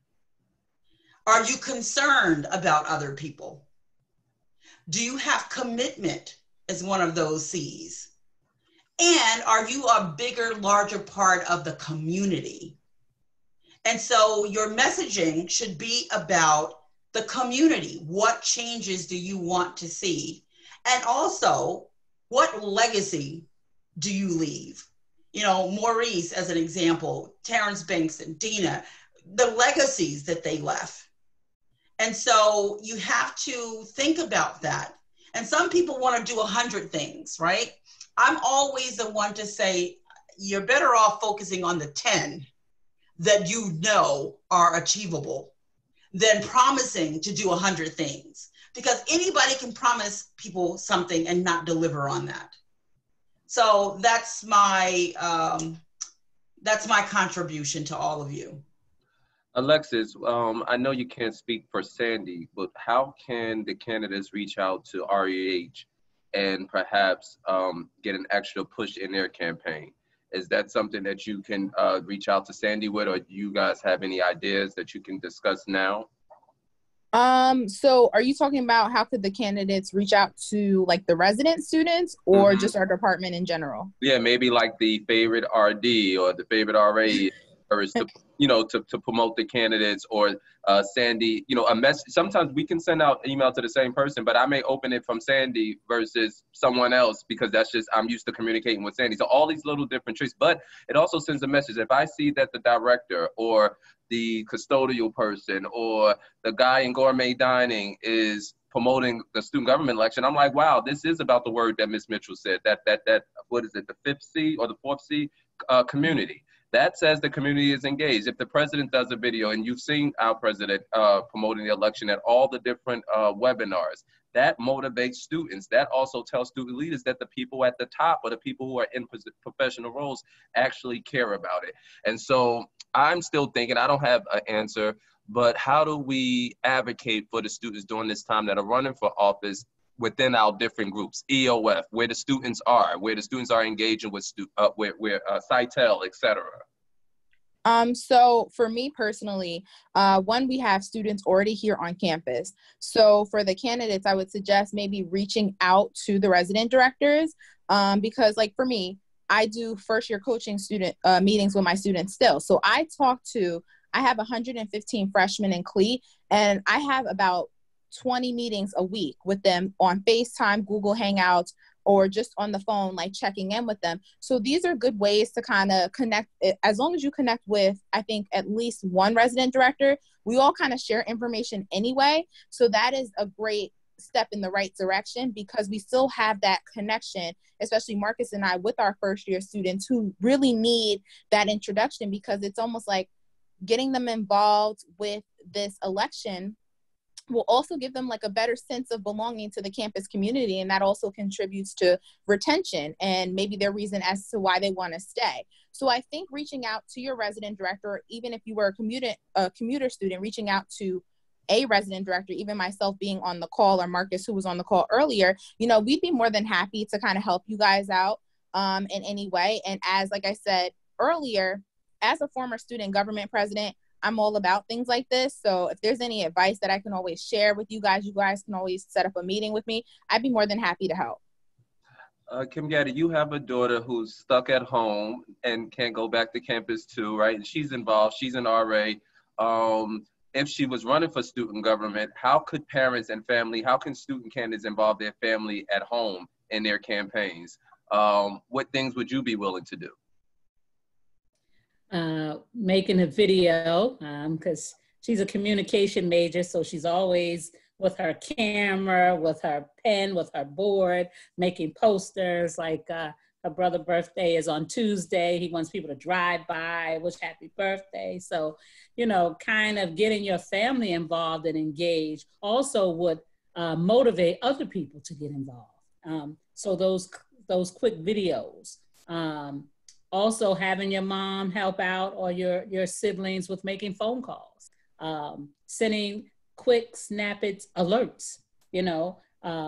Are you concerned about other people? Do you have commitment as one of those C's? And are you a bigger, larger part of the community? And so your messaging should be about the community. What changes do you want to see? And also, what legacy do you leave? You know, Maurice, as an example, Terrence Banks and Dina, the legacies that they left. And so you have to think about that. And some people want to do 100 things, right? I'm always the one to say, you're better off focusing on the 10 that you know are achievable than promising to do 100 things. Because anybody can promise people something and not deliver on that. So that's my contribution to all of you. Alexis, I know you can't speak for Sandy, but how can the candidates reach out to REH and perhaps get an extra push in their campaign? Is that something that you can reach out to Sandy with, or do you guys have any ideas that you can discuss now? So are you talking about how could the candidates reach out to like the resident students or just our department in general? Yeah, maybe like the favorite RD or the favorite RA, or is to, you know, to promote the candidates, or Sandy, you know, a message. Sometimes we can send out email to the same person, but I may open it from Sandy versus someone else because that's just, I'm used to communicating with Sandy. So all these little different tricks, but it also sends a message. If I see that the director or the custodial person or the guy in gourmet dining is promoting the student government election, I'm like, wow, this is about the word that Ms. Mitchell said, that what is it, the 5th C or the 4th C, community. That says the community is engaged. If the president does a video, and you've seen our president promoting the election at all the different webinars, that motivates students. That also tells student leaders that the people at the top, or the people who are in professional roles, actually care about it. And so I'm still thinking, I don't have an answer, but how do we advocate for the students during this time that are running for office within our different groups, EOF, where the students are engaging with CITEL, et cetera? So for me personally, one, we have students already here on campus. So for the candidates, I would suggest maybe reaching out to the resident directors, because like for me, I do first year coaching student meetings with my students still. So I have 115 freshmen in CLE, and I have about 20 meetings a week with them on FaceTime, Google Hangouts, or just on the phone, like checking in with them. So these are good ways to kind of connect. As long as you connect with, I think, at least one resident director, we all kind of share information anyway. So that is a great step in the right direction, because we still have that connection, especially Marcus and I, with our first year students who really need that introduction, because it's almost like getting them involved with this election will also give them like a better sense of belonging to the campus community. And that also contributes to retention and maybe their reason as to why they want to stay. So I think reaching out to your resident director, even if you were a commuter student, reaching out to a resident director, even myself being on the call, or Marcus, who was on the call earlier, you know, we'd be more than happy to kind of help you guys out in any way. And as, like I said earlier, as a former student government president, I'm all about things like this. So if there's any advice that I can always share with you guys can always set up a meeting with me. I'd be more than happy to help. Kim Gaddy, you have a daughter who's stuck at home and can't go back to campus too, right? And she's involved, she's an RA. If she was running for student government, how could parents and family, how can student candidates involve their family at home in their campaigns? What things would you be willing to do? Making a video, because she's a communication major, so she's always with her camera, with her pen, with her board, making posters. Like her brother's birthday is on Tuesday. He wants people to drive by, wish happy birthday. So, you know, kind of getting your family involved and engaged also would motivate other people to get involved. So those quick videos. Also having your mom help out, or your siblings with making phone calls, sending quick snippets, alerts, you know,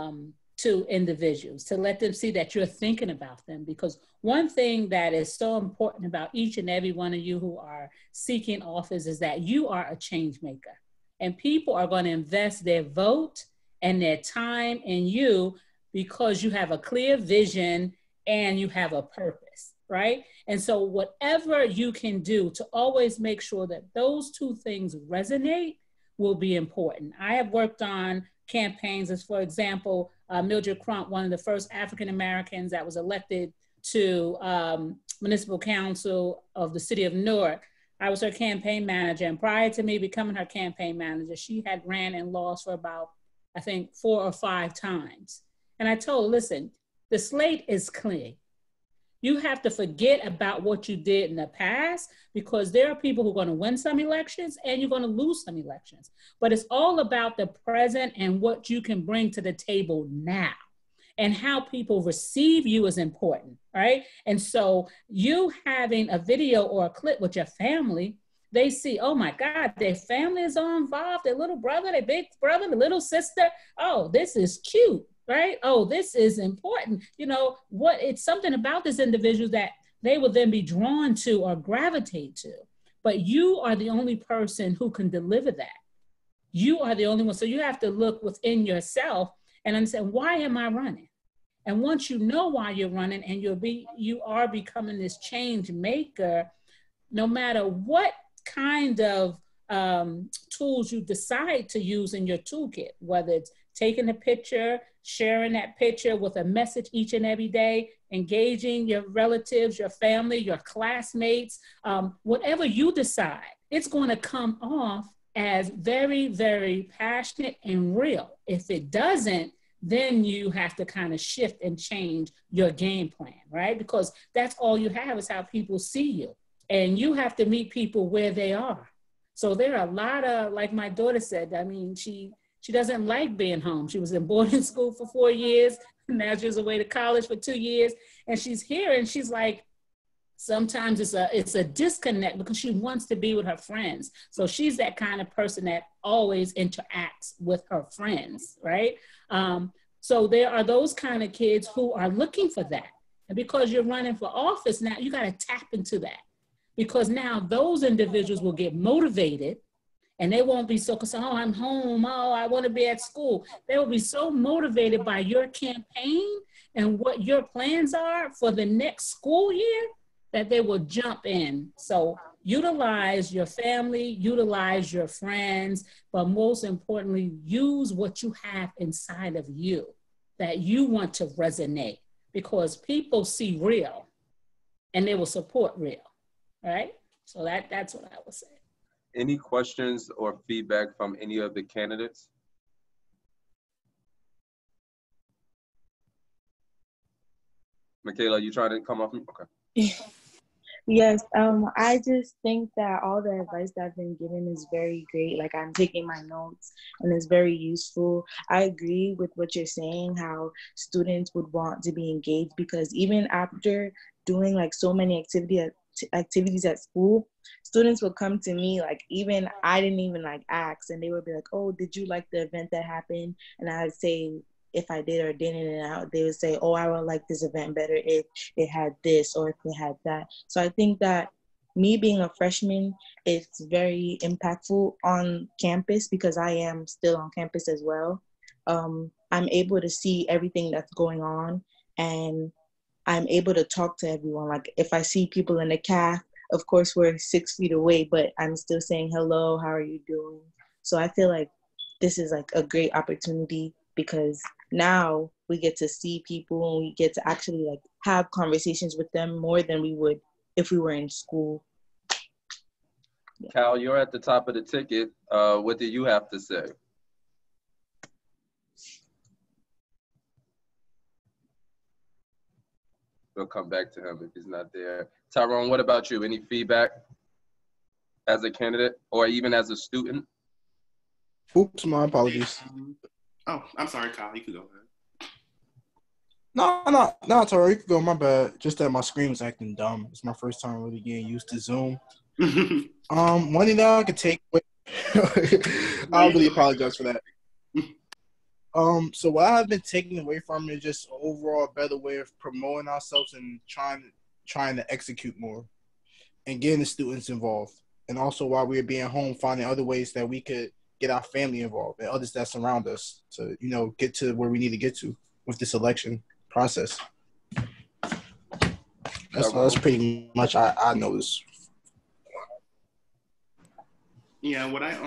to individuals to let them see that you're thinking about them. Because one thing that is so important about each and every one of you who are seeking office is that you are a change maker, and people are going to invest their vote and their time in you because you have a clear vision and you have a purpose. Right? And so whatever you can do to always make sure that those two things resonate will be important. I have worked on campaigns as, for example, Mildred Crump, one of the first African-Americans that was elected to municipal council of the city of Newark. I was her campaign manager, and prior to me becoming her campaign manager, she had ran and lost for about, I think, 4 or 5 times. And I told her, listen, the slate is clean. You have to forget about what you did in the past, because there are people who are going to win some elections and you're going to lose some elections. But it's all about the present and what you can bring to the table now, and how people receive you is important, right? And so you having a video or a clip with your family, they see, oh my God, their family is all involved, their little brother, their big brother, the little sister. Oh, this is cute. Right? Oh, this is important. You know, it's something about this individual that they will then be drawn to or gravitate to. But you are the only person who can deliver that. You are the only one. So you have to look within yourself and understand, why am I running? And once you know why you're running and you are becoming this change maker, no matter what kind of tools you decide to use in your toolkit, whether it's taking a picture, sharing that picture with a message each and every day, engaging your relatives, your family, your classmates, whatever you decide, it's going to come off as very, very passionate and real. If it doesn't, then you have to kind of shift and change your game plan, right? Because that's all you have is how people see you. And you have to meet people where they are. So there are a lot of, like my daughter said, I mean, she doesn't like being home. She was in boarding school for 4 years. Now she's away to college for 2 years. And she's here and she's like, sometimes it's a disconnect because she wants to be with her friends. So she's that kind of person that always interacts with her friends, right? So there are those kind of kids who are looking for that. And because you're running for office now, you got to tap into that. Because now those individuals will get motivated. And they won't be so concerned, oh, I'm home, oh, I want to be at school. They will be so motivated by your campaign and what your plans are for the next school year that they will jump in. So utilize your family, utilize your friends, but most importantly, use what you have inside of you that you want to resonate, because people see real and they will support real, right? So that's what I would say. Any questions or feedback from any of the candidates? Michaela, you trying to come off? Okay. Yes, I just think that all the advice that I've been given is very great. Like, I'm taking my notes and it's very useful. I agree with what you're saying, how students would want to be engaged, because even after doing like so many activities activities at school, students would come to me, like, even I didn't even like ask, and they would be like, oh, did you like the event that happened? And I'd say if I did or didn't, and they would say, oh, I would like this event better if it had this or if it had that. So I think that me being a freshman, it's very impactful on campus because I am still on campus as well. I'm able to see everything that's going on, and I'm able to talk to everyone. Like if I see people in the caf, of course we're 6 feet away, but I'm still saying hello, how are you doing? So I feel like this is like a great opportunity because now we get to see people and we get to actually like have conversations with them more than we would if we were in school. Yeah. Cal, you're at the top of the ticket. What do you have to say? We'll come back to him if he's not there. Tyrone, what about you? Any feedback as a candidate or even as a student? Oops, my apologies. Oh, I'm sorry, Kyle. You could go ahead. No, it's all right. You could go. My bad. Just that my screen was acting dumb. It's my first time really getting used to Zoom. One thing that I could take away, I really apologize for that. So what I've been taking away from it is just overall a better way of promoting ourselves and trying to execute more and getting the students involved. And also while we're being home, finding other ways that we could get our family involved and others that surround us to, get to where we need to get to with this election process. That's pretty much I noticed. Yeah, what I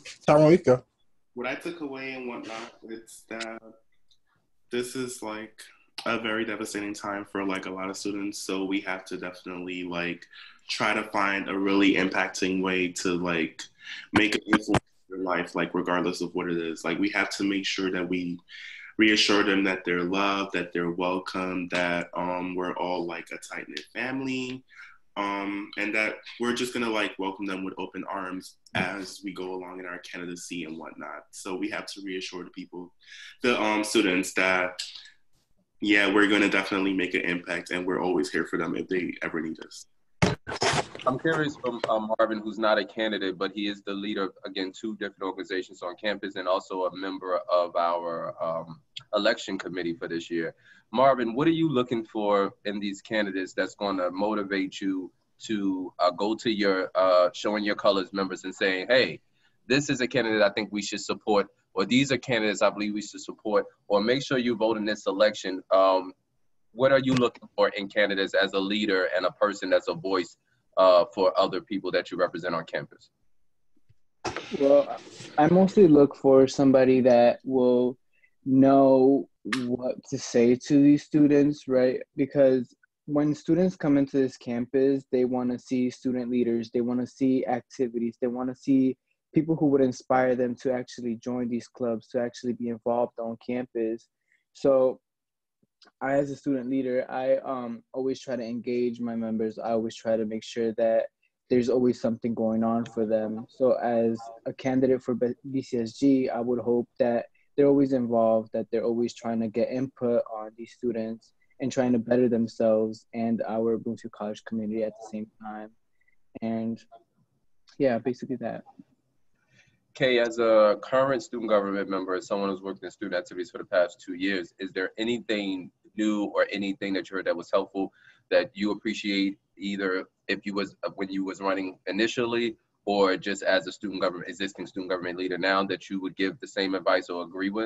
what I took away and whatnot, it's that this is like a very devastating time for like a lot of students. So we have to definitely like try to find a really impacting way to like make an influence in their life, like regardless of what it is. Like we have to make sure that we reassure them that they're loved, that they're welcome, that we're all like a tight-knit family. And that we're just gonna like welcome them with open arms as we go along in our candidacy and whatnot. So we have to reassure the students that, yeah, we're gonna definitely make an impact and we're always here for them if they ever need us. I'm curious from Marvin, who's not a candidate, but he is the leader, again, 2 different organizations on campus and also a member of our election committee for this year. Marvin, what are you looking for in these candidates that's going to motivate you to go to your showing your colors members and saying, hey, this is a candidate I think we should support, or these are candidates I believe we should support, or make sure you vote in this election. What are you looking for in candidates as a leader and a person that's a voice for other people that you represent on campus? Well, I mostly look for somebody that will know what to say to these students, right? Because when students come into this campus, they want to see student leaders, they want to see activities, they want to see people who would inspire them to actually join these clubs, to actually be involved on campus. So I, as a student leader, I always try to engage my members. I always try to make sure that there's always something going on for them. So as a candidate for BCSG, I would hope that they're always involved, that they're always trying to get input on these students and trying to better themselves and our Bloomfield College community at the same time. And yeah, basically that. Kay, as a current student government member, as someone who's worked in student activities for the past 2 years, is there anything new or anything that you heard that was helpful that you appreciate, either if you was when you was running initially, or just as a existing student government leader now, that you would give the same advice or agree with?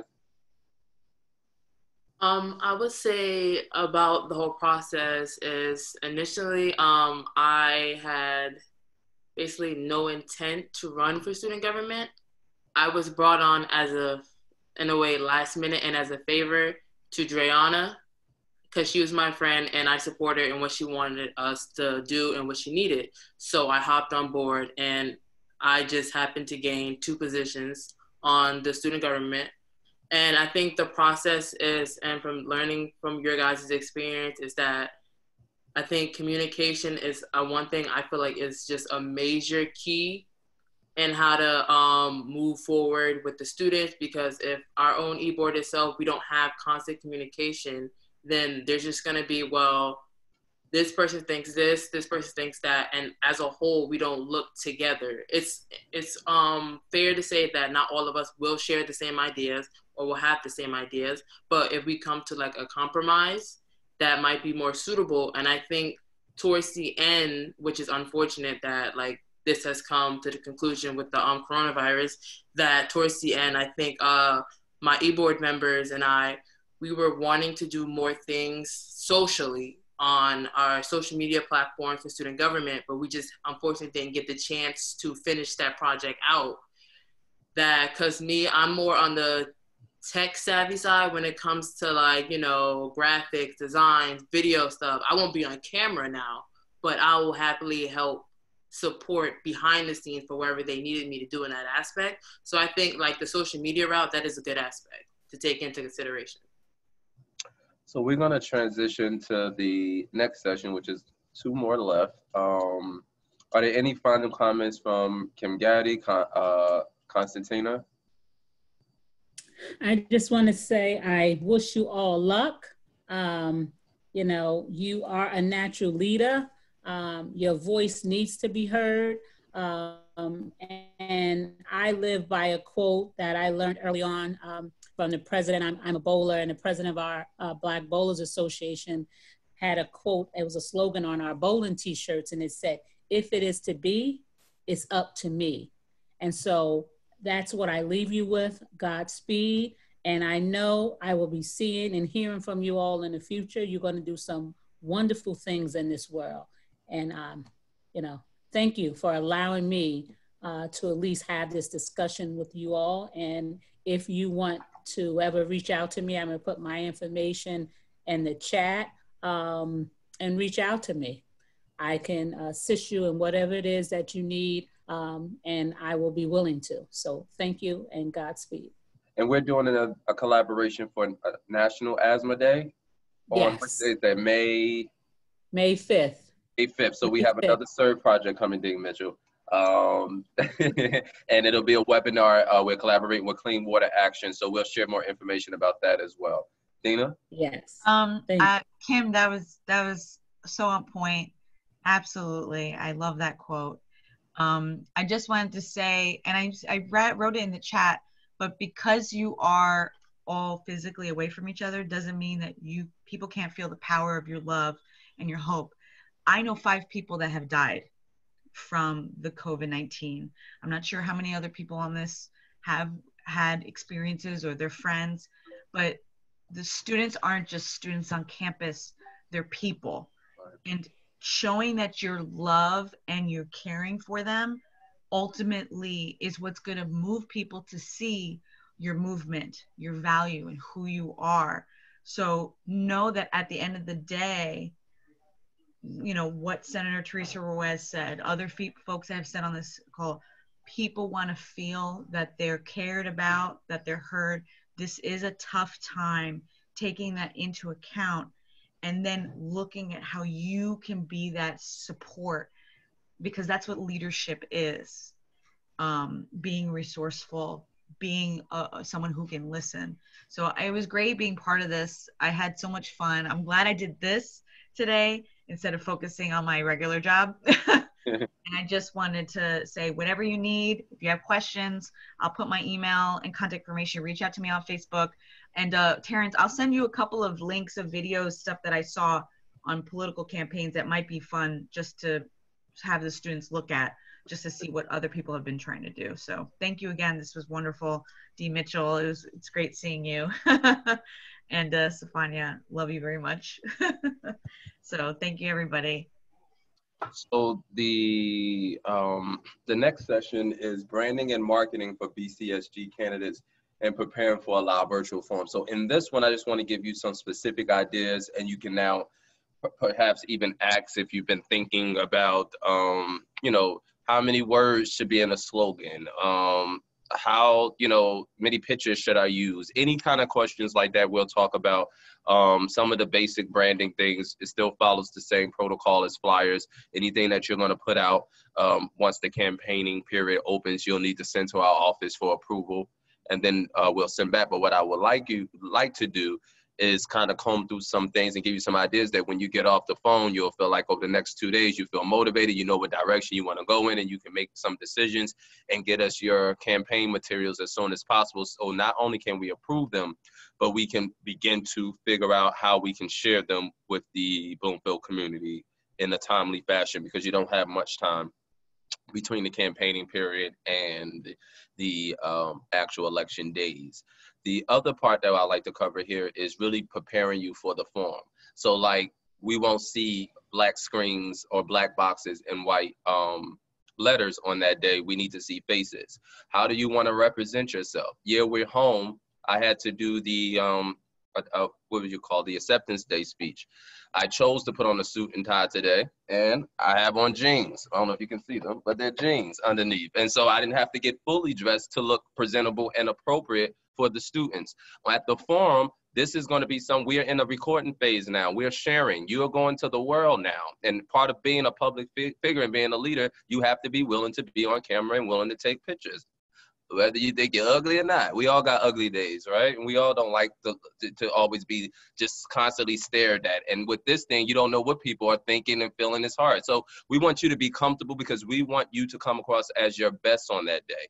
I would say about the whole process is initially I had basically no intent to run for student government. I was brought on as in a way, last minute and as a favor to Dreana, because she was my friend and I support her in what she wanted us to do and what she needed. So I hopped on board and I just happened to gain 2 positions on the student government. And I think the process is, and from learning from your guys' experience, is that I think communication is one thing I feel like is just a major key in how to move forward with the students, because if our own e-board itself, we don't have constant communication, then there's just gonna be, well, this person thinks this person thinks that, and as a whole, we don't look together. It's fair to say that not all of us will share the same ideas or will have the same ideas, but if we come to like a compromise, that might be more suitable. And I think towards the end, which is unfortunate that like this has come to the conclusion with the coronavirus, that towards the end, I think my e-board members and we were wanting to do more things socially on our social media platform for student government, but we just unfortunately didn't get the chance to finish that project out. That, cause me, I'm more on the tech savvy side when it comes to like, you know, graphics, designs, video stuff. I won't be on camera now, but I will happily help support behind the scenes for wherever they needed me to do in that aspect. So I think like the social media route, that is a good aspect to take into consideration. So we're going to transition to the next session, which is 2 more left. Are there any final comments from Kim Gaddy, Constantina? I just want to say I wish you all luck. You know, you are a natural leader. Your voice needs to be heard. And I live by a quote that I learned early on from the president. I'm a bowler, and the president of our Black Bowlers Association had a quote. It was a slogan on our bowling t-shirts, and it said, "If it is to be, it's up to me." And so that's what I leave you with. Godspeed. And I know I will be seeing and hearing from you all in the future. You're going to do some wonderful things in this world. And, you know, thank you for allowing me to at least have this discussion with you all. And if you want to ever reach out to me, I'm going to put my information in the chat and reach out to me. I can assist you in whatever it is that you need, and I will be willing to. So thank you and Godspeed. And we're doing a collaboration for National Asthma Day on Yes. what day is that? May 5th. May 5th. So we have another CERT project coming, Dean Mitchell. And it'll be a webinar. We're collaborating with Clean Water Action. So we'll share more information about that as well. Dina? Yes. Kim, that was so on point. Absolutely. I love that quote. I just wanted to say, and I wrote it in the chat, but because you are all physically away from each other doesn't mean that people can't feel the power of your love and your hope. I know 5 people that have died from the COVID-19. I'm not sure how many other people on this have had experiences or their friends, but the students aren't just students on campus, they're people. And showing that your love and you're caring for them ultimately is what's going to move people to see your movement, your value, and who you are. So know that at the end of the day, you know, what Senator Teresa Ruiz said, other folks that have said on this call, people want to feel that they're cared about, that they're heard. This is a tough time, taking that into account and then looking at how you can be that support, because that's what leadership is. Being resourceful, being someone who can listen. So it was great being part of this. I had so much fun. I'm glad I did this today instead of focusing on my regular job. And I just wanted to say, whatever you need, if you have questions, I'll put my email and contact information. Reach out to me on Facebook. And Terrence, I'll send you a couple of links of videos, stuff that I saw on political campaigns that might be fun just to have the students look at, just to see what other people have been trying to do. So thank you again. This was wonderful. Dee Mitchell, it's great seeing you. And Stefania, love you very much. So thank you, everybody. So the next session is branding and marketing for BCSG candidates and preparing for a live virtual forum. So in this one, I just want to give you some specific ideas, and you can now perhaps even ask if you've been thinking about, you know, how many words should be in a slogan, how, you know, many pictures should I use, any kind of questions like that. We'll talk about some of the basic branding things. It still follows the same protocol as flyers. Anything that you're going to put out once the campaigning period opens, you'll need to send to our office for approval, and then we'll send back. But what I would like to do is kind of comb through some things and give you some ideas that when you get off the phone, you'll feel like over the next 2 days, you feel motivated, you know what direction you want to go in, and you can make some decisions and get us your campaign materials as soon as possible. So not only can we approve them, but we can begin to figure out how we can share them with the Bloomfield community in a timely fashion, because you don't have much time between the campaigning period and the actual election days. The other part that I like to cover here is really preparing you for the form. So like, we won't see black screens or black boxes and white letters on that day. We need to see faces. How do you want to represent yourself? Yeah, we're home. I had to do the, what would you call, the acceptance day speech. I chose to put on a suit and tie today, and I have on jeans. I don't know if you can see them, but they're jeans underneath. And so I didn't have to get fully dressed to look presentable and appropriate for the students. At the forum, this is going to be we're in a recording phase now. We're sharing. You are going to the world now. And part of being a public figure and being a leader, you have to be willing to be on camera and willing to take pictures. Whether you think you're ugly or not. We all got ugly days, right? And we all don't like to always be just constantly stared at. And with this thing, you don't know what people are thinking and feeling. It's hard. So we want you to be comfortable, because we want you to come across as your best on that day,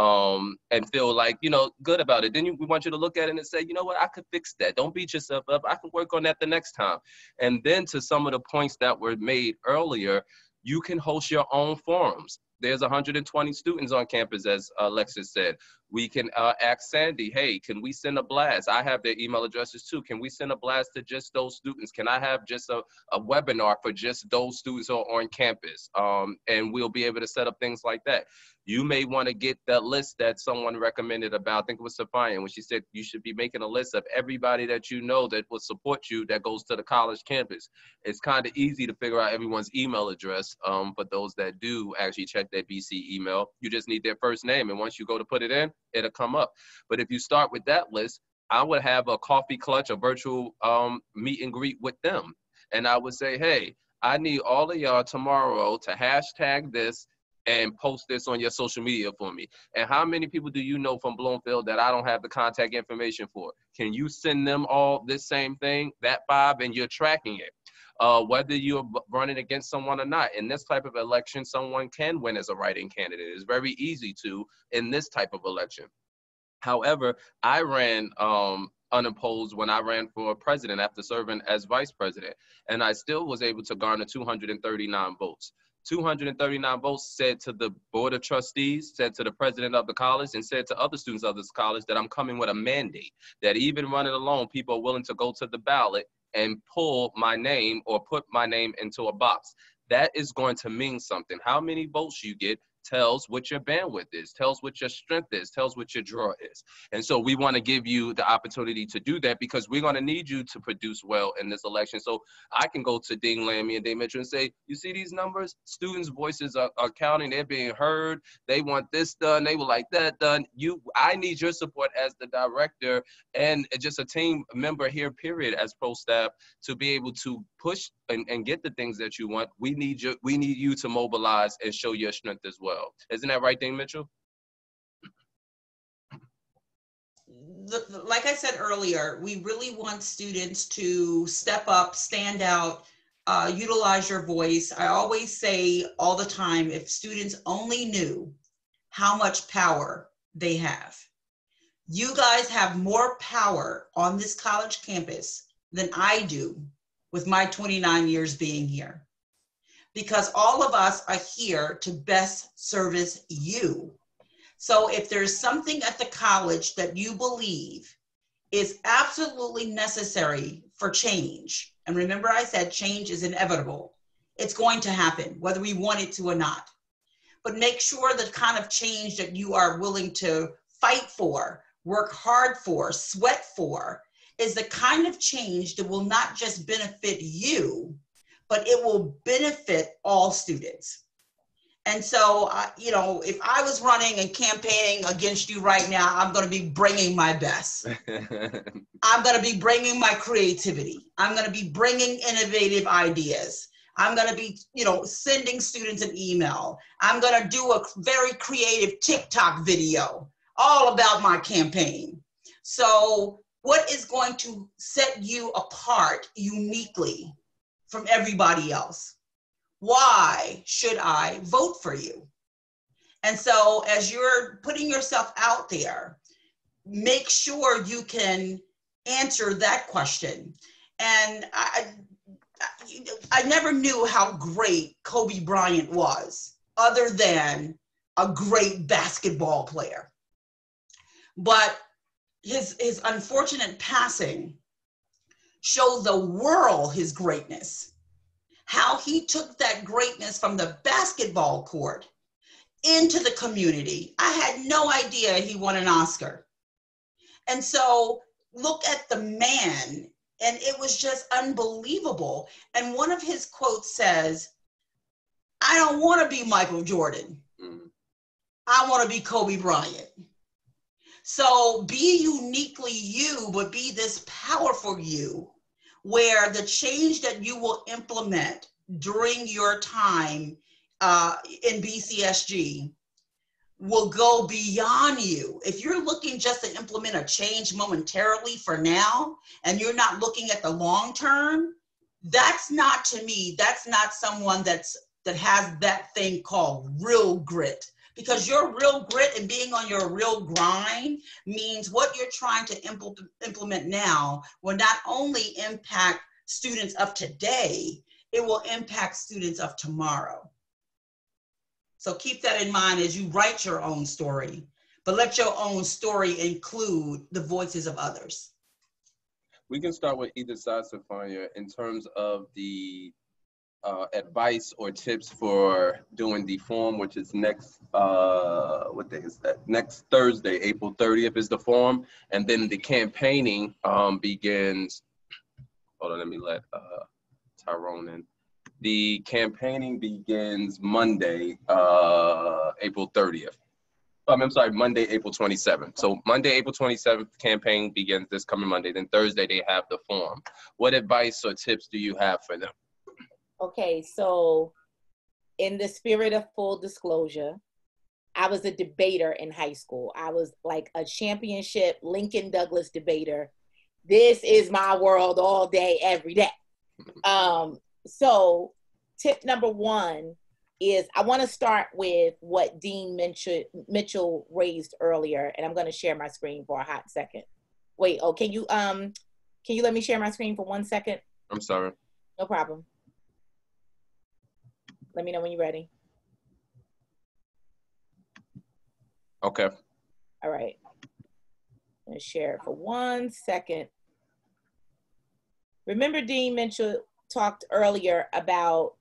and feel like, you know, good about it. Then we want you to look at it and say, you know what, I could fix that. Don't beat yourself up. I can work on that the next time. And then to some of the points that were made earlier, you can host your own forums. There's 120 students on campus, as Alexis said. We can ask Sandy, hey, can we send a blast? I have their email addresses too. Can we send a blast to just those students? Can I have just a webinar for just those students who are on campus? And we'll be able to set up things like that. You may want to get that list that someone recommended about, I think it was Sophia, when she said you should be making a list of everybody that you know that will support you that goes to the college campus. It's kind of easy to figure out everyone's email address for those that do actually check their BC email. You just need their first name, and once you go to put it in, it'll come up. But if you start with that list, I would have a coffee clutch, a virtual meet and greet with them. And I would say, hey, I need all of y'all tomorrow to hashtag this and post this on your social media for me. And how many people do you know from Bloomfield that I don't have the contact information for? Can you send them all this same thing, that 5, and you're tracking it? Whether you're running against someone or not. In this type of election, someone can win as a write-in candidate. It's very easy to in this type of election. However, I ran unopposed when I ran for president after serving as vice president, and I still was able to garner 239 votes. 239 votes said to the board of trustees, said to the president of the college, and said to other students of this college that I'm coming with a mandate, that even running alone, people are willing to go to the ballot and pull my name or put my name into a box. That is going to mean something. How many votes you get tells what your bandwidth is, tells what your strength is, tells what your draw is. And so we want to give you the opportunity to do that, because we're going to need you to produce well in this election. So I can go to Dean Lammy and Dave Mitchell and say, you see these numbers? Students' voices are counting, they're being heard, they want this done, they would like that done. I need your support as the director and just a team member here, period, as pro staff, to be able to push and get the things that you want. We need you to mobilize and show your strength as well. Isn't that right, Dean Mitchell? Like I said earlier, we really want students to step up, stand out, utilize your voice. I always say all the time, if students only knew how much power they have. You guys have more power on this college campus than I do with my 29 years being here. Because all of us are here to best service you. So if there's something at the college that you believe is absolutely necessary for change, and remember I said change is inevitable, it's going to happen, whether we want it to or not. But make sure the kind of change that you are willing to fight for, work hard for, sweat for, is the kind of change that will not just benefit you, but it will benefit all students. And so, if I was running and campaigning against you right now, I'm going to be bringing my best. I'm going to be bringing my creativity. I'm going to be bringing innovative ideas. I'm going to be, sending students an email. I'm going to do a very creative TikTok video all about my campaign. So What is going to set you apart uniquely from everybody else? Why should I vote for you? And so as you're putting yourself out there, make sure you can answer that question. And I never knew how great Kobe Bryant was, other than a great basketball player. But his unfortunate passing showed the world his greatness, how he took that greatness from the basketball court into the community. I had no idea he won an Oscar. And so look at the man, and it was just unbelievable. And one of his quotes says, I don't want to be Michael Jordan. I want to be Kobe Bryant. So be uniquely you, but be this powerful you, where the change that you will implement during your time in BCSG will go beyond you. If you're looking just to implement a change momentarily for now, and you're not looking at the long term, that's not, to me, that's not someone that has that thing called real grit. Because your real grit and being on your real grind means what you're trying to implement now will not only impact students of today, it will impact students of tomorrow. So keep that in mind as you write your own story, but let your own story include the voices of others. We can start with either side, Sophia, in terms of the advice or tips for doing the forum, which is next, what day is that? Next Thursday, April 30th is the forum. And then the campaigning begins, hold on, let me let Tyrone in. The campaigning begins Monday, April 30th. I'm sorry, Monday, April 27th. So Monday, April 27th, campaign begins this coming Monday. Then Thursday, they have the forum. What advice or tips do you have for them? Okay, so in the spirit of full disclosure, I was a debater in high school. I was like a championship Lincoln Douglas debater. This is my world all day, every day. So tip number one is I want to start with what Dean Mitchell raised earlier, and I'm going to share my screen for a hot second. Wait, oh, can you let me share my screen for 1 second? I'm sorry. No problem. Let me know when you're ready. Okay. All right. I'm going to share it for 1 second. Remember Dean Mitchell talked earlier about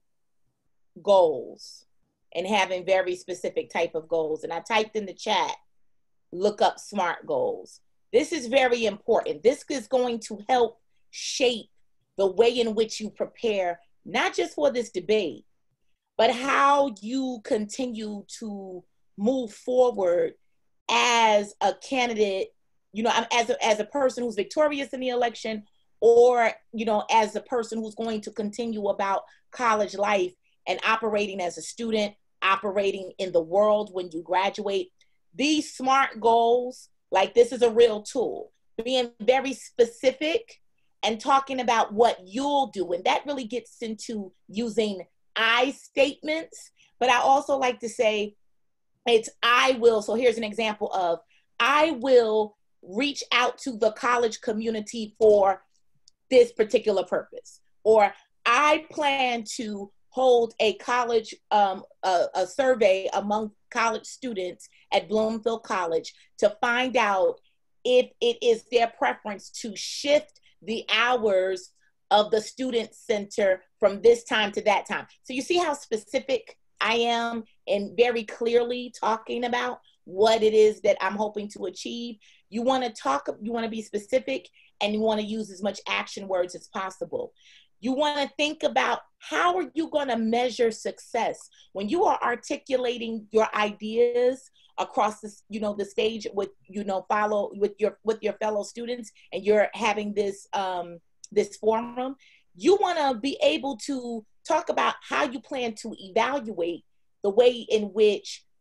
goals and having very specific type of goals. And I typed in the chat, look up SMART goals. This is very important. This is going to help shape the way in which you prepare, not just for this debate, but how you continue to move forward as a candidate, you know, as a person who's victorious in the election, or, you know, as a person who's going to continue about college life and operating as a student, operating in the world when you graduate. These SMART goals, like this is a real tool, being very specific and talking about what you'll do. And that really gets into using I statements, but I also like to say it's I will. So here's an example of I will reach out to the college community for this particular purpose, or I plan to hold a college, a survey among college students at Bloomfield College to find out if it is their preference to shift the hours of the student center from this time to that time. So you see how specific I am and very clearly talking about what it is that I'm hoping to achieve. You want to talk, you want to be specific, and you want to use as much action words as possible. You want to think about how are you going to measure success when you are articulating your ideas across this, you know, the stage with, you know, with your fellow students, and you're having this this forum. You want to be able to talk about how you plan to evaluate the way in which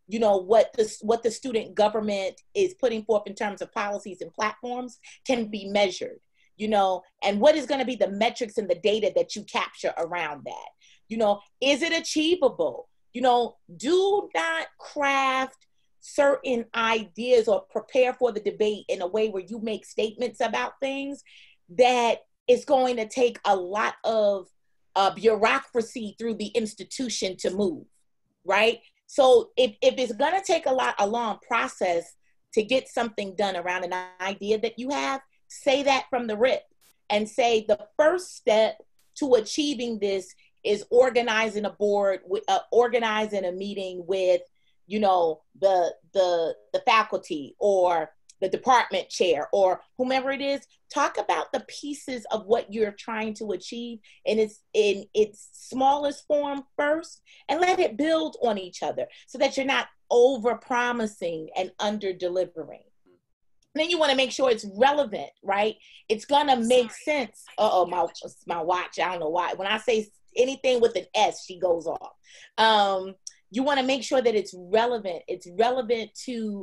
what the student government is putting forth in terms of policies and platforms can be measured, and what is going to be the metrics and the data that you capture around that. Is it achievable? Do not craft certain ideas or prepare for the debate in a way where you make statements about things that is going to take a lot of bureaucracy through the institution to move, right? So if it's going to take a long process to get something done around an idea that you have, say that from the rip and say the first step to achieving this is organizing a board, organizing a meeting with, the faculty or the department chair or whomever it is. Talk about the pieces of what you're trying to achieve in its smallest form first, and let it build on each other so that you're not over promising and under delivering. Then you want to make sure it's relevant, right? It's gonna make sense. My watch, I don't know why. When I say anything with an S, she goes off. You want to make sure that it's relevant. It's relevant to,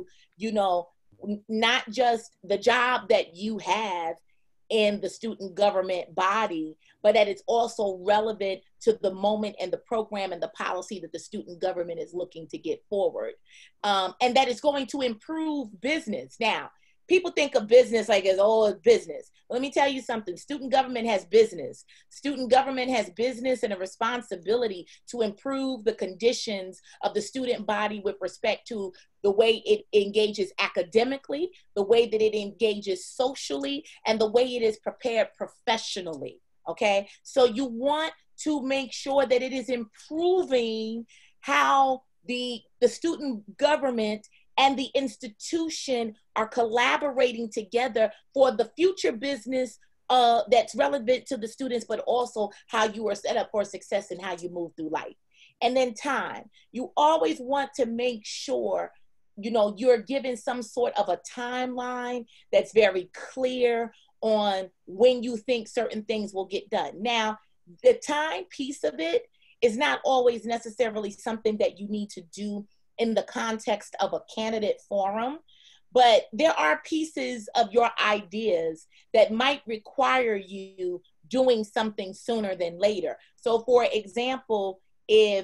not just the job that you have in the student government body, but that it's also relevant to the moment and the program and the policy that the student government is looking to get forward. And that it's going to improve business. Now, people think of business like it's business. Let me tell you something. Student government has business. Student government has business and a responsibility to improve the conditions of the student body with respect to the way it engages academically, the way that it engages socially, and the way it is prepared professionally, okay? So you want to make sure that it is improving how the student government and the institution are collaborating together for the future business that's relevant to the students, but also how you are set up for success and how you move through life. And then time. You always want to make sure, you're given some sort of a timeline that's very clear on when you think certain things will get done. Now, the time piece of it is not always necessarily something that you need to do in the context of a candidate forum, but there are pieces of your ideas that might require you doing something sooner than later. So for example, if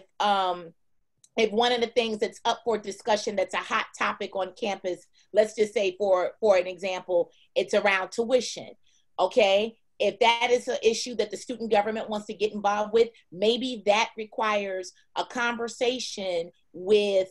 one of the things that's up for discussion that's a hot topic on campus, let's just say for an example, it's around tuition, okay? If that is an issue that the student government wants to get involved with, maybe that requires a conversation with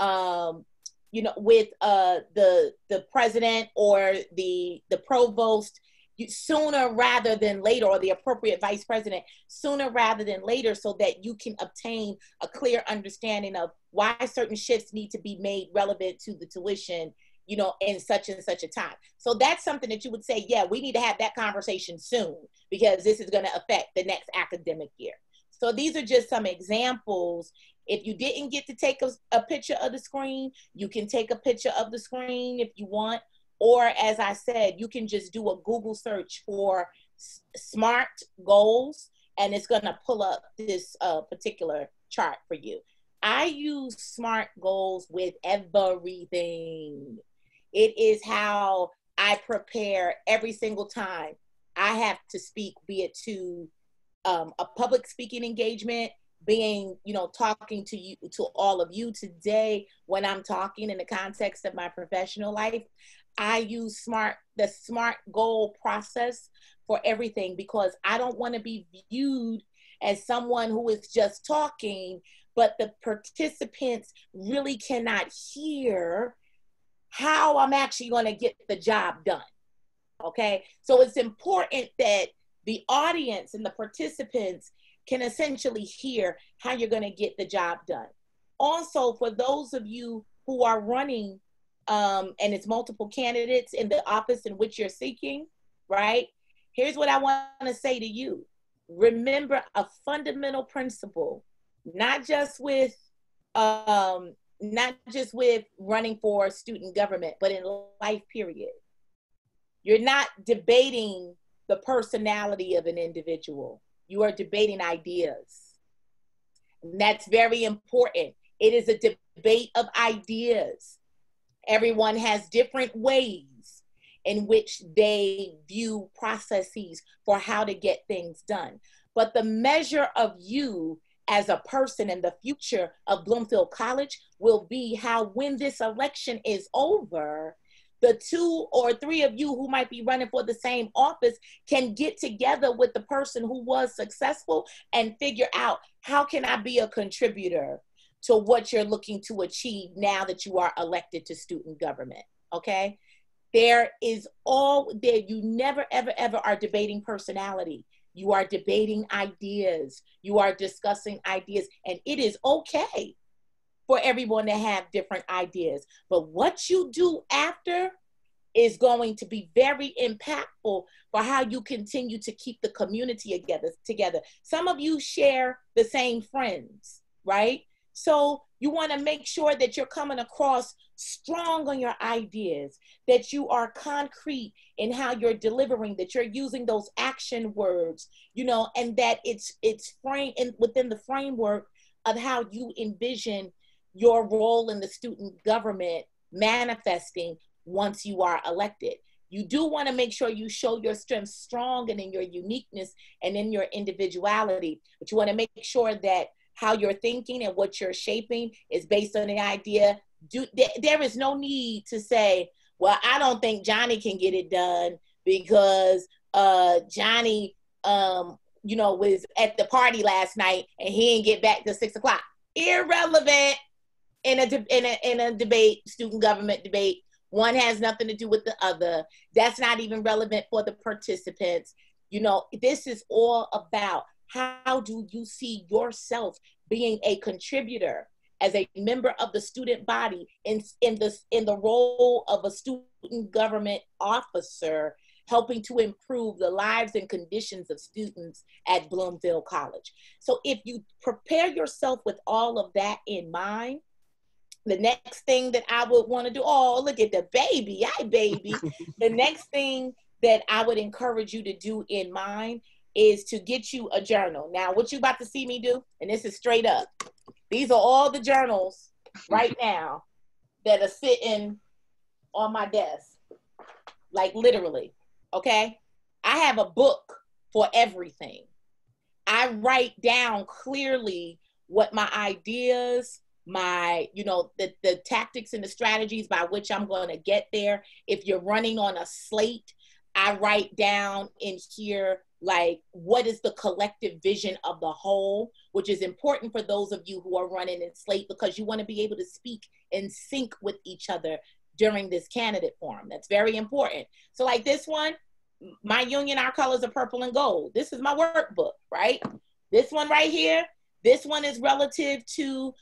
the president or the provost sooner rather than later, or the appropriate vice president sooner rather than later, so that you can obtain a clear understanding of why certain shifts need to be made relevant to the tuition, in such and such a time. So that's something that you would say, yeah, we need to have that conversation soon because this is going to affect the next academic year. So these are just some examples. If you didn't get to take a picture of the screen, you can take a picture of the screen if you want. Or as I said, you can just do a Google search for SMART goals, and it's going to pull up this particular chart for you. I use SMART goals with everything. It is how I prepare every single time I have to speak, be it to a public speaking engagement, being, talking to you, to all of you today when I'm talking in the context of my professional life. I use the SMART goal process for everything, because I don't want to be viewed as someone who is just talking, but the participants really cannot hear how I'm actually going to get the job done. Okay, so it's important that the audience and the participants can essentially hear how you're going to get the job done. Also, for those of you who are running and it's multiple candidates in the office in which you're seeking, right? Here's what I want to say to you. Remember a fundamental principle, not just with running for student government, but in life period. You're not debating the personality of an individual. You are debating ideas. And that's very important. It is a debate of ideas. Everyone has different ways in which they view processes for how to get things done. But the measure of you as a person in the future of Bloomfield College will be how, when this election is over, the 2 or 3 of you who might be running for the same office can get together with the person who was successful and figure out, how can I be a contributor to what you're looking to achieve now that you are elected to student government, okay? There is you never, ever, ever are debating personality. You are debating ideas. You are discussing ideas, and it is okay for everyone to have different ideas. But what you do after is going to be very impactful for how you continue to keep the community together. Some of you share the same friends, right? So you want to make sure that you're coming across strong on your ideas, that you are concrete in how you're delivering, that you're using those action words, and that it's within the framework of how you envision your role in the student government manifesting once you are elected. You do want to make sure you show your strength strong and in your uniqueness and in your individuality, but you want to make sure that how you're thinking and what you're shaping is based on the idea. There is no need to say, well, I don't think Johnny can get it done because Johnny, was at the party last night and he didn't get back till 6 o'clock. Irrelevant in a debate, student government debate. One has nothing to do with the other. That's not even relevant for the participants. This is all about, how do you see yourself being a contributor as a member of the student body in the role of a student government officer, helping to improve the lives and conditions of students at Bloomfield College. So if you prepare yourself with all of that in mind, the next thing that I would want to do, oh, look at the baby, hi baby. The next thing that I would encourage you to do in mind is to get you a journal. Now, what you about to see me do, and this is straight up, these are all the journals right now that are sitting on my desk, like literally, okay? I have a book for everything. I write down clearly what my ideas, the tactics and the strategies by which I'm going to get there. If you're running on a slate, I write down in here, like, what is the collective vision of the whole, which is important for those of you who are running in slate, because you want to be able to speak in sync with each other during this candidate forum. That's very important. So like this one, my union, our colors are purple and gold. This is my workbook, right? This one right here, this one is relative to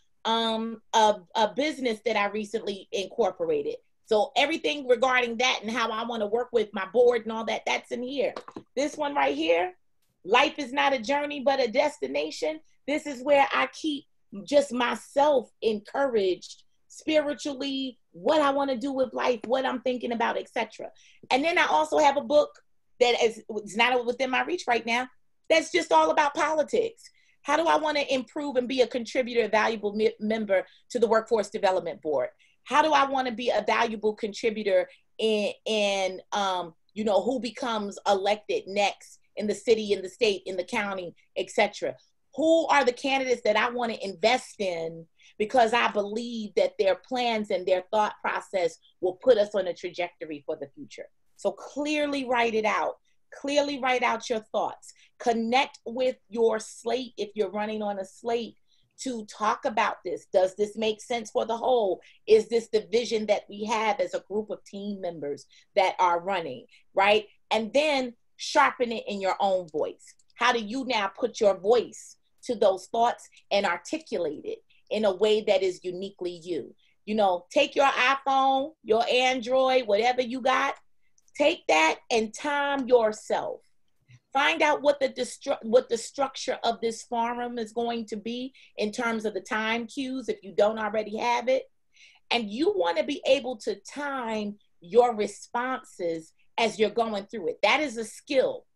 a business that I recently incorporated. So everything regarding that and how I want to work with my board and all that, that's in here. This one right here, life is not a journey, but a destination. This is where I keep just myself encouraged spiritually, what I want to do with life, what I'm thinking about, etc. And then I also have a book that is not within my reach right now, that's just all about politics. How do I want to improve and be a contributor, a valuable member to the Workforce Development Board? How do I want to be a valuable contributor in who becomes elected next in the city, in the state, in the county, etc.? Who are the candidates that I want to invest in, because I believe that their plans and their thought process will put us on a trajectory for the future. So clearly write it out. Clearly write out your thoughts. Connect with your slate if you're running on a slate to talk about this. Does this make sense for the whole? Is this the vision that we have as a group of team members that are running, right? And then sharpen it in your own voice. How do you now put your voice to those thoughts and articulate it in a way that is uniquely you? Take your iPhone, your Android, whatever you got, take that and time yourself. Find out what the structure of this forum is going to be in terms of the time cues, if you don't already have it. And you want to be able to time your responses as you're going through it. That is a skill.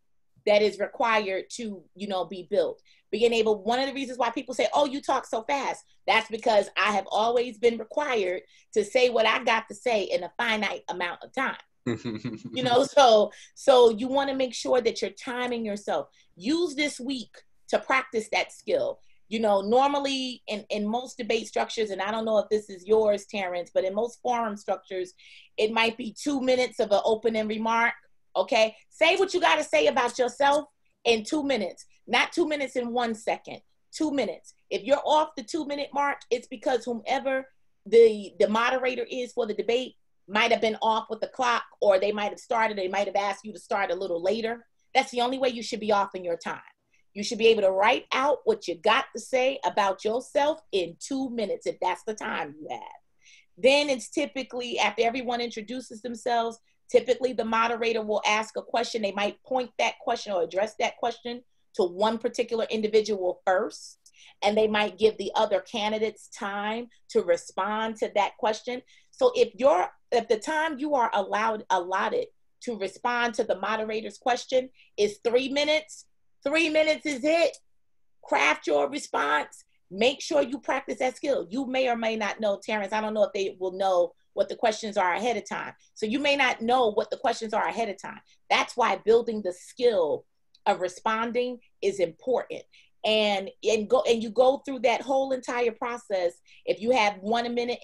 that is required to, you know, be built. Being able, one of the reasons why people say, oh, you talk so fast, that's because I have always been required to say what I got to say in a finite amount of time. You know, so you want to make sure that you're timing yourself. Use this week to practice that skill. You know, normally in most debate structures, and I don't know if this is yours, Terrence, but in most forum structures, it might be 2 minutes of an opening remark. Okay, say what you got to say about yourself in 2 minutes, not 2 minutes and 1 second, 2 minutes. If you're off the 2 minute mark, it's because whomever the moderator is for the debate might have been off with the clock, or they might have started, they might have asked you to start a little later. That's the only way you should be off in your time. You should be able to write out what you got to say about yourself in 2 minutes, if that's the time you have. Then it's typically, after everyone introduces themselves, typically the moderator will ask a question. They might point that question or address that question to one particular individual first, and they might give the other candidates time to respond to that question. So if the time you are allotted to respond to the moderator's question is 3 minutes, 3 minutes is it. Craft your response. Make sure you practice that skill. You may or may not know, Terrence, I don't know if they will know what the questions are ahead of time. So you may not know what the questions are ahead of time. That's why building the skill of responding is important. And you go through that whole entire process. If you have 1.5 minutes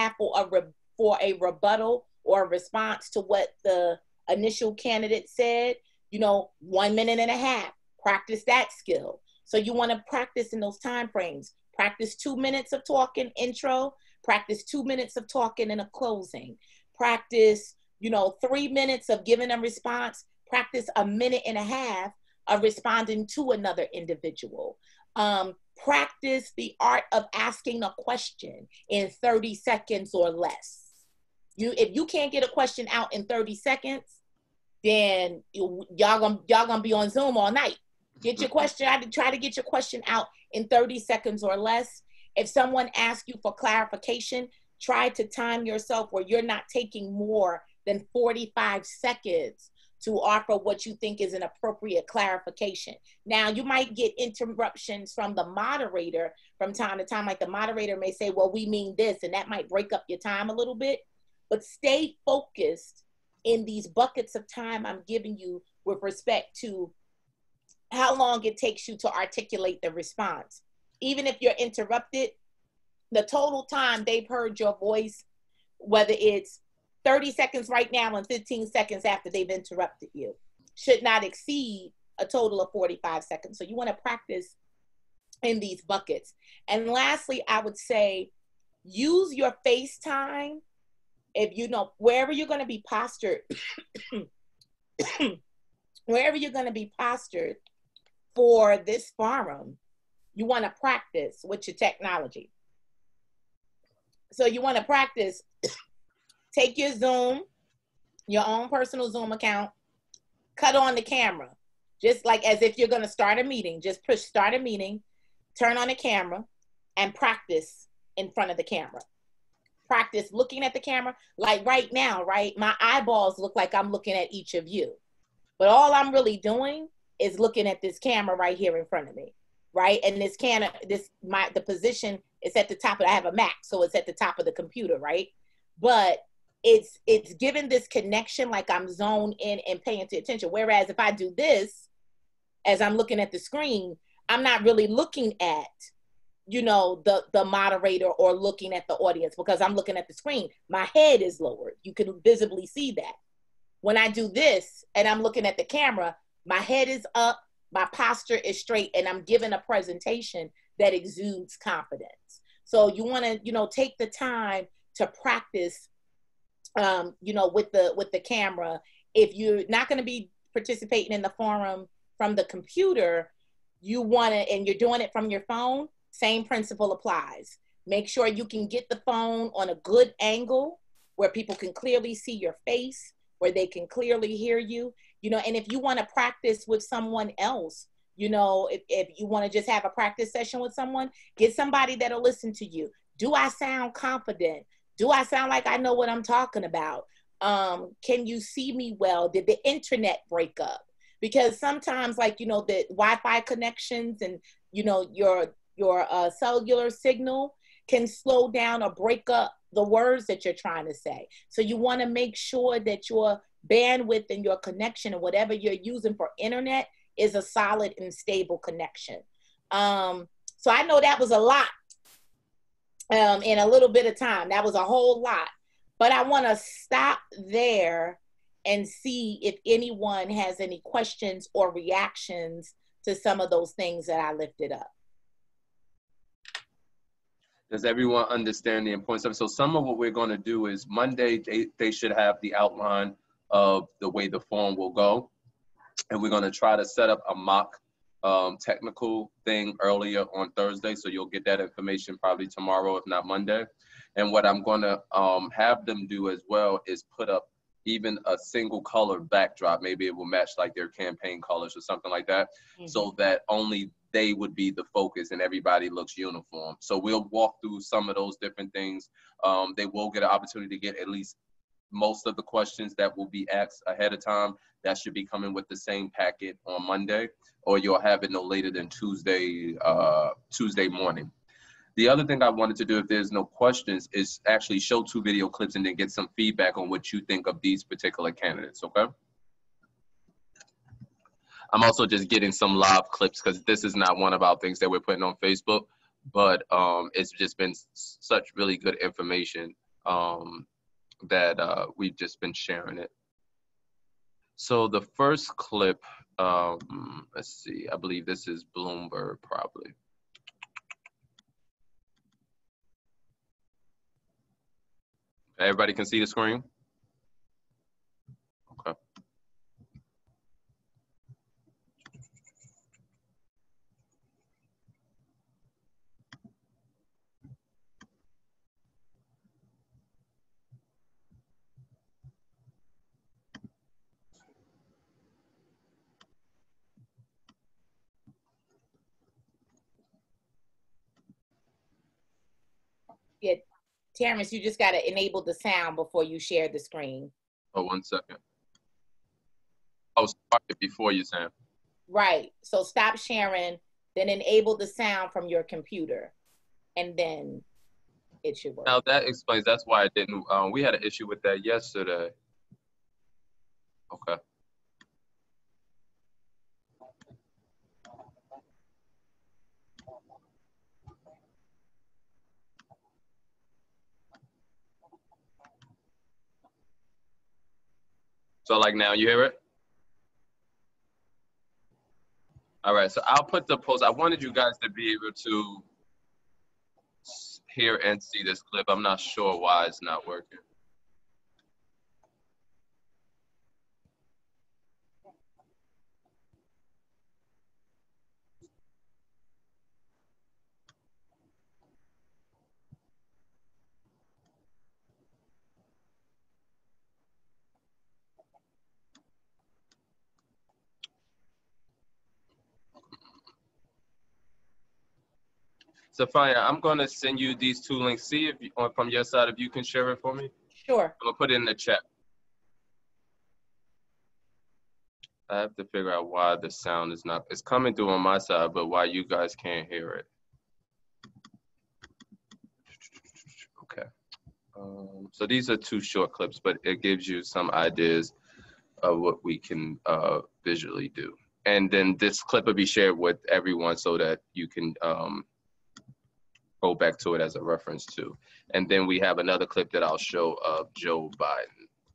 for a rebuttal or a response to what the initial candidate said, you know, 1.5 minutes, practice that skill. So you want to practice in those time frames. Practice 2 minutes of talking intro, practice 2 minutes of talking in a closing. Practice, you know, 3 minutes of giving a response. Practice 1.5 minutes of responding to another individual. Practice the art of asking a question in 30 seconds or less. If you can't get a question out in 30 seconds, then y'all gonna be on Zoom all night. Get your question, try to get your question out in 30 seconds or less. If someone asks you for clarification, try to time yourself where you're not taking more than 45 seconds to offer what you think is an appropriate clarification. Now, you might get interruptions from the moderator from time to time, like the moderator may say, well, we mean this, and that might break up your time a little bit, but stay focused in these buckets of time I'm giving you with respect to how long it takes you to articulate the response. Even if you're interrupted, the total time they've heard your voice, whether it's 30 seconds right now and 15 seconds after they've interrupted you, should not exceed a total of 45 seconds. So you want to practice in these buckets. And lastly, I would say use your FaceTime. If you know, wherever you're going to be postured, wherever you're going to be postured for this forum, you want to practice with your technology. So you want to practice, take your Zoom, your own personal Zoom account, cut on the camera, just like as if you're going to start a meeting. Just push start a meeting, turn on the camera, and practice in front of the camera. Practice looking at the camera. Like right now, right? My eyeballs look like I'm looking at each of you. But all I'm really doing is looking at this camera right here in front of me, right? And the position is at the top of, I have a Mac, so it's at the top of the computer, right? But it's giving this connection like I'm zoned in and paying attention. Whereas if I do this, as I'm looking at the screen, I'm not really looking at, you know, the moderator or looking at the audience because I'm looking at the screen. My head is lowered. You can visibly see that. When I do this and I'm looking at the camera, my head is up, my posture is straight, and I'm giving a presentation that exudes confidence. So you want to, you know, take the time to practice, you know, with the camera. If you're not going to be participating in the forum from the computer, you want to, and you're doing it from your phone, same principle applies. Make sure you can get the phone on a good angle where people can clearly see your face, where they can clearly hear you, you know. And if you want to practice with someone else, you know, if you want to just have a practice session with someone, get somebody that'll listen to you. Do I sound confident? Do I sound like I know what I'm talking about? Can you see me well? Did the internet break up? because sometimes, like, you know, the Wi-Fi connections and, you know, your cellular signal can slow down or break up the words that you're trying to say. So you want to make sure that your bandwidth and your connection and whatever you're using for internet is a solid and stable connection. So I know that was a lot in a little bit of time. That was a whole lot. But I want to stop there and see if anyone has any questions or reactions to some of those things that I lifted up. Does everyone understand the importance of it? So some of what we're going to do is Monday, they should have the outline of the way the form will go. And we're going to try to set up a mock technical thing earlier on Thursday. So you'll get that information probably tomorrow, if not Monday. And what I'm going to have them do as well is put up even a single color backdrop. Maybe it will match like their campaign colors or something like that, so that only they would be the focus and everybody looks uniform. So we'll walk through some of those different things. They will get an opportunity to get at least most of the questions that will be asked ahead of time. That should be coming with the same packet on Monday, or you'll have it no later than Tuesday morning. The other thing I wanted to do, if there's no questions, is actually show 2 video clips and then get some feedback on what you think of these particular candidates, okay? I'm also just getting some live clips because this is not one of our things that we're putting on Facebook, but it's just been such really good information that we've just been sharing it. So the first clip, let's see, I believe this is Bloomberg probably. Everybody can see the screen? Okay. Yeah, Terrence, you just got to enable the sound before you share the screen. Oh, 1 second. Oh, start it before you, Sam. Right. So stop sharing, then enable the sound from your computer, and then it should work. Now that explains, that's why I didn't, we had an issue with that yesterday. Okay. So like now you hear it? All right, so I'll put the post. I wanted you guys to be able to hear and see this clip. I'm not sure why it's not working. Sophia, I'm going to send you these 2 links. See if you, from your side, if you can share it for me. Sure. I'm going to put it in the chat. I have to figure out why the sound is not, it's coming through on my side, but why you guys can't hear it. Okay. So these are 2 short clips, but it gives you some ideas of what we can visually do. And then this clip will be shared with everyone so that you can go back to it as a reference too. And then we have another clip that I'll show of Joe Biden.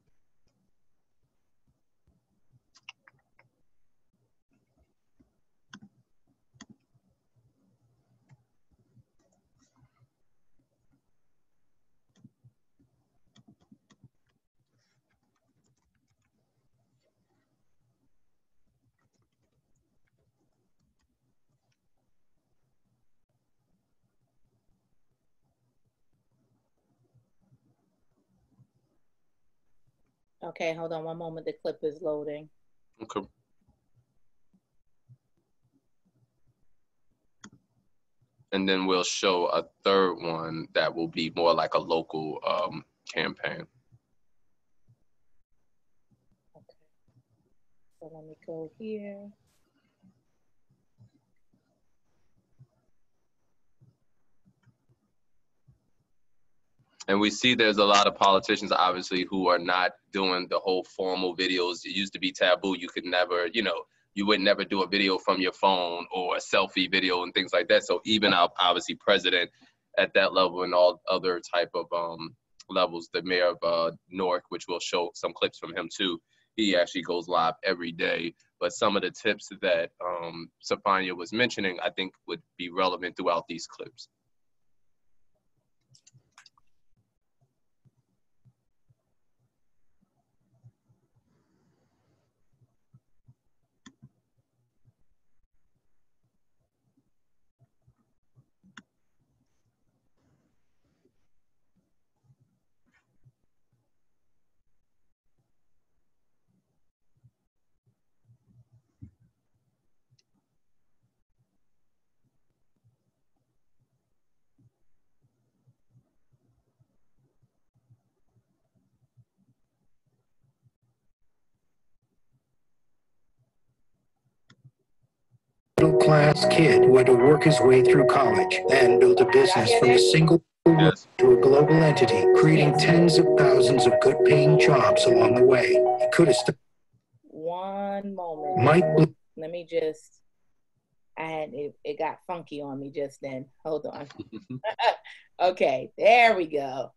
Okay, hold on 1 moment. The clip is loading. Okay. And then we'll show a third one that will be more like a local campaign. So So let me go here. And we see there's a lot of politicians, obviously, who are not doing the whole formal videos. It used to be taboo. You could never, you would never do a video from your phone or a selfie video and things like that. So even our, obviously, president at that level and all other type of levels, the mayor of Newark, which we'll show some clips from him too, he actually goes live every day. But some of the tips that Safanya was mentioning, I think would be relevant throughout these clips. Middle-class kid who had to work his way through college, then built a business from a single to a global entity, creating tens of thousands of good-paying jobs along the way. He could have One moment. Let me just, it got funky on me just then. Hold on. Okay, there we go.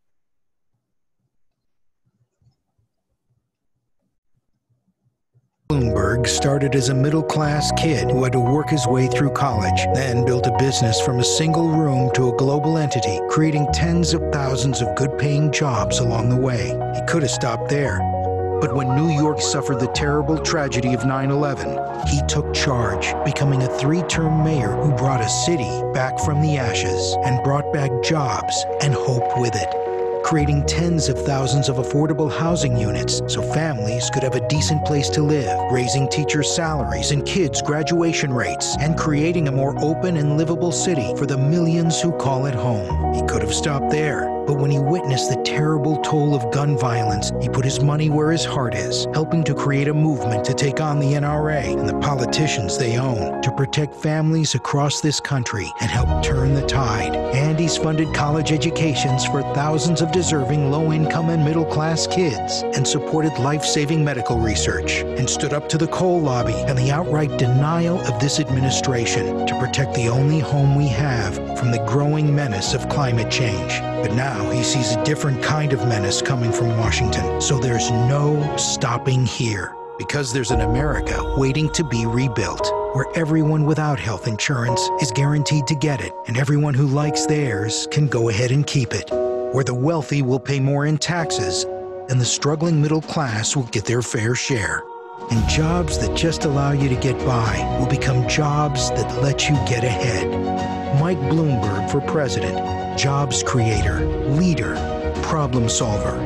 Bloomberg started as a middle-class kid who had to work his way through college, then built a business from a single room to a global entity, creating tens of thousands of good-paying jobs along the way. He could have stopped there. But when New York suffered the terrible tragedy of 9/11, he took charge, becoming a 3-term mayor who brought a city back from the ashes and brought back jobs and hope with it, creating tens of thousands of affordable housing units so families could have a decent place to live, raising teachers' salaries and kids' graduation rates, and creating a more open and livable city for the millions who call it home. He could have stopped there, but when he witnessed the terrible toll of gun violence, he put his money where his heart is, helping to create a movement to take on the NRA and the politicians they own, to protect families across this country and help turn the tide. And he's funded college educations for thousands of deserving low-income and middle-class kids, and supported life-saving medical research, and stood up to the coal lobby and the outright denial of this administration to protect the only home we have from the growing menace of climate change. But now he sees a different kind of menace coming from Washington, so there's no stopping here, because there's an America waiting to be rebuilt, where everyone without health insurance is guaranteed to get it, and everyone who likes theirs can go ahead and keep it, where the wealthy will pay more in taxes, and the struggling middle class will get their fair share. And jobs that just allow you to get by will become jobs that let you get ahead. Mike Bloomberg for president, jobs creator, leader, problem solver.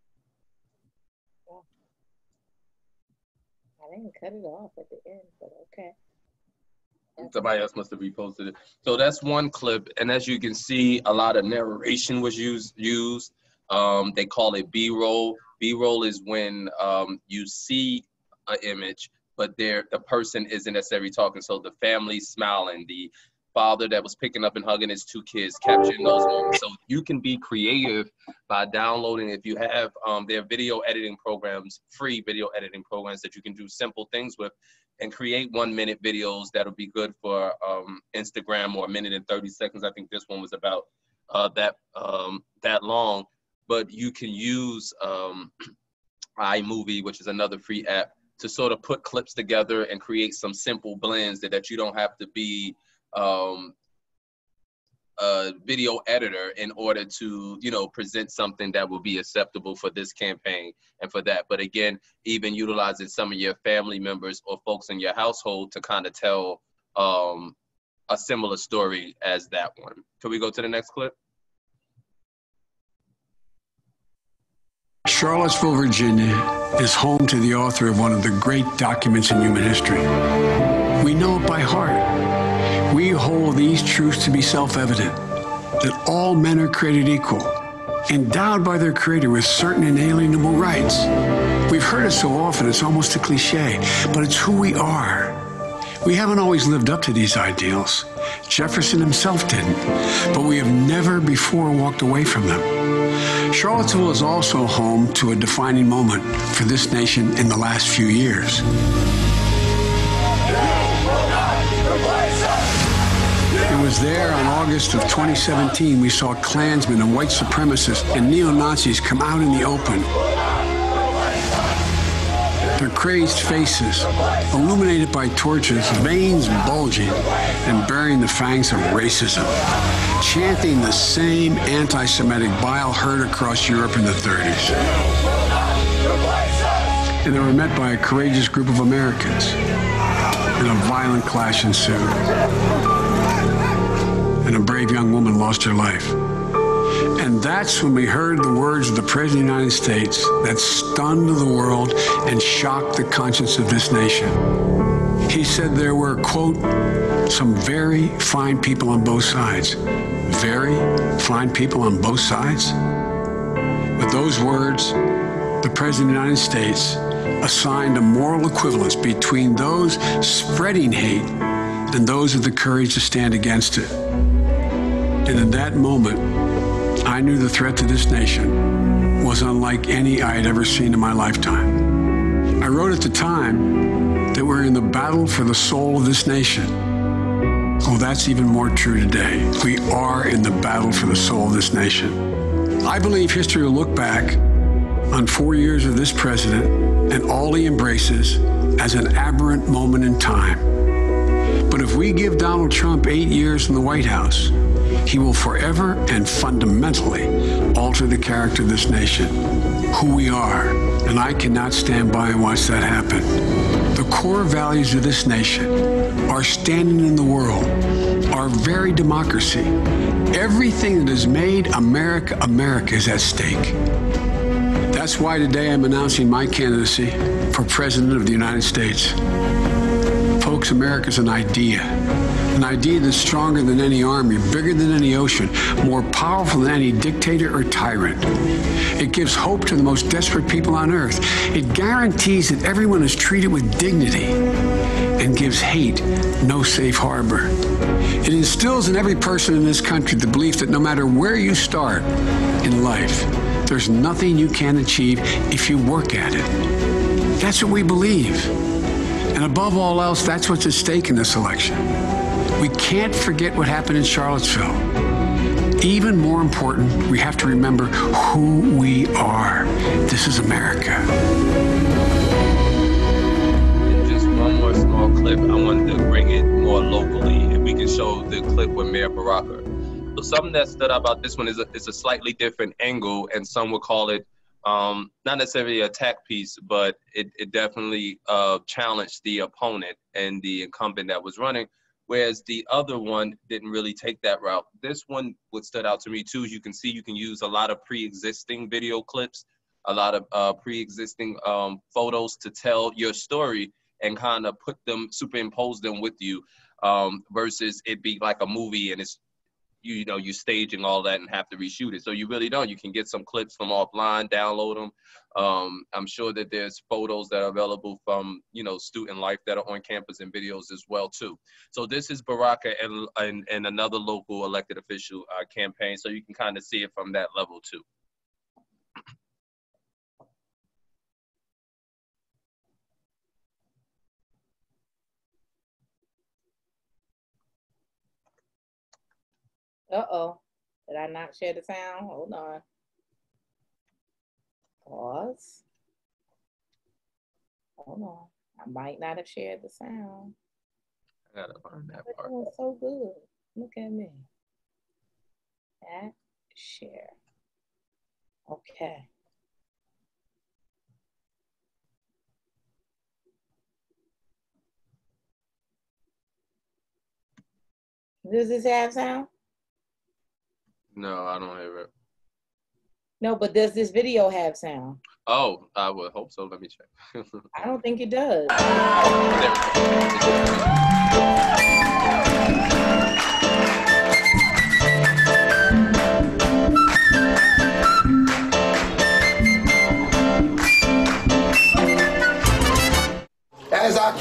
I didn't cut it off at the end, but okay. Somebody else must have reposted it. So that's one clip, and as you can see, a lot of narration was used. They call it B-roll. B-roll is when you see an image, but the person isn't necessarily talking. So the family smiling, the father that was picking up and hugging his 2 kids, capturing those moments. So you can be creative by downloading, if you have their video editing programs, free video editing programs that you can do simple things with, and create 1-minute videos that'll be good for Instagram, or 1 minute and 30 seconds. I think this one was about that long. But you can use iMovie, which is another free app, to sort of put clips together and create some simple blends that you don't have to be a video editor in order to, present something that will be acceptable for this campaign and for that. But again, even utilizing some of your family members or folks in your household to kind of tell a similar story as that one. Can we go to the next clip? Charlottesville, Virginia is home to the author of one of the great documents in human history. We know it by heart. We hold these truths to be self-evident, that all men are created equal, endowed by their Creator with certain inalienable rights, We've heard it so often, it's almost a cliche, but it's who we are. We haven't always lived up to these ideals. Jefferson himself didn't, but we have never before walked away from them. Charlottesville is also home to a defining moment for this nation in the last few years. It was there on August of 2017 we saw Klansmen and white supremacists and neo-Nazis come out in the open. Their crazed faces, illuminated by torches, veins bulging and bearing the fangs of racism, chanting the same anti-Semitic bile heard across Europe in the 30s. And they were met by a courageous group of Americans, and a violent clash ensued. And a brave young woman lost her life. And that's when we heard the words of the President of the United States that stunned the world and shocked the conscience of this nation. He said there were, quote, some very fine people on both sides. Very fine people on both sides? With those words, the President of the United States assigned a moral equivalence between those spreading hate and those with the courage to stand against it. And in that moment, I knew the threat to this nation was unlike any I had ever seen in my lifetime. I wrote at the time that we're in the battle for the soul of this nation. Oh, that's even more true today. We are in the battle for the soul of this nation. I believe history will look back on 4 years of this president and all he embraces as an aberrant moment in time. But if we give Donald Trump 8 years in the White House, he will forever and fundamentally alter the character of this nation, who we are, and I cannot stand by and watch that happen. The core values of this nation, our standing in the world, our very democracy, everything that has made America America is at stake. That's why today I'm announcing my candidacy for President of the United States. Folks, America's an idea that's stronger than any army, bigger than any ocean, more powerful than any dictator or tyrant. It gives hope to the most desperate people on earth. It guarantees that everyone is treated with dignity and gives hate no safe harbor. It instills in every person in this country the belief that no matter where you start in life, there's nothing you can't achieve if you work at it. That's what we believe. And above all else, that's what's at stake in this election. We can't forget what happened in Charlottesville. Even more important, we have to remember who we are. This is America. Just one more small clip. I wanted to bring it more locally, and we can show the clip with Mayor Baraka. So something that stood out about this one is a slightly different angle, and some would call it not necessarily an attack piece, but it definitely challenged the opponent and the incumbent that was running, whereas the other one didn't really take that route. This one, what stood out to me too, you can see you can use a lot of pre-existing video clips, a lot of pre-existing photos to tell your story and kind of superimpose them with you versus it be like a movie and it's, you know, you staging all that and have to reshoot it. So you really don't. You can get some clips from offline, download them. I'm sure that there's photos that are available from, you know, student life that are on campus and videos as well too. So this is Baraka and another local elected official campaign. So you can kind of see it from that level too. Uh-oh. Did I not share the sound? Hold on. Pause. Hold on. I might not have shared the sound. I gotta find that part. Doing so good. Look at me. Add, share. Okay. Does this have sound? No, I don't hear it. No, but does this video have sound? Oh, I would hope so. Let me check. I don't think it does.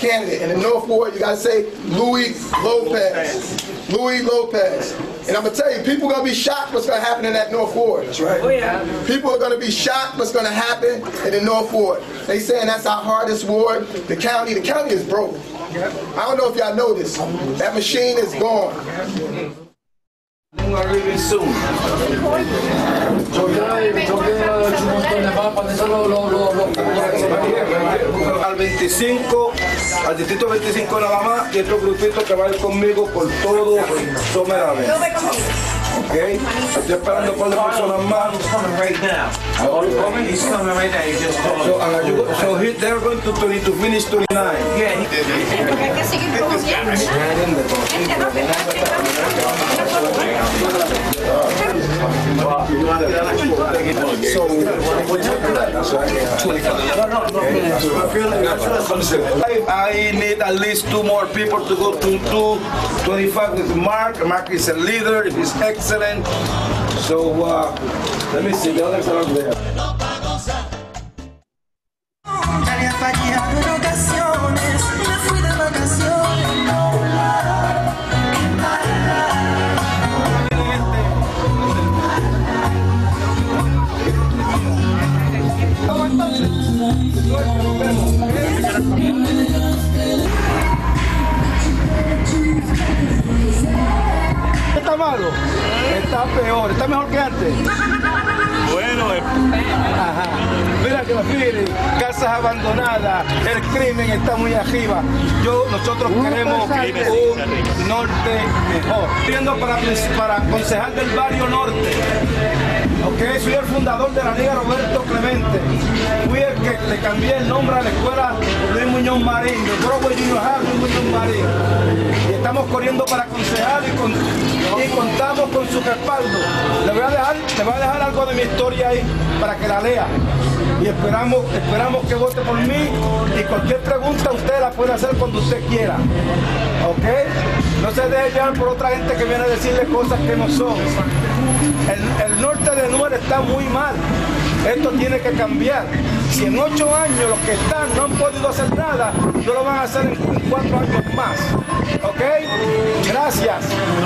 candidate. In the North Ward, you gotta say Louis Lopez. Louis Lopez. And I'm gonna tell you, people are gonna be shocked what's gonna happen in that North Ward. That's right. Oh, yeah. People are gonna be shocked what's gonna happen in the North Ward. They saying that's our hardest ward. The county is broke. I don't know if y'all know this. That machine is gone. Arriving soon. Al 25, al distrito 25 nada más, y otro grupito que va a ir conmigo por todo Someramente. Ok, estoy esperando por las personas más. He's coming right now. So they're going to finish 29. I need at least 2 more people to go to 225 with Mark. Mark is a leader, he's excellent. So let me see, the others are over there. ¿Está malo? Está peor, está mejor que antes. Bueno, ajá. Mira que miren, casas abandonadas, el crimen está muy arriba. Nosotros queremos un norte mejor. Yendo para concejal del barrio norte. Okay, soy el fundador de la Liga Roberto Clemente. Fui el que le cambié el nombre a la escuela Luis Muñoz Marín, de Broadway Junior High Luis Muñoz Marín. Y estamos corriendo para concejal y contamos con su respaldo. Le voy a dejar algo de mi historia ahí para que la lea. Y esperamos que vote por mí, y cualquier pregunta usted la puede hacer cuando usted quiera. ¿Ok? No se deje llevar por otra gente que viene a decirle cosas que no son. El norte de Nuer está muy mal. Esto tiene que cambiar. Si en 8 años los que están no han podido hacer nada, no lo van a hacer en 4 años más. ¿Ok? Gracias.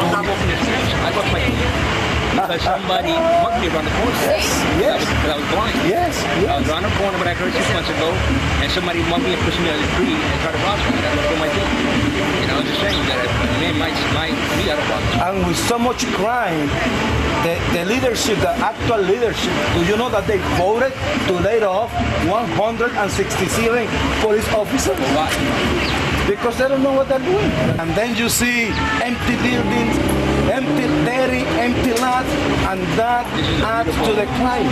Because somebody wanted me around the corner. Yes. Because I was blind. Yes. I was around the corner when I heard 6 months ago, and somebody wanted me and pushed me on the tree and tried to rob me. I looked at my feet. And I was ashamed that a man might me out of pocket. And with so much crime, the leadership, the actual leadership, do you know that they voted to lay off 167 police officers? Why? Because they don't know what they're doing. And then you see empty buildings, empty lots, and that adds to the crime.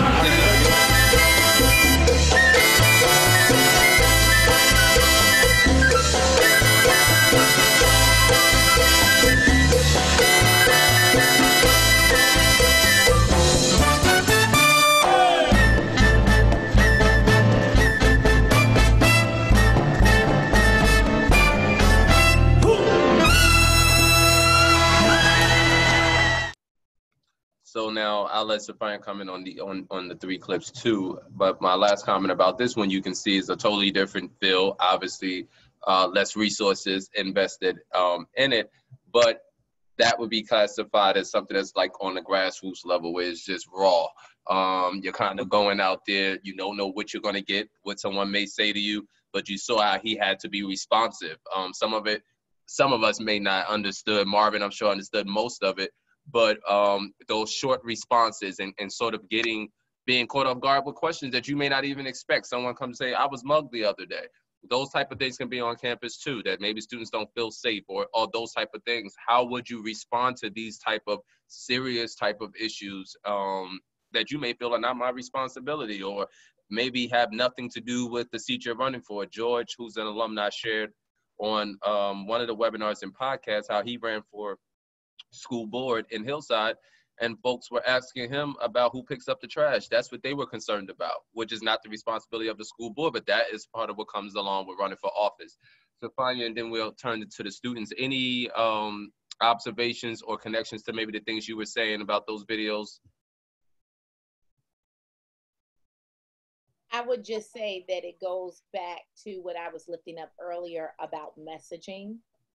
So now I'll let Sophia comment on the 3 clips too. But my last comment about this one, you can see, is a totally different feel. Obviously, less resources invested in it, but that would be classified as something that's like on the grassroots level, where it's just raw. You're kind of going out there, you don't know what you're going to get, what someone may say to you, but you saw how he had to be responsive. Some of us may not understood. Marvin, I'm sure, understood most of it. But those short responses and sort of being caught off guard with questions that you may not even expect. Someone comes and say, I was mugged the other day. Those type of things can be on campus too, that maybe students don't feel safe, or those type of things. How would you respond to these type of serious type of issues that you may feel are not my responsibility, or maybe have nothing to do with the seat you're running for? George, who's an alumni, shared on one of the webinars and podcasts how he ran for school board in Hillside, and folks were asking him about who picks up the trash. That's what they were concerned about, which is not the responsibility of the school board, but that is part of what comes along with running for office. So Fania, and then we'll turn it to the students. Any observations or connections to maybe the things you were saying about those videos? I would just say that it goes back to what I was lifting up earlier about messaging.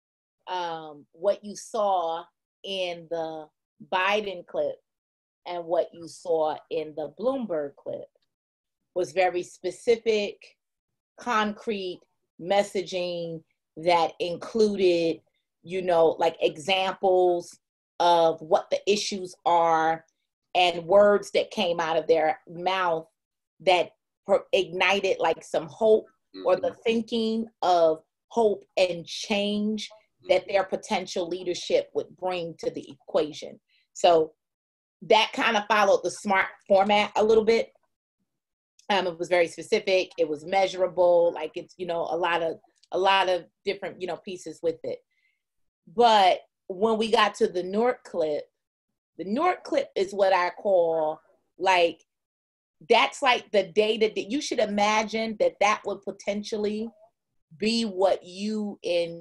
What you saw in the Biden clip and what you saw in the Bloomberg clip was very specific, concrete messaging that included, like examples of what the issues are and words that came out of their mouth that ignited like some hope or the thinking of hope and change that their potential leadership would bring to the equation. So that kind of followed the SMART format a little bit. It was very specific. It was measurable. Like it's, a lot of different, pieces with it. But when we got to the Newark clip is what I call like, that's like the data that you should imagine that would potentially be what you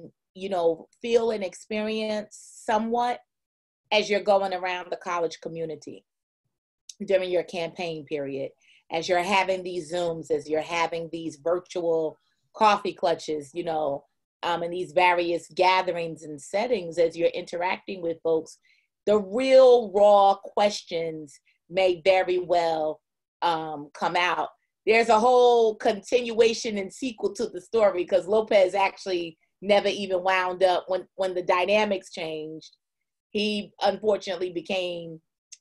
feel and experience somewhat as you're going around the college community during your campaign period, as you're having these Zooms, as you're having these virtual coffee clutches, and these various gatherings and settings, as you're interacting with folks, the real raw questions may very well come out. There's a whole continuation and sequel to the story because Lopez actually never even wound up when the dynamics changed. He unfortunately became,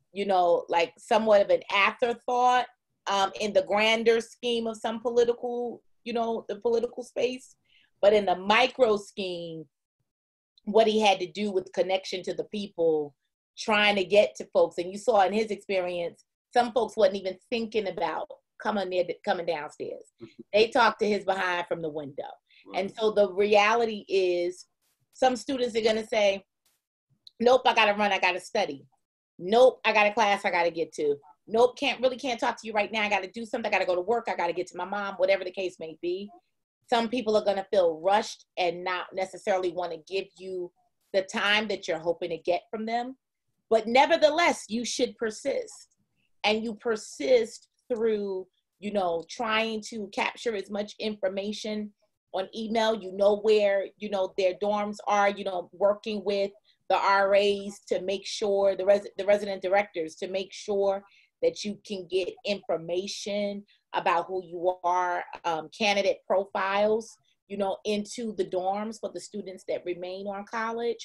like somewhat of an afterthought in the grander scheme of some political, the political space. But in the micro scheme, what he had to do with connection to the people, trying to get to folks. And you saw in his experience, some folks wasn't even thinking about coming downstairs. They talked to his behind from the window. And so the reality is some students are going to say, nope, I got to run. I got to study. Nope, I got a class I got to get to. Nope, can't talk to you right now. I got to do something. I got to go to work. I got to get to my mom, whatever the case may be. Some people are going to feel rushed and not necessarily want to give you the time that you're hoping to get from them. But nevertheless, you should persist. And you persist through, trying to capture as much information on email, where, their dorms are, working with the RAs to make sure, the resident directors to make sure that you can get information about who you are, candidate profiles, into the dorms for the students that remain on college.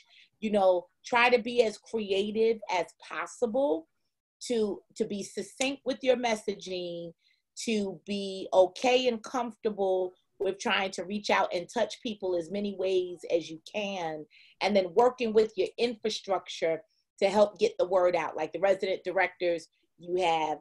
Try to be as creative as possible to be succinct with your messaging, to be okay and comfortable with trying to reach out and touch people as many ways as you can, and then working with your infrastructure to help get the word out. Like the resident directors, you have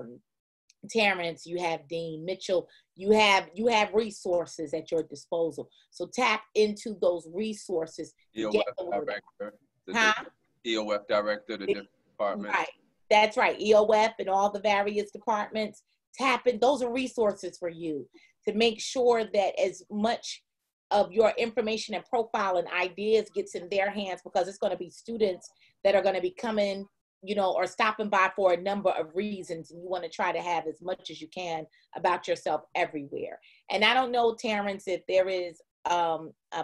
Terrence, you have Dean Mitchell, you have resources at your disposal. So tap into those resources. EOF get the word director, out. EOF director, the different departments. Right. That's right. EOF and all the various departments. Tap in. Those are resources for you to make sure that as much of your information and profile and ideas gets in their hands, because it's going to be students that are going to be coming, or stopping by for a number of reasons. And you want to try to have as much as you can about yourself everywhere. And I don't know, Terrence, if there is a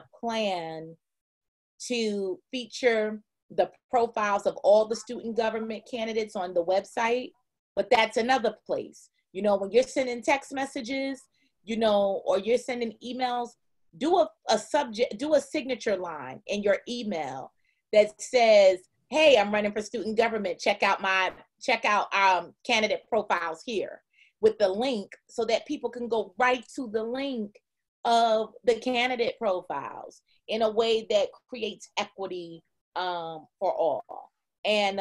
plan to feature the profiles of all the student government candidates on the website, but that's another place. When you're sending text messages, or you're sending emails, do a signature line in your email that says, hey, I'm running for student government. Check out candidate profiles here with the link, so that people can go right to the link of the candidate profiles in a way that creates equity for all. And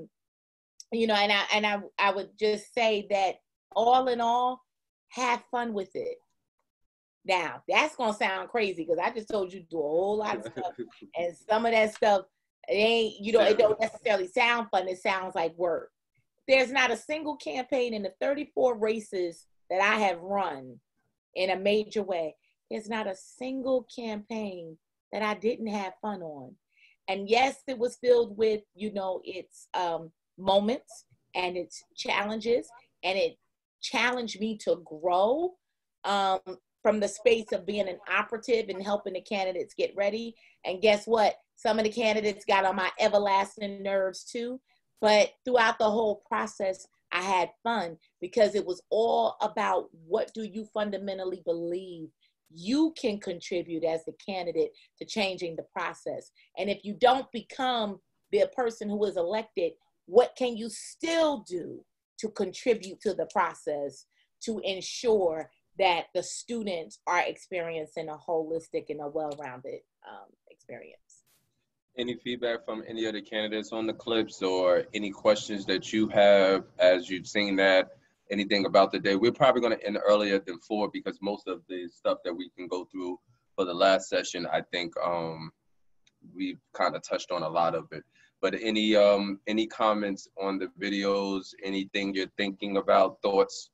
I would just say that all in all, have fun with it. Now, that's gonna sound crazy because I just told you to do a whole lot of stuff, and some of that stuff, it ain't, it don't necessarily sound fun. It sounds like work. There's not a single campaign in the 34 races that I have run in a major way. There's not a single campaign that I didn't have fun on. And yes, it was filled with, its moments and its challenges, and it challenged me to grow from the space of being an operative and helping the candidates get ready. And guess what? Some of the candidates got on my everlasting nerves too. But throughout the whole process, I had fun because it was all about what do you fundamentally believe you can contribute as a candidate to changing the process. And if you don't become the person who is elected, what can you still do to contribute to the process to ensure that the students are experiencing a holistic and a well-rounded experience? Any feedback from any of the candidates on the clips, or any questions that you have as you've seen that? Anything about the day? We're probably going to end earlier than 4 because most of the stuff that we can go through for the last session, I think we've kind of touched on a lot of it. But any comments on the videos? Anything you're thinking about? Thoughts?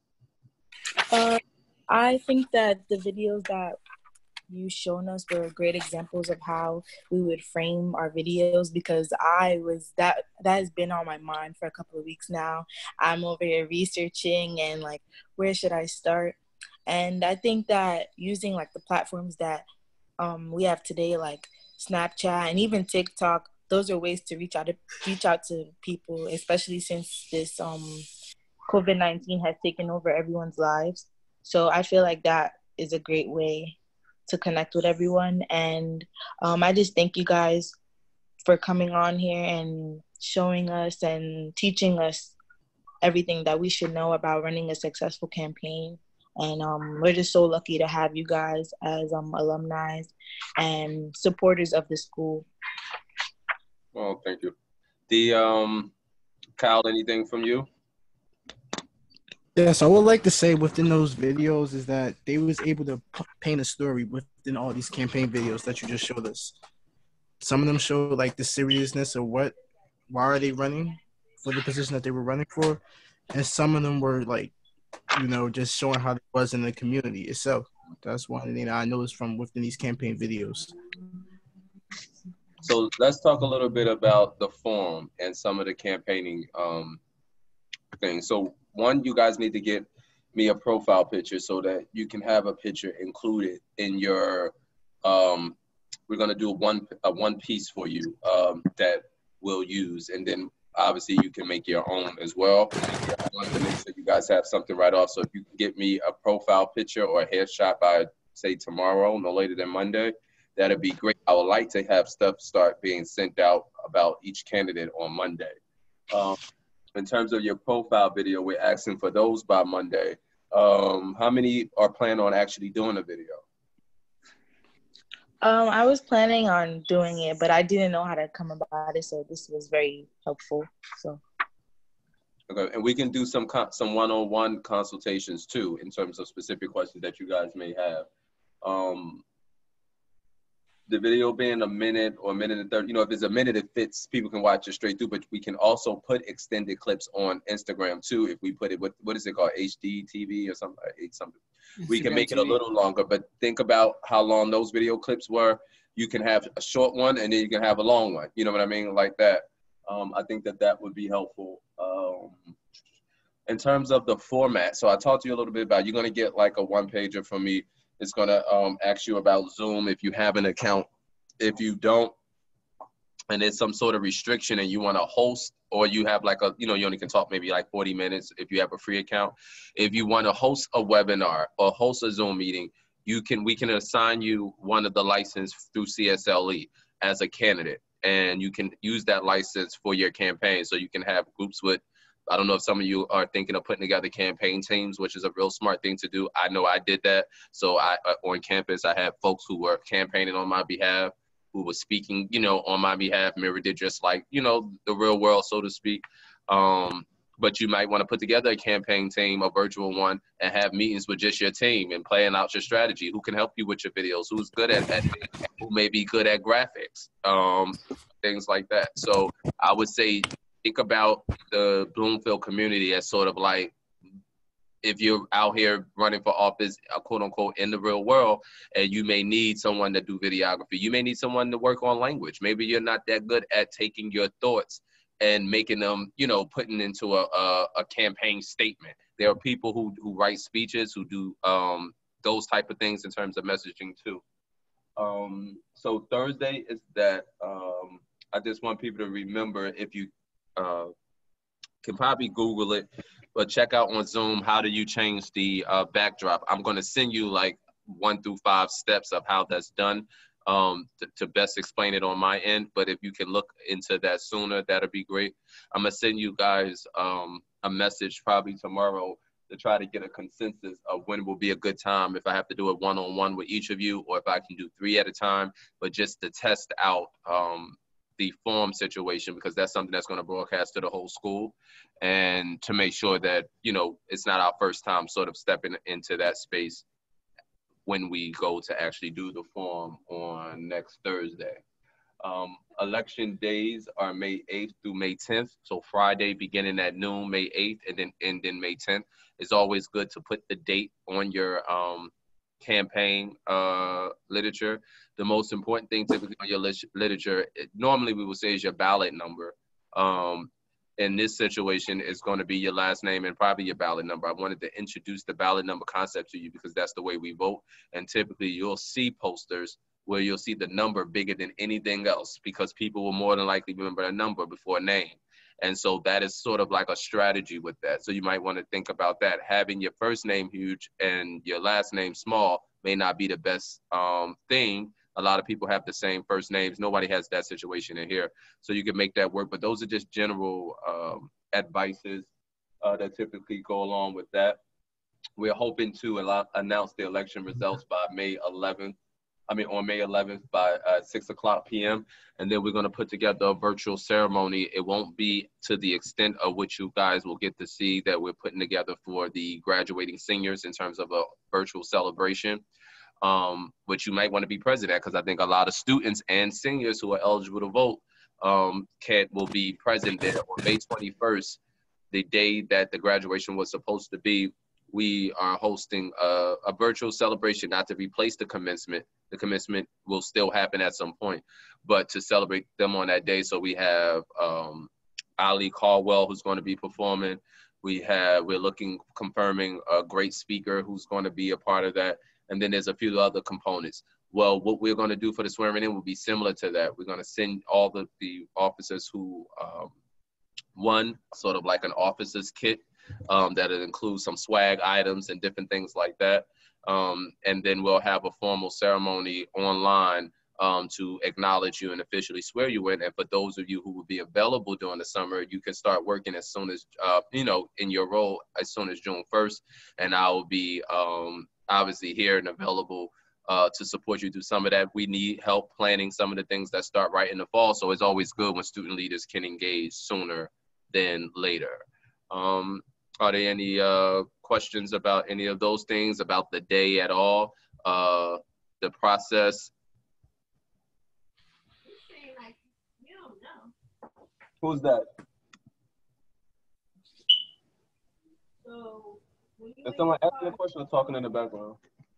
I think that the videos that you've shown us were great examples of how we would frame our videos, because that has been on my mind for a couple of weeks now. I'm over here researching and like, where should I start? And I think that using like the platforms that we have today, like Snapchat and even TikTok, those are ways to reach out to people, especially since this COVID-19 has taken over everyone's lives. So I feel like that is a great way to connect with everyone. And I just thank you guys for coming on here and showing us and teaching us everything that we should know about running a successful campaign. And we're just so lucky to have you guys as alumni and supporters of the school. Well, thank you. Kyle, anything from you? Yes, I would like to say within those videos is that they was able to paint a story within all these campaign videos that you just showed us. Some of them show like the seriousness of why are they running for the position that they were running for, and some of them were like, just showing how it was in the community itself. That's one thing that I noticed from within these campaign videos. So let's talk a little bit about the forum and some of the campaigning things. So one, you guys need to get me a profile picture so that you can have a picture included in your, we're gonna do a one piece for you that we'll use. And then obviously you can make your own as well. I want to make sure you guys have something right off. So if you can get me a profile picture or a headshot by say tomorrow, no later than Monday, that'd be great. I would like to have stuff start being sent out about each candidate on Monday. In terms of your profile video, we're asking for those by Monday. How many are planning on actually doing a video? I was planning on doing it, but I didn't know how to come about it, so this was very helpful. So. Okay, and we can do some one-on-one consultations too, in terms of specific questions that you guys may have. The video being a minute or a minute and 30, if it's a minute, it fits, people can watch it straight through, but we can also put extended clips on Instagram too. If we put it, what is it called? HD TV or something? We can make it a little longer, but think about how long those video clips were. You can have a short one and then you can have a long one. You know what I mean? Like that. I think that would be helpful. In terms of the format, so I talked to you a little bit about, you're gonna get like a one-pager from me. It's gonna ask you about Zoom if you have an account. If you don't, and there's some sort of restriction and you want to host, or you have like you only can talk maybe like 40 minutes if you have a free account. If you want to host a webinar or host a Zoom meeting, we can assign you one of the license through CSLE as a candidate, and you can use that license for your campaign. So you can have groups with, I don't know if some of you are thinking of putting together campaign teams, which is a real smart thing to do. I know I did that. So on campus, I had folks who were campaigning on my behalf, who was speaking, on my behalf, mirrored it just like, the real world, so to speak. But you might want to put together a campaign team, a virtual one, and have meetings with just your team and playing out your strategy. Who can help you with your videos? Who's good at editing? Who may be good at graphics? Things like that. So I would say, think about the Bloomfield community as sort of like, if you're out here running for office, quote unquote, in the real world, and you may need someone to do videography, you may need someone to work on language. Maybe you're not that good at taking your thoughts and making them, putting into a campaign statement. There are people who write speeches, who do those type of things in terms of messaging too. So Thursday is that. I just want people to remember, if you can probably Google it, but check out on Zoom, how do you change the backdrop? I'm going to send you like 1 through 5 steps of how that's done to best explain it on my end. But if you can look into that sooner, that'll be great. I'm going to send you guys a message probably tomorrow to try to get a consensus of when will be a good time, if I have to do it one-on-one with each of you, or if I can do 3 at a time, but just to test out the form situation, because that's something that's going to broadcast to the whole school, and to make sure that, you know, it's not our first time sort of stepping into that space when we go to actually do the form on next Thursday. Election days are May 8th through May 10th. So Friday beginning at noon, May 8th, and then ending May 10th. It's always good to put the date on your campaign literature. The most important thing typically on your literature, normally we would say, is your ballot number. In this situation, it's going to be your last name and probably your ballot number. I wanted to introduce the ballot number concept to you because that's the way we vote. And typically you'll see posters where you'll see the number bigger than anything else, because people will more than likely remember a number before a name. And so that is sort of like a strategy with that. So you might want to think about that. Having your first name huge and your last name small may not be the best thing. A lot of people have the same first names. Nobody has that situation in here. So you can make that work. But those are just general advices that typically go along with that. We're hoping to announce the election results by May 11th. On May 11th by 6 o'clock p.m. And then we're going to put together a virtual ceremony. It won't be to the extent of which you guys will get to see that we're putting together for the graduating seniors in terms of a virtual celebration. But you might want to be present at, because I think a lot of students and seniors who are eligible to vote will be present there on May 21st, the day that the graduation was supposed to be. We are hosting a virtual celebration, not to replace the commencement. The commencement will still happen at some point, but to celebrate them on that day. So we have Ali Caldwell, who's going to be performing. We're confirming a great speaker who's going to be a part of that. And then there's a few other components. Well, what we're going to do for the swearing in will be similar to that. We're going to send all the officers who won sort of like an officer's kit that includes some swag items and different things like that. And then we'll have a formal ceremony online to acknowledge you and officially swear you in. And for those of you who will be available during the summer, you can start working as soon as, in your role as soon as June 1st. And I will be obviously here and available to support you through some of that. We need help planning some of the things that start right in the fall. So it's always good when student leaders can engage sooner than later. Are there any questions about any of those things, about the day at all, the process? Who's that? Is someone asking a question or talking in the background?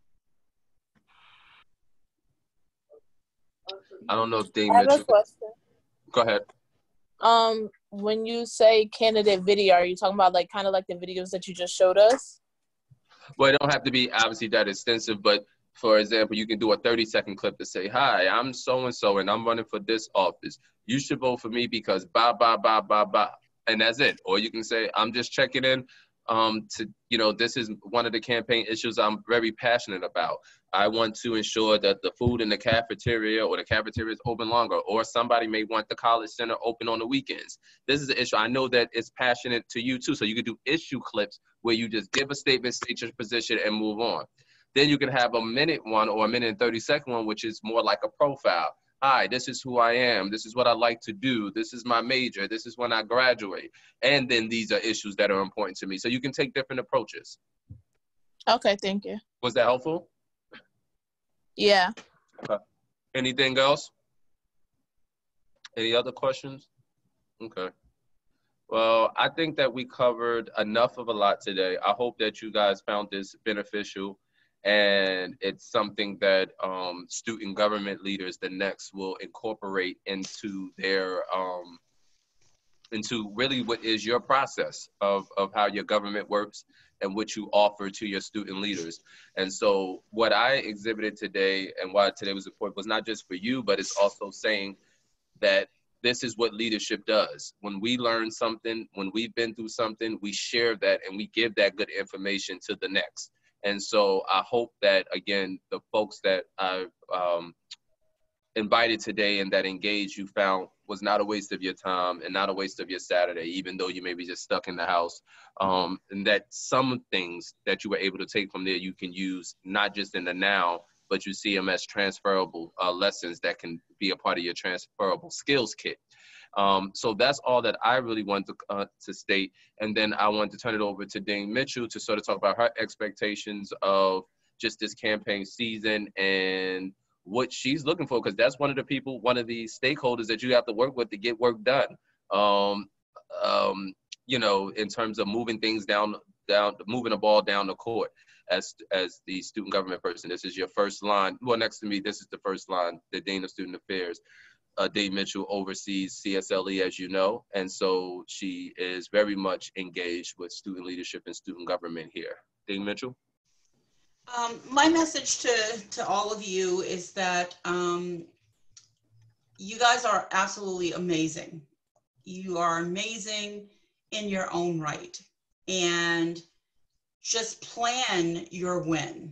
I don't know if Dean I have a mentioned. question. Go ahead. When you say candidate video, are you talking about like kind of like the videos that you just showed us? Well, it don't have to be obviously that extensive, but for example, you can do a 30-second clip to say, "Hi, I'm so-and-so, and I'm running for this office. You should vote for me because blah, blah, blah, blah, blah." And that's it. Or you can say, "I'm just checking in this is one of the campaign issues I'm very passionate about. I want to ensure that the food in the cafeteria or the cafeteria is open longer, or somebody may want the college center open on the weekends. This is an issue. I know that it's passionate to you too. So you could do issue clips where you just give a statement, state your position, and move on. Then you can have a minute one or a minute and 30-second one, which is more like a profile. Hi, this is who I am. This is what I like to do. This is my major. This is when I graduate. And then these are issues that are important to me. So you can take different approaches. Okay, thank you. Was that helpful? Yeah. Okay. Anything else? Any other questions? Okay. Well, I think that we covered enough of a lot today. I hope that you guys found this beneficial. And it's something that student government leaders, the next, will incorporate into their into really what is your process of how your government works and what you offer to your student leaders. And so what I exhibited today and why today was important was not just for you, but it's also saying that this is what leadership does. When we learn something, when we've been through something, we share that and we give that good information to the next. And so I hope that, again, the folks that I invited today and that engaged you found was not a waste of your time and not a waste of your Saturday, even though you may be just stuck in the house. And that some things that you were able to take from there you can use not just in the now, but you see them as transferable lessons that can be a part of your transferable skills kit. So that's all that I really want to state. And then I want to turn it over to Dean Mitchell to sort of talk about her expectations of just this campaign season and what she's looking for, because that's one of the stakeholders that you have to work with to get work done. You know, in terms of moving things moving the ball down the court. As the student government person, this is your first line. Well, next to me, this is the first line, the Dean of Student Affairs. Dean Mitchell oversees CSLE, as you know, and so she is very much engaged with student leadership and student government here. Dean Mitchell? My message to all of you is that you guys are absolutely amazing. You are amazing in your own right. And just plan your win.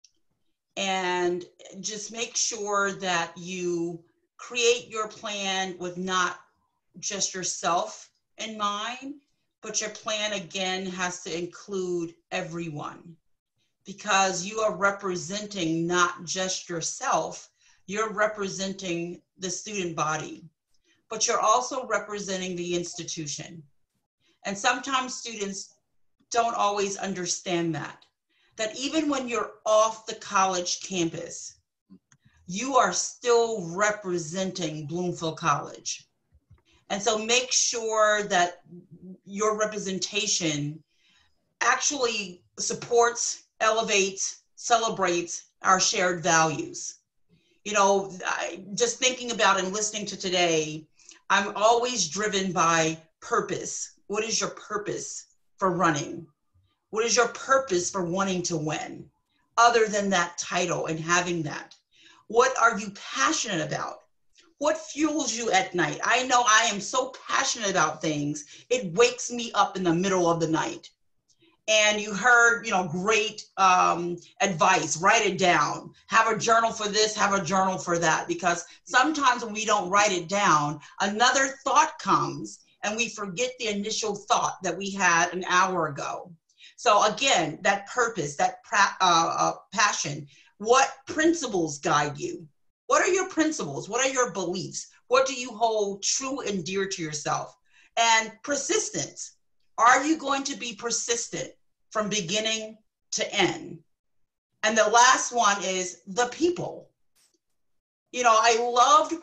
And just make sure that you create your plan with not just yourself in mind, but your plan again has to include everyone, because you are representing not just yourself, you're representing the student body, but you're also representing the institution. And sometimes students don't always understand that even when you're off the college campus, you are still representing Bloomfield College. And so make sure that your representation actually supports, elevates, celebrates our shared values. You know, just thinking about and listening to today, I'm always driven by purpose. What is your purpose for running? What is your purpose for wanting to win, other than that title and having that? What are you passionate about? What fuels you at night? I know I am so passionate about things, it wakes me up in the middle of the night. And you heard, you know, great advice, write it down. Have a journal for this, have a journal for that. Because sometimes when we don't write it down, another thought comes and we forget the initial thought that we had an hour ago. So again, that purpose, that passion, what principles guide you? What are your principles? What are your beliefs? What do you hold true and dear to yourself? And persistence. Are you going to be persistent from beginning to end? And the last one is the people. You know, I loved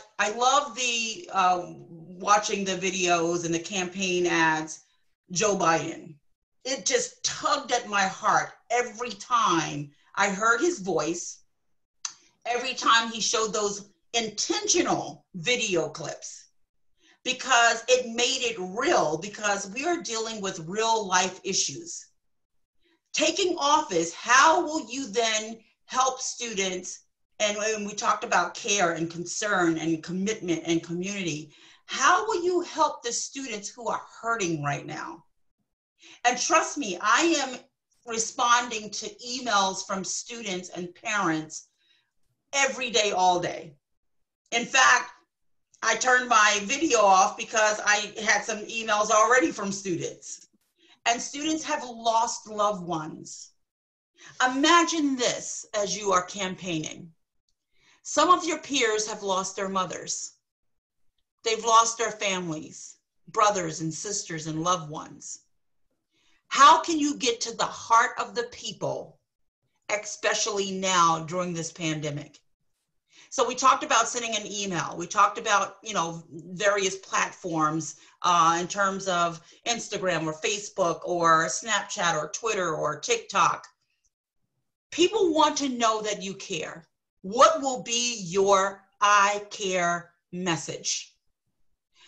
the watching the videos and the campaign ads, Joe Biden. It just tugged at my heart every time I heard his voice, every time he showed those intentional video clips, because it made it real, because we are dealing with real life issues. Taking office, how will you then help students? And when we talked about care and concern and commitment and community, how will you help the students who are hurting right now? And trust me, I am responding to emails from students and parents every day, all day. In fact, I turned my video off because I had some emails already from students. And students have lost loved ones. Imagine this as you are campaigning. Some of your peers have lost their mothers. They've lost their families, brothers and sisters and loved ones. How can you get to the heart of the people, especially now during this pandemic? So we talked about sending an email. We talked about, you know, various platforms in terms of Instagram or Facebook or Snapchat or Twitter or TikTok. People want to know that you care. What will be your I care message?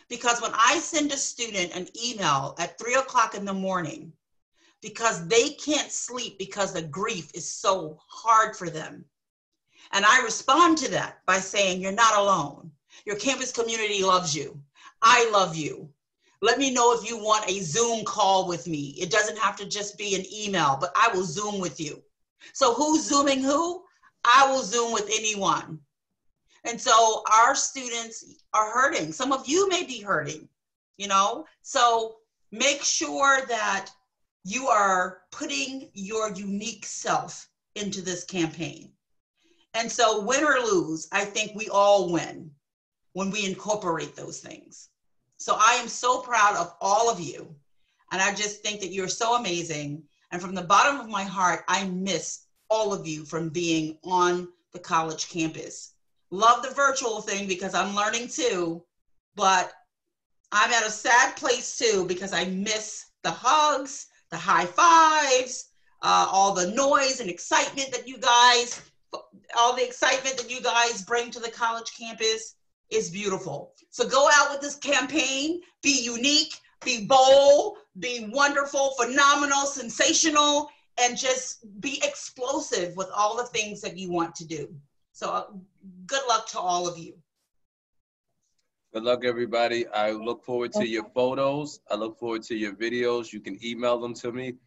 Because when I send a student an email at 3 o'clock in the morning, because they can't sleep because the grief is so hard for them, and I respond to that by saying, you're not alone. Your campus community loves you. I love you. Let me know if you want a Zoom call with me. It doesn't have to just be an email, but I will Zoom with you. So who's Zooming who? I will Zoom with anyone. And so our students are hurting. Some of you may be hurting, you know? So make sure that you are putting your unique self into this campaign. And so win or lose, I think we all win when we incorporate those things. So I am so proud of all of you. And I just think that you're so amazing. And from the bottom of my heart, I miss all of you from being on the college campus. Love the virtual thing because I'm learning too, but I'm at a sad place too because I miss the hugs, the high fives, all the noise and excitement that you guys, all the excitement that you guys bring to the college campus is beautiful. So go out with this campaign, be unique, be bold, be wonderful, phenomenal, sensational, and just be explosive with all the things that you want to do. So good luck to all of you. Good luck, everybody. I look forward to your photos. I look forward to your videos. You can email them to me.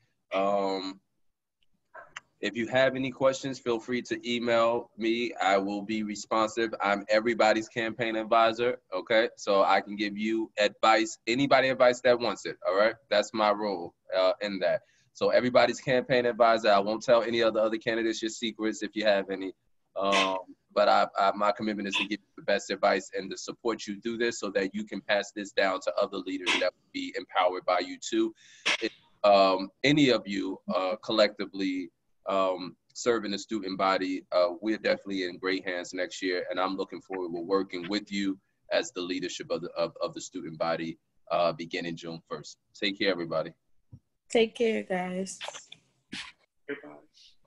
If you have any questions, feel free to email me. I will be responsive. I'm everybody's campaign advisor, okay? So I can give you advice, anybody advice that wants it, all right? That's my role in that. So everybody's campaign advisor. I won't tell any of the other candidates your secrets if you have any. But my commitment is to give you the best advice and to support you through this so that you can pass this down to other leaders that will be empowered by you too. If any of you collectively serve in the student body, we're definitely in great hands next year, and I'm looking forward to working with you as the leadership of the student body beginning June 1st. Take care, everybody. Take care, guys. Goodbye.